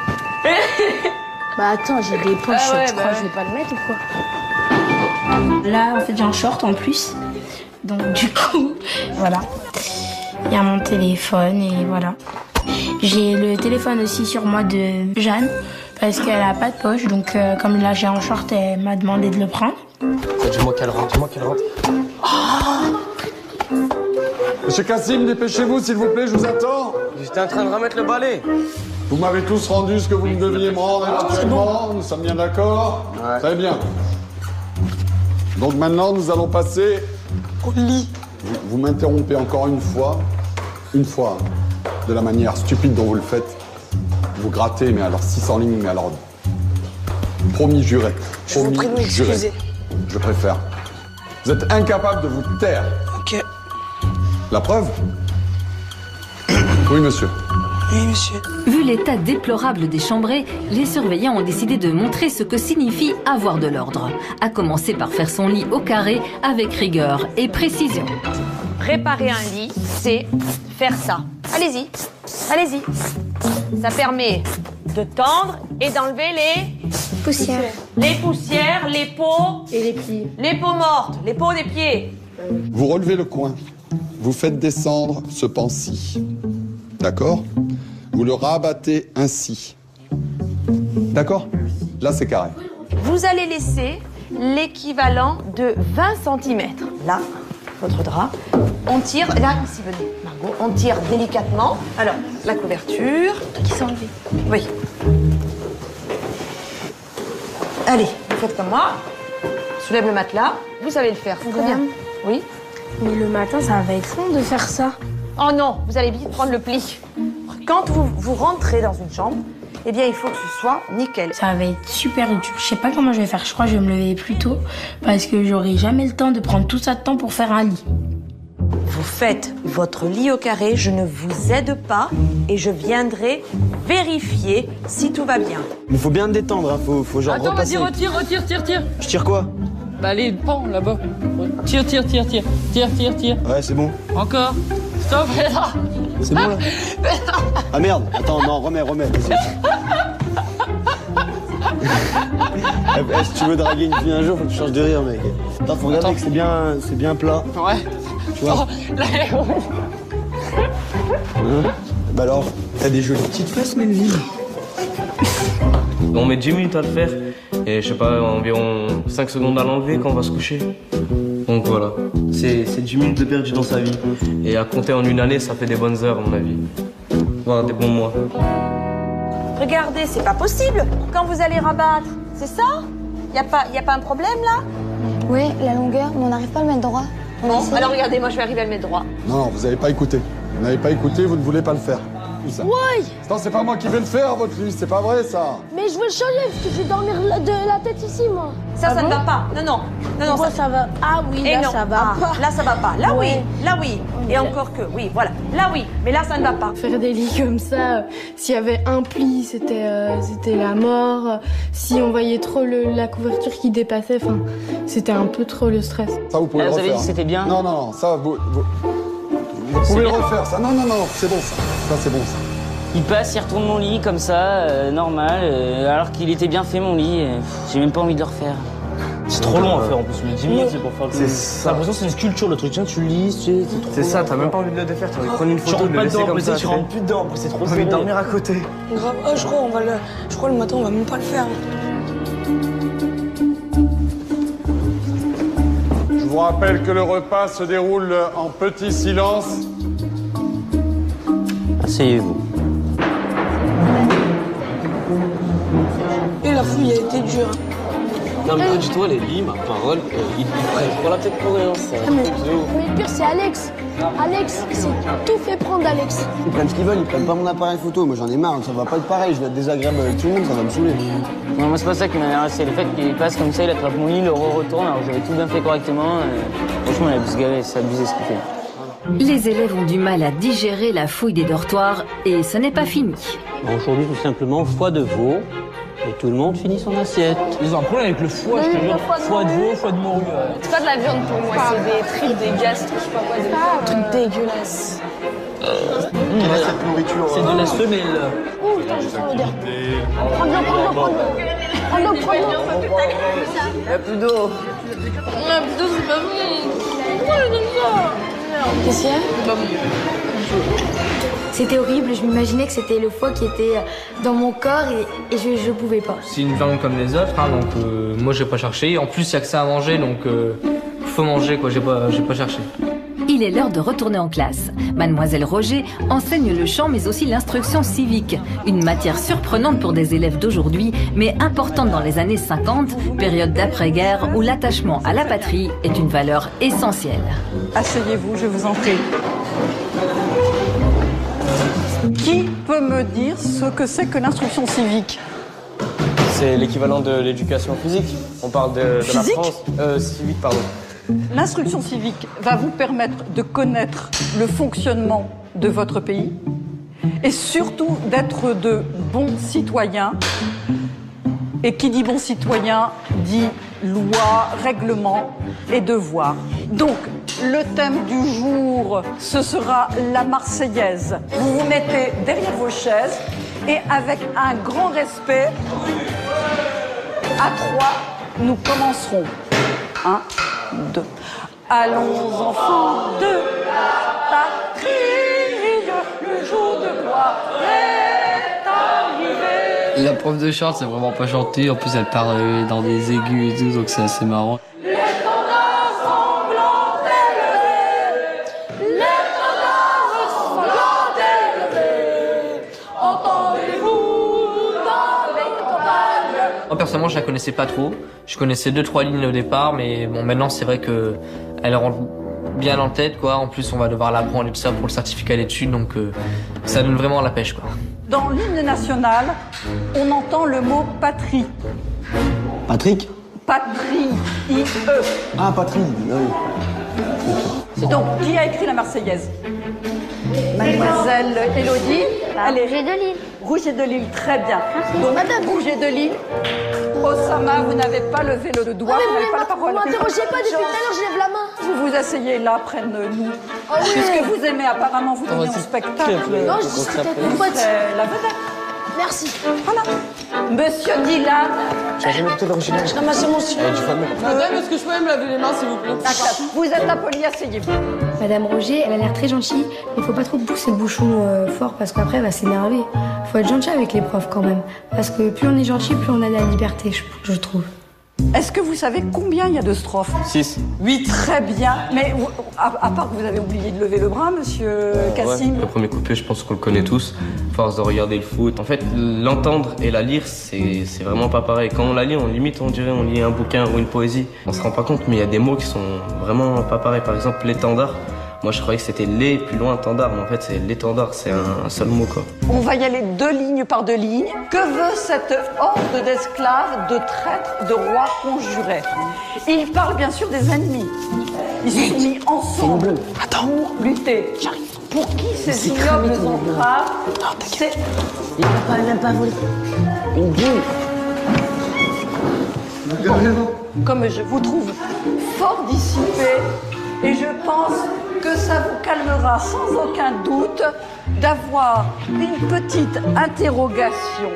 Bah attends, j'ai des poches, Ah ouais, tu crois bah que je vais pas le mettre ou quoi? Là, en fait, j'ai un short en plus. Donc du coup, voilà. Il y a mon téléphone et voilà. J'ai le téléphone aussi sur moi de Jeanne, parce qu'elle a pas de poche. Donc comme là j'ai un short, elle m'a demandé de le prendre. Dis-moi qu'elle rentre, Monsieur Kassim, dépêchez-vous, s'il vous plaît, je vous attends. J'étais en train de remettre le balai. Vous m'avez tous rendu ce que vous me deviez me rendre éventuellement, nous sommes bien d'accord? Très bien. Donc maintenant, nous allons passer au lit. Vous m'interrompez encore une fois, de la manière stupide dont vous le faites. Vous grattez, mais alors 600 lignes, mais alors... Promis, juré. Je vous prie de m'excuser. Je préfère. Vous êtes incapable de vous taire. Ok. La preuve? Oui, monsieur. Oui, monsieur. Vu l'état déplorable des chambrés, les surveillants ont décidé de montrer ce que signifie avoir de l'ordre. À commencer par faire son lit au carré avec rigueur et précision. Préparer un lit, c'est faire ça. Allez-y, allez-y. Ça permet de tendre et d'enlever les poussières. Les poussières, les peaux et les pieds. Les peaux mortes, les peaux des pieds. Vous relevez le coin. Vous faites descendre ce pan-ci. D'accord? Vous le rabattez ainsi. D'accord? Là, c'est carré. Vous allez laisser l'équivalent de 20 cm. Là, votre drap. On tire, là, ici, venez, Margot. On tire délicatement. Alors, la couverture. Qui s'est enlevée. Oui. Allez, vous faites comme moi. Soulève le matelas. Vous savez le faire, c'est très bien. Oui. Mais le matin, ça va être long de faire ça. Oh non, vous allez vite prendre le pli. Quand vous rentrez dans une chambre, eh bien, il faut que ce soit nickel. Ça va être super dur. Je sais pas comment je vais faire. Je crois que je vais me lever plus tôt parce que j'aurai jamais le temps de prendre tout ça de temps pour faire un lit. Vous faites votre lit au carré, je ne vous aide pas et je viendrai vérifier si tout va bien. Mais faut bien te détendre, hein. Faut genre Attends, repasser. vas-y, retire. Je tire quoi? Bah allez, pends là-bas. Tire. Ouais, c'est bon. Encore. Stop. C'est bon là? Ah merde, attends, non, remets, vas-y. Si tu veux draguer une fille un jour, faut que tu changes de rire, mec. Attends, faut regarder que c'est bien plat. Ouais. Tu vois? Bah alors, t'as des jolies petites fesses, Melvin. On met 10 minutes à le faire et je sais pas, environ 5 secondes à l'enlever quand on va se coucher. Donc voilà, c'est 10 minutes de perdu dans sa vie. Et à compter en une année, ça fait des bonnes heures à mon avis. Voilà, des bons mois. Regardez, c'est pas possible quand vous allez rabattre. C'est ça? Y a pas un problème là? Oui, la longueur, mais on n'arrive pas à le mettre droit. Bon, alors regardez, moi je vais arriver à le mettre droit. Non, vous n'avez pas écouté. Vous n'avez pas écouté, vous ne voulez pas le faire. Tout ça. Ouais. Non, c'est pas moi qui vais le faire, votre lit, c'est pas vrai ça. Mais je veux le changer parce que je vais dormir de la tête ici, moi. Ça ne va pas. Non. Moi, ça va. Ah oui, Et là, non. ça va pas. Là, ça va pas. Là, Ouais. oui. Là, oui. Et encore que, oui, voilà. Là, oui. Mais là, ça ne va pas. Faire des lits comme ça, s'il y avait un pli, c'était la mort. Si on voyait trop la couverture qui dépassait, c'était un peu trop le stress. Ça, vous pouvez le Vous refaire. avez dit que c'était bien? Non, ça, vous pouvez le refaire, ça. Non, c'est bon, ça. Ça, c'est bon, ça. Il passe, il retourne mon lit comme ça, normal, alors qu'il était bien fait mon lit. J'ai même pas envie de le refaire. C'est trop long à faire en plus, mais 10 minutes c'est pour faire le C'est truc. ça. T'as l'impression que c'est une sculpture le truc, tiens, tu lis, c'est trop C'est ça, long. t'as même pas envie de le défaire, t'as envie de prendre une Tu photo, rentres de pas le laisser dedans, comme après ça. tu rentres plus dedans, après c'est trop T'as envie de serré. dormir à côté. Grave. Oh, je crois le matin, on va même pas le faire. Je vous rappelle que le repas se déroule en petit silence. Asseyez-vous. Et la fouille a été dure. Non mais dis-toi les lits, paroles, ils prennent pour la tête pour rien. C'est un truc de ouf. Mais le pire, c'est Alex. Alex, il s'est tout fait prendre, Alex. Ils prennent ce qu'ils veulent, ils prennent pas mon appareil photo. Moi j'en ai marre, ça va pas être pareil, je vais être désagréable avec tout le monde, ça va me saouler. Non, moi c'est pas ça qui m'énerve, c'est le fait qu'il passe comme ça, il attrape mon lit, le retourne, alors j'avais tout bien fait correctement. Franchement, il a pu se gaver, c'est abusé ce qu'il fait. Les élèves ont du mal à digérer la fouille des dortoirs et ce n'est pas fini. Aujourd'hui, tout simplement, foie de veau. Et tout le monde finit son assiette. Ils ont un problème avec le foie, je te jure. Foie de veau, foie de morue. C'est pas de la viande pour moi, c'est des tripes, des gastro, je sais pas quoi, des trucs dégueulasses. Quelle est cette nourriture? C'est de la semelle. Ouh, putain, je sens l'odeur. Prends-le. Il y a plus d'eau. Ah putain, c'est pas bon. Pourquoi elle donne ça? Qu'est-ce qu'il y a? C'est pas bon. C'était horrible, je m'imaginais que c'était le foie qui était dans mon corps et je pouvais pas. C'est une viande comme les autres, hein, donc moi j'ai pas cherché. En plus, il y a que ça à manger, donc faut manger, quoi. J'ai pas cherché. Il est l'heure de retourner en classe. Mademoiselle Roger enseigne le chant mais aussi l'instruction civique. Une matière surprenante pour des élèves d'aujourd'hui, mais importante dans les années 50, période d'après-guerre où l'attachement à la patrie est une valeur essentielle. Asseyez-vous, je vous en prie. Qui peut me dire ce que c'est que l'instruction civique? C'est l'équivalent de l'éducation physique. On parle de la France. Civique, pardon. L'instruction civique va vous permettre de connaître le fonctionnement de votre pays et surtout d'être de bons citoyens. Et qui dit bon citoyen dit loi, règlement et devoir. Donc, le thème du jour, ce sera la Marseillaise. Vous vous mettez derrière vos chaises et avec un grand respect, à 3, nous commencerons. 1, 2. Allons enfants de la patrie, le jour de gloire est arrivé. La prof de chant, c'est vraiment pas chanter. En plus, elle parle dans des aigus et tout, donc c'est assez marrant. Moi personnellement je la connaissais pas trop, je connaissais 2-3 lignes au départ, mais bon maintenant c'est vrai que elle rentre bien en tête quoi, en plus on va devoir l'apprendre et tout ça pour le certificat d'études, donc ça donne vraiment la pêche quoi. Dans l'hymne national, on entend le mot patrie. Patrick? Patrie, I-E. Ah, patrie, oui. Donc, qui a écrit la Marseillaise? Mademoiselle Élodie. Rouget de Lille. Rouget de Lille, très bien. Donc, Madame Rouget de Lille, Osama, vous n'avez pas levé le doigt, vous n'avez pas la parole. Vous m'interrogez pas depuis tout à l'heure, je lève la main. Vous vous asseyez là, près de nous. Oh oui. Puisque vous aimez apparemment vous donner en spectacle. Non, je dis que t'es une pote. C'est la vedette. Merci. Voilà. Monsieur Dylan. J'ai jamais écouté l'original. Je ramasse mon sujet. Madame, est-ce que je peux me laver les mains, s'il vous plaît? D'accord. Vous êtes impoli, asseyez-vous. Madame Roger, elle a l'air très gentille, mais faut pas trop pousser le bouchon fort parce qu'après elle va s'énerver. Faut être gentil avec les profs quand même. Parce que plus on est gentil, plus on a de la liberté, je trouve. Est-ce que vous savez combien il y a de strophes? 6. 8. Très bien. Mais à part que vous avez oublié de lever le bras, monsieur Cassim. Ouais, le premier couplet, je pense qu'on le connaît tous. Force de regarder le foot. En fait, l'entendre et la lire, c'est vraiment pas pareil. Quand on la lit, on dirait on lit un bouquin ou une poésie. On se rend pas compte, mais il y a des mots qui sont vraiment pas pareils. Par exemple, l'étendard. Moi, je croyais que c'était les plus loin tendard, mais en fait, c'est l'étendard, c'est un seul mot, quoi. On va y aller 2 lignes par 2 lignes. Que veut cette horde d'esclaves, de traîtres, de rois conjurés? Il parle bien sûr des ennemis. Ils se sont mis ensemble pour lutter. Pour qui ces ignobles entraves? C'est... Il n'a même pas volé. Une boule. Comme je vous trouve fort dissipé, et je pense que ça vous calmera sans aucun doute d'avoir une petite interrogation.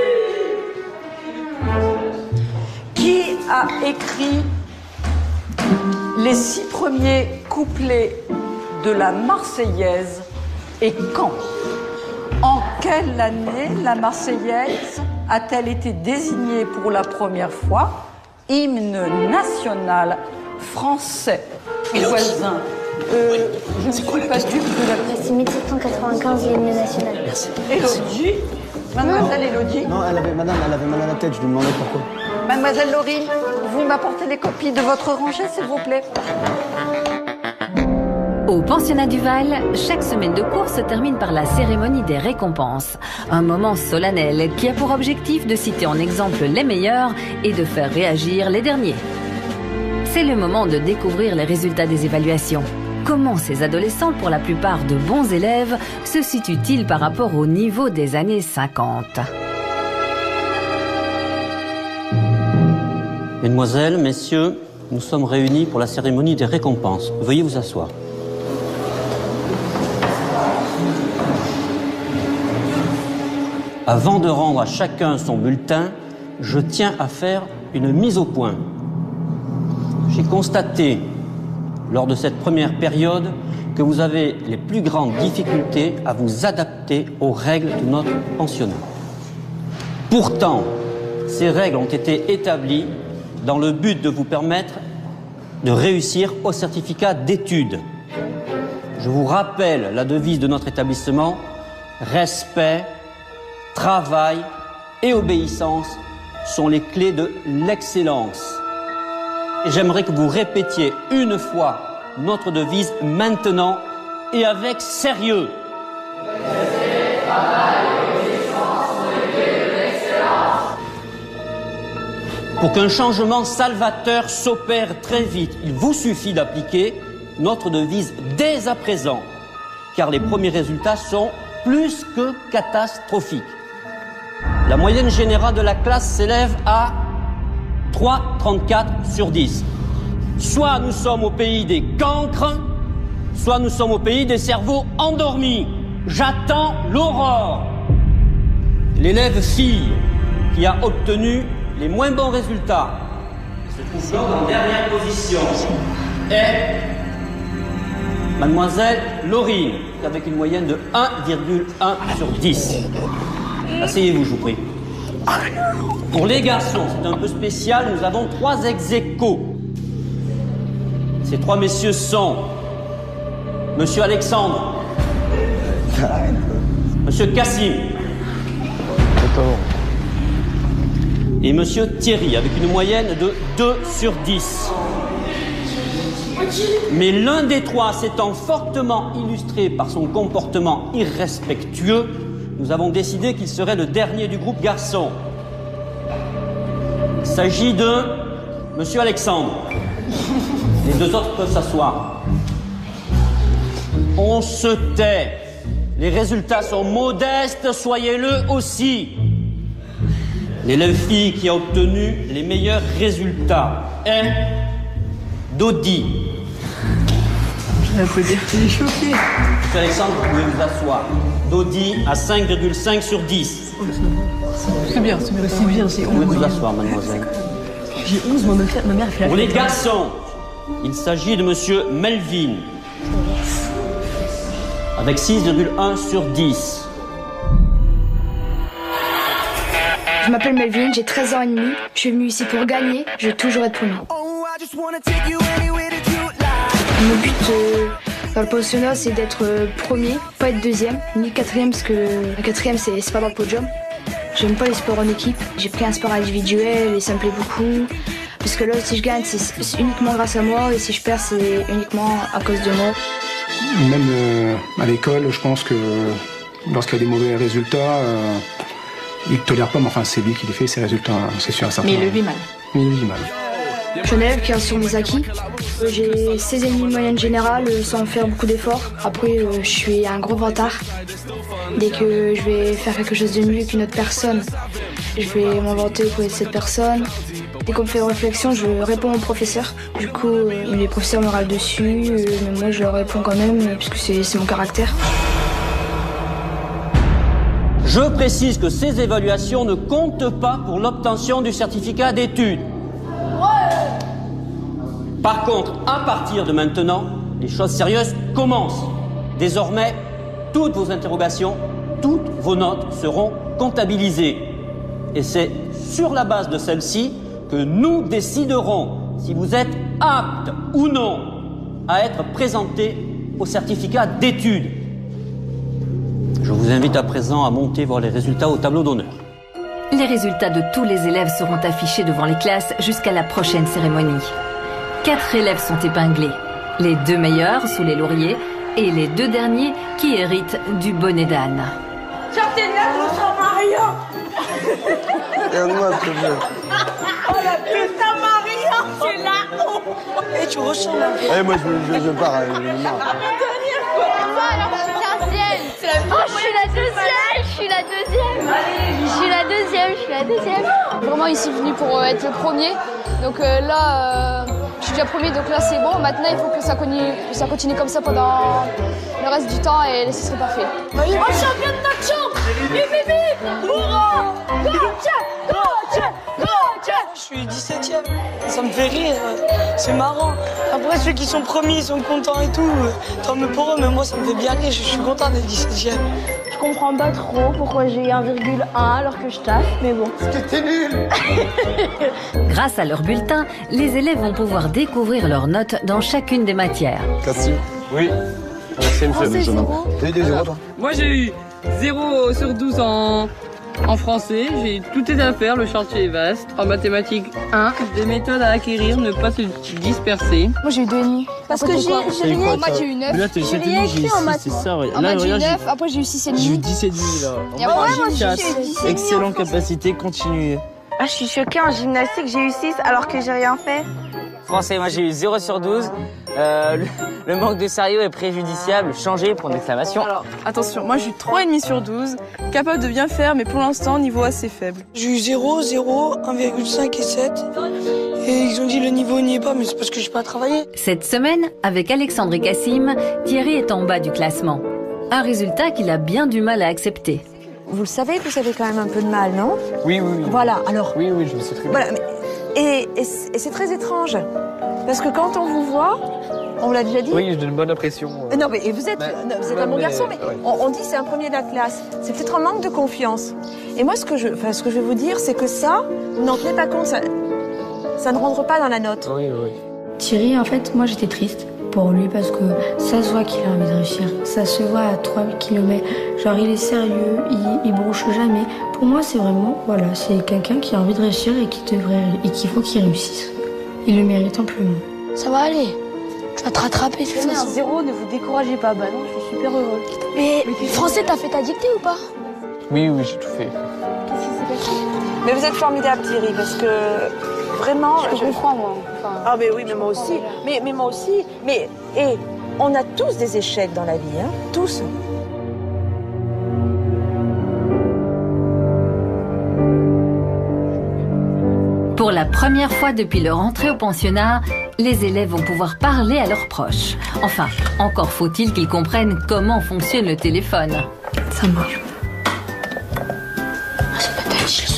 Qui a écrit les 6 premiers couplets de la Marseillaise et quand? En quelle année la Marseillaise a-t-elle été désignée pour la première fois hymne national français? Voisin. Je ne suis pas dupe de la... C'est 1795, l'hymne national. Merci. Élodie. Mademoiselle Élodie. Non, madame, elle avait mal à la tête, je lui demandais pourquoi. Mademoiselle Laurine, vous m'apportez les copies de votre rangée, s'il vous plaît. Au pensionnat du Val, chaque semaine de cours se termine par la cérémonie des récompenses. Un moment solennel qui a pour objectif de citer en exemple les meilleurs et de faire réagir les derniers. C'est le moment de découvrir les résultats des évaluations. Comment ces adolescents, pour la plupart de bons élèves, se situent-ils par rapport au niveau des années 50 ? Mesdemoiselles, messieurs, nous sommes réunis pour la cérémonie des récompenses. Veuillez vous asseoir. Avant de rendre à chacun son bulletin, je tiens à faire une mise au point. J'ai constaté, lors de cette première période, que vous avez les plus grandes difficultés à vous adapter aux règles de notre pensionnat. Pourtant, ces règles ont été établies dans le but de vous permettre de réussir au certificat d'études. Je vous rappelle la devise de notre établissement, respect, travail et obéissance sont les clés de l'excellence. Et j'aimerais que vous répétiez une fois notre devise maintenant et avec sérieux. Respect, travail et obéissance sont les clés de l'excellence. Pour qu'un changement salvateur s'opère très vite, il vous suffit d'appliquer notre devise dès à présent, car les premiers résultats sont plus que catastrophiques. La moyenne générale de la classe s'élève à 3,34 sur 10. Soit nous sommes au pays des cancres, soit nous sommes au pays des cerveaux endormis. J'attends l'aurore. L'élève fille qui a obtenu les moins bons résultats, se trouve donc en dernière position, est Mademoiselle Laurine, avec une moyenne de 1,1 sur 10. Asseyez-vous, je vous prie. Pour les garçons, c'est un peu spécial, nous avons 3 ex-aequo. Ces 3 messieurs sont Monsieur Alexandre, Monsieur Cassim et Monsieur Thierry, avec une moyenne de 2 sur 10. Mais l'un des 3 s'étant fortement illustré par son comportement irrespectueux, nous avons décidé qu'il serait le dernier du groupe garçon. Il s'agit de Monsieur Alexandre. Les 2 autres peuvent s'asseoir. On se tait. Les résultats sont modestes, soyez-le aussi. L'élève fille qui a obtenu les meilleurs résultats est Dodi. Je peux dire qu'il est choqué. Monsieur Alexandre, vous pouvez vous asseoir. Dodi à 5,5 sur 10. C'est bien, c'est bien. C'est bien, c'est 11. Vous pouvez vous asseoir, mademoiselle. J'ai 11, ma mère fait la. Pour les garçons, il s'agit de Monsieur Melvin, avec 6,1 sur 10. Je m'appelle Melvin, j'ai 13 ans et demi. Je suis venu ici pour gagner, je vais toujours être premier. Mon but dans le pensionnat, c'est d'être premier, pas être deuxième, ni quatrième, parce que le quatrième, c'est pas dans le podium. J'aime pas les sports en équipe. J'ai pris un sport individuel et ça me plaît beaucoup. Parce que là, si je gagne, c'est uniquement grâce à moi, et si je perds, c'est uniquement à cause de moi. Même à l'école, je pense que lorsqu'il y a des mauvais résultats, il ne tolère pas, mais enfin, c'est lui qui les fait, ces résultats, c'est sûr à certain. Mais il le vit mal. Il le vit mal. Je suis un élève qui a sur mes acquis. J'ai 16,5 de moyenne générale sans faire beaucoup d'efforts. Après, je suis un gros vantard. Dès que je vais faire quelque chose de mieux qu'une autre personne, je vais m'inventer auprès de cette personne. Dès qu'on me fait une réflexion, je réponds au professeur. Du coup, les professeurs me râlent dessus, mais moi je leur réponds quand même, puisque c'est mon caractère. Je précise que ces évaluations ne comptent pas pour l'obtention du certificat d'études. Par contre, à partir de maintenant, les choses sérieuses commencent. Désormais, toutes vos interrogations, toutes vos notes seront comptabilisées. Et c'est sur la base de celles-ci que nous déciderons si vous êtes apte ou non à être présenté au certificat d'études. Je vous invite à présent à monter voir les résultats au tableau d'honneur. Les résultats de tous les élèves seront affichés devant les classes jusqu'à la prochaine cérémonie. 4 élèves sont épinglés. Les 2 meilleurs sous les lauriers et les 2 derniers qui héritent du bonnet d'âne. Sortez de là, je sens Maria. Regarde-moi, s'il te plaît. Oh la putain Maria, c'est la honte. Et tu ressembles un peu. Allez, moi, je pars. Alors, c'est la Oh, je suis la deuxième. Vraiment, ils sont venus pour être le premier. Donc là, je suis déjà premier, donc là c'est bon. Maintenant, il faut que ça continue comme ça pendant le reste du temps et ce serait parfait. Oh, champion de notre chambre. Bip, hurrah. Coach. Je suis 17ème. Ça me fait rire. C'est marrant. Après, ceux qui sont premiers, ils sont contents et tout. Tant mieux pour eux, mais moi, ça me fait bien rire. Je suis content d'être 17ème. Je comprends pas trop pourquoi j'ai 1,1 alors que je taffe, mais bon. Parce que t'es nul. Grâce à leur bulletin, les élèves vont pouvoir découvrir leurs notes dans chacune des matières. Cassio. Oui. Merci, monsieur. T'as eu des 0, toi? Moi, j'ai eu 0 sur 12 en français. J'ai tout est à faire, le chantier est vaste. En mathématiques, 1. Des méthodes à acquérir, ne pas se disperser. Moi, j'ai eu 2,5. Parce que j'ai rien. En maths, j'ai eu 9. J'ai rien écrit en maths. C'est ça, ouais. En maths, j'ai eu 9. Après, j'ai eu 6,5. J'ai eu 10,5 là. Moi, j'ai eu 4. Excellente capacité, continuez. Ah, je suis choquée, en gymnastique, j'ai eu 6 alors que j'ai rien fait. Français, moi j'ai eu 0 sur 12. Le manque de sérieux est préjudiciable. Changez, point d'exclamation. Alors, attention, moi j'ai eu 3,5 sur 12. Capable de bien faire, mais pour l'instant, niveau assez faible. J'ai eu 0, 0, 1,5 et 7. Et ils ont dit le niveau n'y est pas, mais c'est parce que j'ai pas travaillé. Cette semaine, avec Alexandre et Cassim, Thierry est en bas du classement. Un résultat qu'il a bien du mal à accepter. Vous le savez que vous avez quand même un peu de mal, non? Oui. Voilà, alors... Oui, je le sais très bien. Voilà, et c'est très étrange. Parce que quand on vous voit, on l'a déjà dit. Oui, je donne une bonne impression. Non, mais vous êtes un bon garçon, mais ouais. on dit c'est un premier de la classe. C'est peut-être un manque de confiance. Et moi, ce que je vais vous dire, c'est que ça, vous n'en tenez pas compte, ça ne rentre pas dans la note. Oui. Thierry, en fait, moi j'étais triste pour lui parce que ça se voit qu'il a envie de réussir. Ça se voit à 3 km. Genre, il est sérieux, il bronche jamais. Pour moi, c'est vraiment, voilà, c'est quelqu'un qui a envie de réussir et qu'il faut qu'il réussisse. Il le mérite amplement. Ça va aller. Tu vas te rattraper, c'est ça. 0, ne vous découragez pas. Bah non, je suis super heureux. Mais français, t'as fait ta dictée ou pas? Oui, j'ai tout fait. Qu'est-ce qui s'est passé? Mais vous êtes formidable, Thierry, parce que vraiment... Je comprends, moi. Enfin, ah, mais oui, mais moi aussi. Mais moi aussi. Mais, on a tous des échecs dans la vie, hein. Tous. Pour la première fois depuis leur entrée au pensionnat, les élèves vont pouvoir parler à leurs proches. Enfin, encore faut-il qu'ils comprennent comment fonctionne le téléphone. Ça marche. C'est pas ta chiche.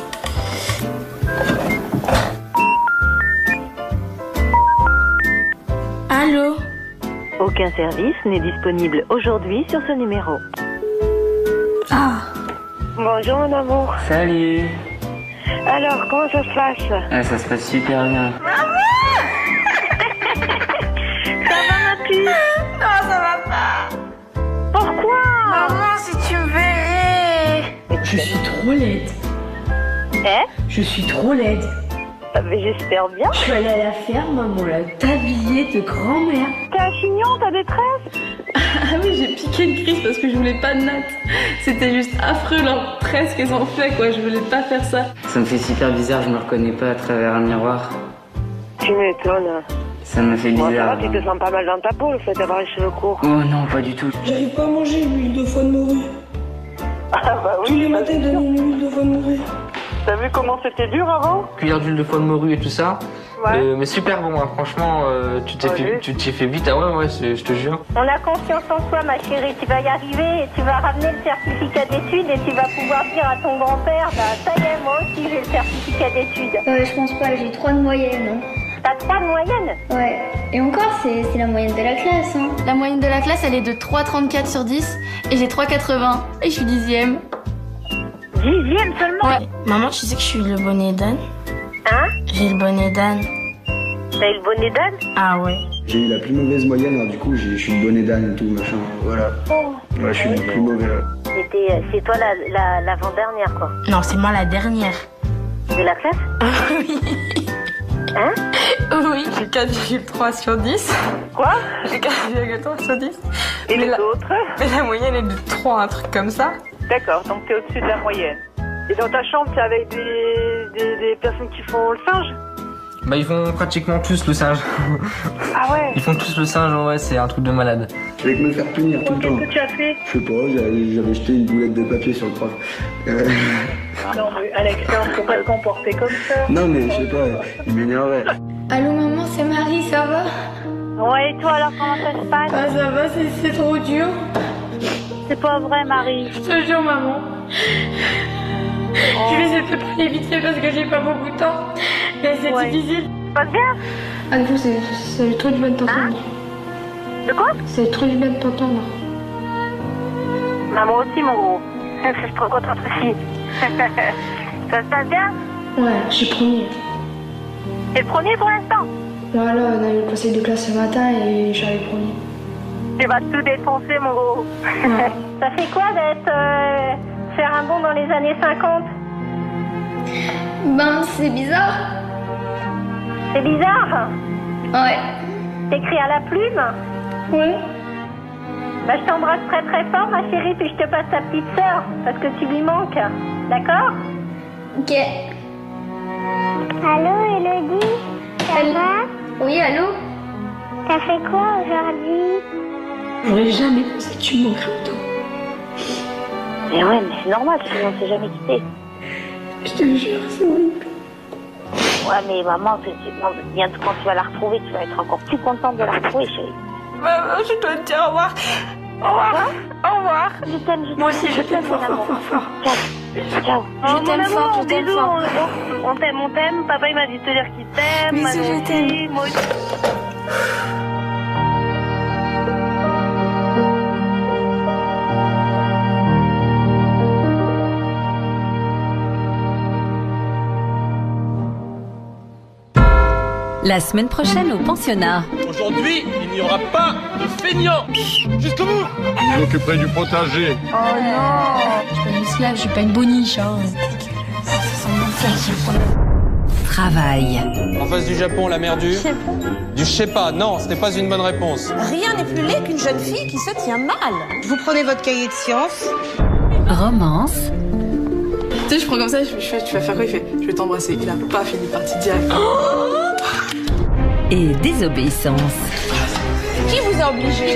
Allô? Aucun service n'est disponible aujourd'hui sur ce numéro. Ah. Bonjour mon amour. Salut. Alors, comment ça se passe? Ça se passe super bien. Ça va ma puce? Non, ça va pas. Pourquoi? Maman, si tu me verrais. Je suis trop laide. Je suis trop laide. Mais j'espère bien. Je suis allée à la ferme, maman, là, tablier de grand-mère. T'es un chignon, t'as des tresses? Ah oui, j'ai piqué une crise parce que je voulais pas de natte. C'était juste affreux leur tresse qu'elles ont fait, quoi. Je voulais pas faire ça. Ça me fait super bizarre, je me reconnais pas à travers un miroir. Tu m'étonnes. Ça me fait Bon, bizarre. ça va, tu te sens pas mal dans ta peau, le fait d'avoir les cheveux courts. Oh non, pas du tout. J'arrive pas à manger l'huile de foie de morue. Ah bah oui. Tous les matins, ils donnent une huile de foie de morue. T'as vu comment c'était dur avant? Cuillère d'huile de foie de morue et tout ça. Ouais. Mais super bon, hein. Franchement, tu t'es fait vite. Ah ouais, je te jure. On a confiance en toi, ma chérie. Tu vas y arriver et tu vas ramener le certificat d'études et tu vas pouvoir dire à ton grand-père, bah ça y est, moi aussi j'ai le certificat d'études. Je pense pas, j'ai 3 de moyenne. Hein. T'as 3 de moyenne? Ouais. Et encore, c'est la moyenne de la classe. Hein. La moyenne de la classe, elle est de 3,34 sur 10 et j'ai 3,80 et je suis 10e. 10e seulement? Ouais. Maman, tu sais que je suis le bonnet d'âne? Hein? J'ai le bonnet d'âne. T'as eu le bonnet d'âne? Ah ouais. J'ai eu la plus mauvaise moyenne, alors du coup, je suis le bonnet d'âne et tout, machin. Voilà. Oh. Ouais, je suis le plus mauvais. C'est toi l'avant-dernière, quoi. Non, c'est moi la dernière. De la classe? Oui. Hein? Oui, j'ai 4,3 sur 10. Quoi? J'ai 4,3 sur 10. Et les autres? Mais la moyenne est de 3, un truc comme ça. D'accord, donc t'es au-dessus de la moyenne. Et dans ta chambre, t'es avec des personnes qui font le singe? Bah ils font pratiquement tous le singe. Ah ouais? Ils font tous le singe, ouais, c'est un truc de malade. Avec me faire punir tout le temps. Qu'est-ce que tu as fait? Je sais pas, j'avais jeté une boulette de papier sur le prof. Non mais Alexandre, faut pas te comporter comme ça. Non mais je sais pas, il m'énervait. Allô maman, c'est Marie, ça va? Ouais, et toi alors comment ça se passe? Ah ça va, c'est trop dur. C'est pas vrai Marie. Je te jure maman. Je vais essayer de te parler vite fait parce que j'ai pas beaucoup de temps. Mais c'est difficile. Pas bien? Ah du coup c'est trop du bien de t'entendre. De quoi? C'est trop du bien de t'entendre. Bah moi aussi mon gros. Je suis trop contente aussi. Ça se passe bien? Ouais, je suis premier. T'es le premier pour l'instant? Voilà, on a eu le conseil de classe ce matin et je suis arrivé premier. Tu vas tout défoncer mon gros. Ça fait quoi d'être faire un bond dans les années 50? Ben c'est bizarre. C'est bizarre? Ouais. T'écris à la plume? Oui. Bah je t'embrasse très très fort ma chérie, puis je te passe ta petite sœur, parce que tu lui manques. D'accord? Ok. Allô Elodie? Ça va? Oui, allô? T'as fait quoi aujourd'hui? J'aurais jamais pensé que tu me manquerais autant. Mais ouais, mais c'est normal, parce qu'on s'est jamais quitté. Je te jure, c'est horrible. Ouais, mais maman, bientôt quand tu vas la retrouver, tu vas être encore plus contente de la retrouver, chérie. Maman, je dois te dire au revoir. Au revoir. Au revoir. Je t'aime, Moi aussi, je t'aime fort, fort, fort, fort. Ciao. Ciao. Je t'aime fort, je t'aime fort. On t'aime. Papa, il m'a dit de te dire qu'il t'aime. Bisous, je t'aime. Moi aussi. La semaine prochaine au pensionnat. Aujourd'hui, il n'y aura pas de feignants. Jusqu'au bout. Je m'occuperai du potager. Oh non. Je suis pas une esclave, je suis pas une boniche. Hein. Ça sent mon frère, c'est le problème. Travail. En face du Japon, la mer du Shepa. Non, ce n'est pas une bonne réponse. Rien n'est plus laid qu'une jeune fille qui se tient mal. Vous prenez votre cahier de sciences. Romance. Tu sais, je prends comme ça, je fais, tu vas faire quoi? Il fait, je vais t'embrasser. Il a pas fini, partie direct. Et désobéissance. Qui vous a obligé?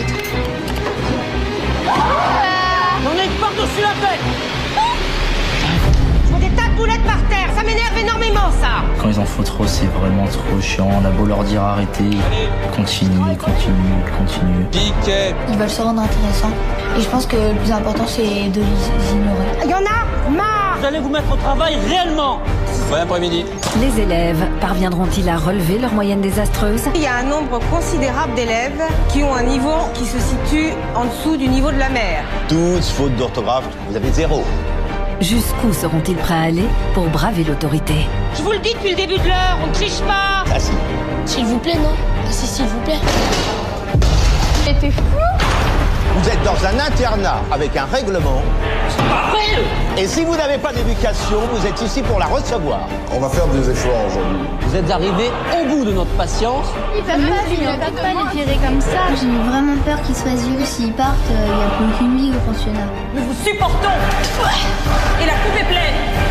On est par-dessus la tête. Je vois des tas de boulettes par terre, ça m'énerve énormément ça. Quand ils en font trop, c'est vraiment trop chiant. On a beau leur dire arrêtez, continue. Piquet. Ils veulent se rendre intéressants. Et je pense que le plus important, c'est de les ignorer. Il y en a marre. Vous allez vous mettre au travail réellement. Bon après-midi. Les élèves parviendront-ils à relever leur moyenne désastreuse? Il y a un nombre considérable d'élèves qui ont un niveau qui se situe en dessous du niveau de la mer. Toutes fautes d'orthographe, vous avez 0. Jusqu'où seront-ils prêts à aller pour braver l'autorité? Je vous le dis depuis le début de l'heure, on ne triche pas. Ah si. S'il vous plaît, non? Ah si, s'il vous plaît. Et t'es fou? Vous êtes dans un internat avec un règlement. Et si vous n'avez pas d'éducation, vous êtes ici pour la recevoir. On va faire des efforts aujourd'hui. Vous êtes arrivés au bout de notre patience. Ils peuvent pas les virer comme ça. J'ai vraiment peur qu'ils soient virés. S'ils partent, il n'y a plus aucune vie au pensionnat. Nous vous supportons. Et la coupe est pleine.